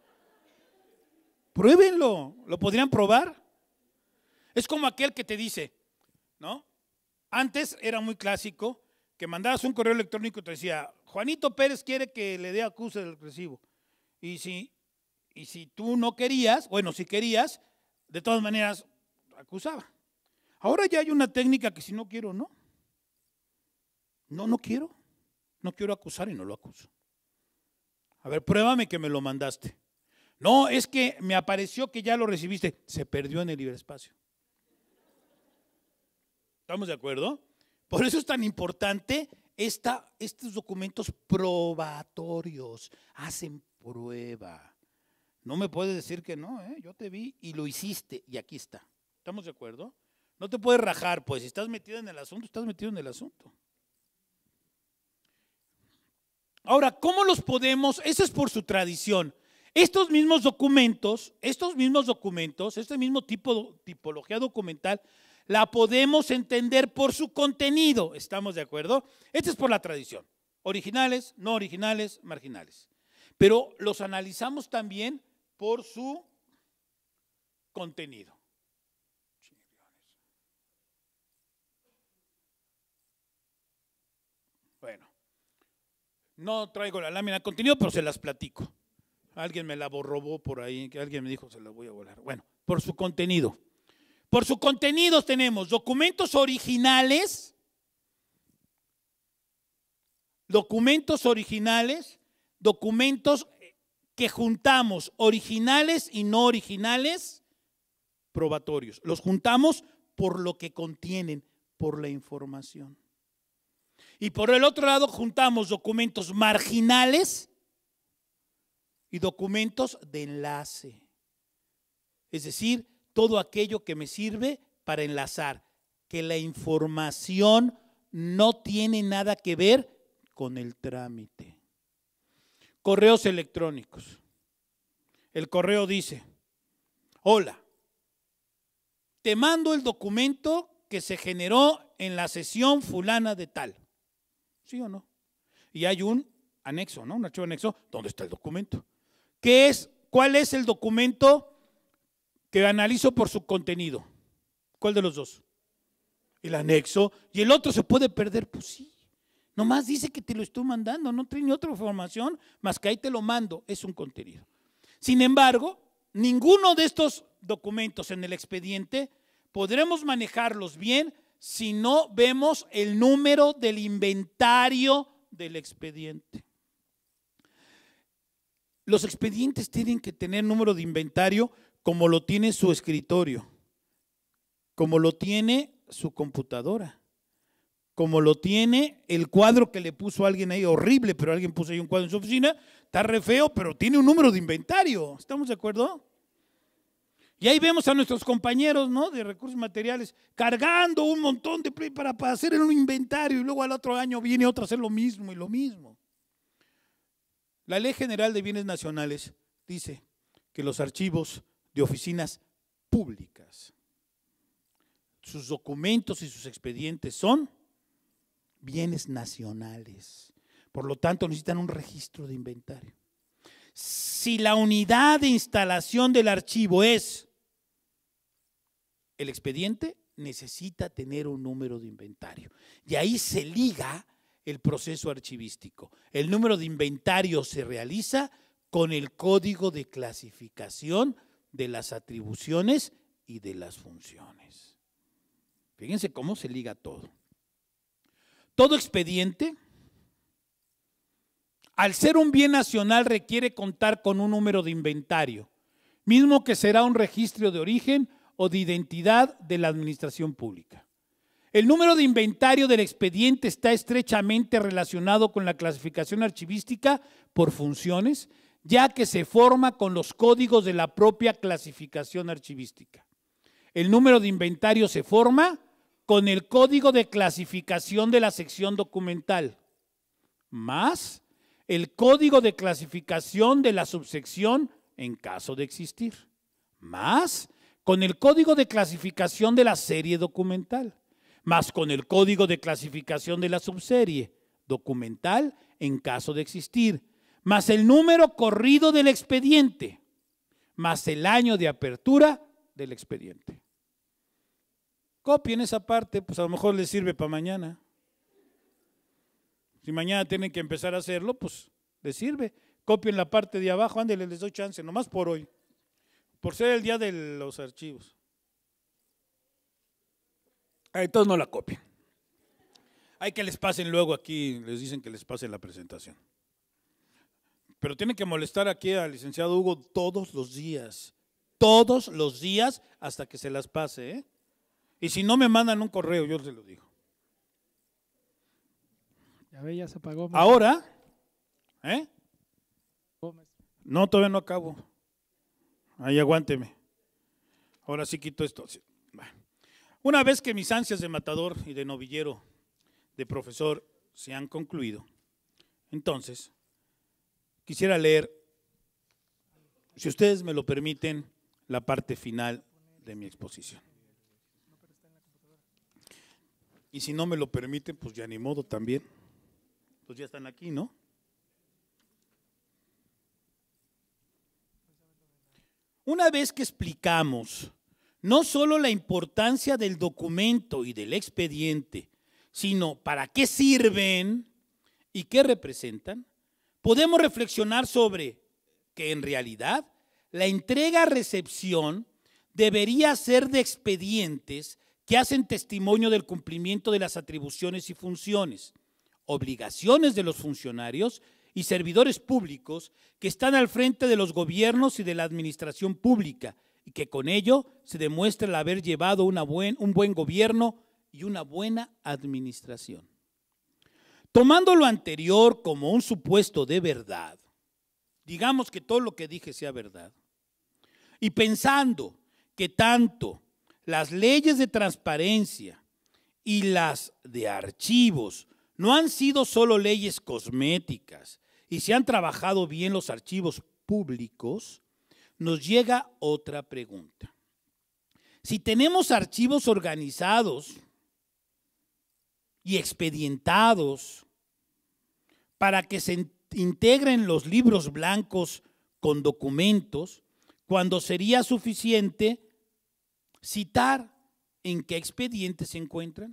Pruébenlo. ¿Lo podrían probar? Es como aquel que te dice, ¿no? Antes era muy clásico que mandabas un correo electrónico y te decía, Juanito Pérez quiere que le dé acuse del recibo. Y si tú no querías, bueno, si querías, de todas maneras acusaba. Ahora ya hay una técnica que si no quiero, no. No quiero. No quiero acusar y no lo acuso. A ver, pruébame que me lo mandaste. No, es que me apareció que ya lo recibiste. Se perdió en el ciberespacio. ¿Estamos de acuerdo? Por eso es tan importante estos documentos probatorios. Hacen prueba. No me puedes decir que no, yo te vi y lo hiciste y aquí está. ¿Estamos de acuerdo? No te puedes rajar, pues si estás metido en el asunto, estás metido en el asunto. Ahora, ¿cómo los podemos? Eso es por su tradición. Este mismo tipología documental, la podemos entender por su contenido. ¿Estamos de acuerdo? Este es por la tradición. Originales, no originales, marginales. Pero los analizamos también por su contenido. Bueno, no traigo la lámina de contenido, pero se las platico. Alguien me la robó por ahí, que alguien me dijo se la voy a volar. Bueno, por su contenido. Por su contenido tenemos documentos originales, documentos que juntamos, originales y no originales, probatorios. Los juntamos por lo que contienen, por la información. Y por el otro lado juntamos documentos marginales y documentos de enlace. Es decir, todo aquello que me sirve para enlazar, que la información no tiene nada que ver con el trámite. Correos electrónicos. El correo dice: hola, te mando el documento que se generó en la sesión fulana de tal. ¿Sí o no? Y hay un anexo, ¿no? Un archivo anexo donde está el documento. ¿Cuál es el documento que analizo por su contenido? ¿Cuál de los dos? El anexo. ¿Y el otro se puede perder? Pues sí. Nomás dice que te lo estoy mandando, no trae ni otra información más que ahí te lo mando. Es un contenido. Sin embargo, ninguno de estos documentos en el expediente podremos manejarlos bien si no vemos el número del inventario del expediente. Los expedientes tienen que tener número de inventario como lo tiene su escritorio, como lo tiene su computadora, como lo tiene el cuadro que le puso alguien ahí, horrible, pero alguien puso ahí un cuadro en su oficina, está re feo, pero tiene un número de inventario. ¿Estamos de acuerdo? Y ahí vemos a nuestros compañeros, ¿no?, de recursos materiales cargando un montón de para hacer un inventario y luego al otro año viene otro a hacer lo mismo y lo mismo. La Ley General de Bienes Nacionales dice que los archivos de oficinas públicas, sus documentos y sus expedientes son bienes nacionales. Por lo tanto, necesitan un registro de inventario. Si la unidad de instalación del archivo es el expediente, necesita tener un número de inventario. Y ahí se liga el proceso archivístico. El número de inventario se realiza con el código de clasificación de las atribuciones y de las funciones. Fíjense cómo se liga todo. Todo expediente, al ser un bien nacional, requiere contar con un número de inventario, mismo que será un registro de origen o de identidad de la administración pública. El número de inventario del expediente está estrechamente relacionado con la clasificación archivística por funciones, ya que se forma con los códigos de la propia clasificación archivística. El número de inventario se forma con el código de clasificación de la sección documental, más el código de clasificación de la subsección en caso de existir, más con el código de clasificación de la serie documental, más con el código de clasificación de la subserie documental en caso de existir, más el número corrido del expediente, más el año de apertura del expediente. Copien esa parte, pues a lo mejor les sirve para mañana. Si mañana tienen que empezar a hacerlo, pues les sirve. Copien la parte de abajo, ándale, les doy chance, nomás por hoy, por ser el día de los archivos. Entonces no la copien. Hay que les pasen luego aquí, les dicen que les pasen la presentación. Pero tienen que molestar aquí al licenciado Hugo todos los días hasta que se las pase, ¿eh? Y si no me mandan un correo, yo se lo digo. Ya ve, ya se apagó. Ahora, no, todavía no acabo. Ahí aguánteme. Ahora sí quito esto. Una vez que mis ansias de matador y de novillero, de profesor, se han concluido, entonces quisiera leer, si ustedes me lo permiten, la parte final de mi exposición. Y si no me lo permiten, pues ya ni modo también. Pues ya están aquí, ¿no? Una vez que explicamos no solo la importancia del documento y del expediente, sino para qué sirven y qué representan, podemos reflexionar sobre que en realidad la entrega-recepción debería ser de expedientes que hacen testimonio del cumplimiento de las atribuciones y funciones, obligaciones de los funcionarios y servidores públicos que están al frente de los gobiernos y de la administración pública, y que con ello se demuestra el haber llevado un buen gobierno y una buena administración. Tomando lo anterior como un supuesto de verdad, digamos que todo lo que dije sea verdad, y pensando que tanto las leyes de transparencia y las de archivos no han sido solo leyes cosméticas y se han trabajado bien los archivos públicos, nos llega otra pregunta. Si tenemos archivos organizados y expedientados para que se integren los libros blancos con documentos, cuando sería suficiente citar en qué expedientes se encuentran.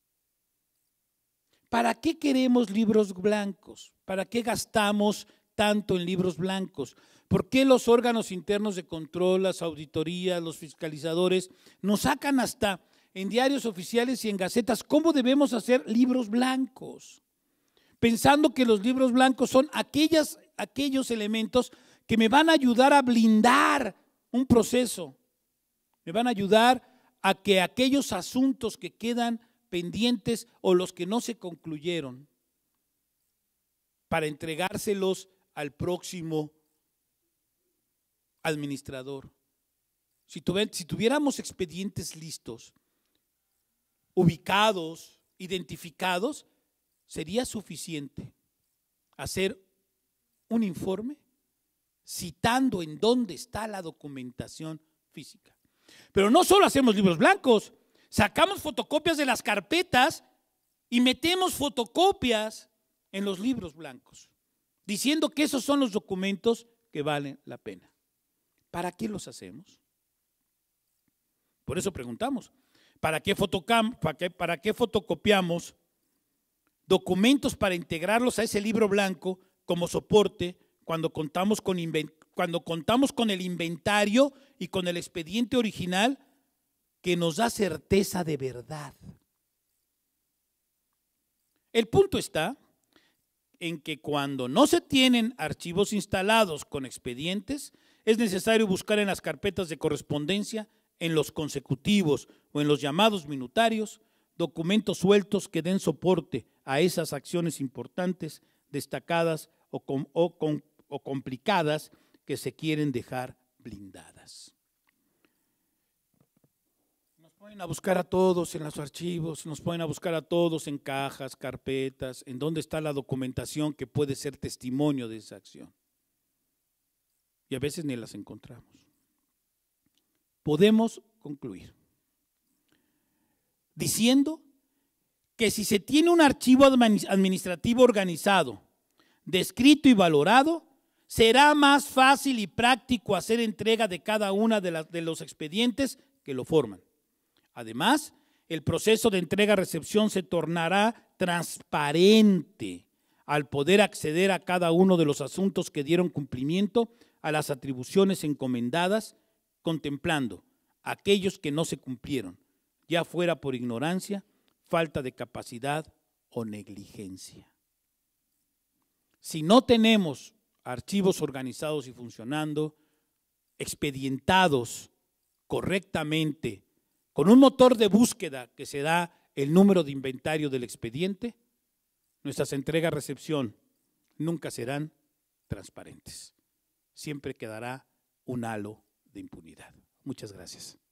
¿Para qué queremos libros blancos? ¿Para qué gastamos tanto en libros blancos? ¿Por qué los órganos internos de control, las auditorías, los fiscalizadores nos sacan hasta en diarios oficiales y en gacetas cómo debemos hacer libros blancos? Pensando que los libros blancos son aquellos elementos que me van a ayudar a blindar un proceso, me van a ayudar a que aquellos asuntos que quedan pendientes o los que no se concluyeron, para entregárselos al próximo administrador. Si tuviéramos expedientes listos, ubicados, identificados, sería suficiente hacer un informe citando en dónde está la documentación física. Pero no solo hacemos libros blancos, sacamos fotocopias de las carpetas y metemos fotocopias en los libros blancos, diciendo que esos son los documentos que valen la pena. ¿Para qué los hacemos? Por eso preguntamos, ¿para qué fotocopiamos documentos para integrarlos a ese libro blanco como soporte cuando contamos con el inventario y con el expediente original que nos da certeza de verdad? El punto está en que cuando no se tienen archivos instalados con expedientes, es necesario buscar en las carpetas de correspondencia, en los consecutivos o en los llamados minutarios, documentos sueltos que den soporte a esas acciones importantes, destacadas o complicadas que se quieren dejar blindadas. Nos ponen a buscar a todos en los archivos, nos ponen a buscar a todos en cajas, carpetas, en dónde está la documentación que puede ser testimonio de esa acción. Y a veces ni las encontramos. Podemos concluir diciendo que si se tiene un archivo administrativo organizado, descrito y valorado, será más fácil y práctico hacer entrega de cada una de los expedientes que lo forman. Además, el proceso de entrega-recepción se tornará transparente al poder acceder a cada uno de los asuntos que dieron cumplimiento a las atribuciones encomendadas, contemplando aquellos que no se cumplieron, ya fuera por ignorancia, falta de capacidad o negligencia. Si no tenemos archivos organizados y funcionando, expedientados correctamente, con un motor de búsqueda que se da el número de inventario del expediente, nuestras entregas-recepción nunca serán transparentes. Siempre quedará un halo de impunidad. Muchas gracias.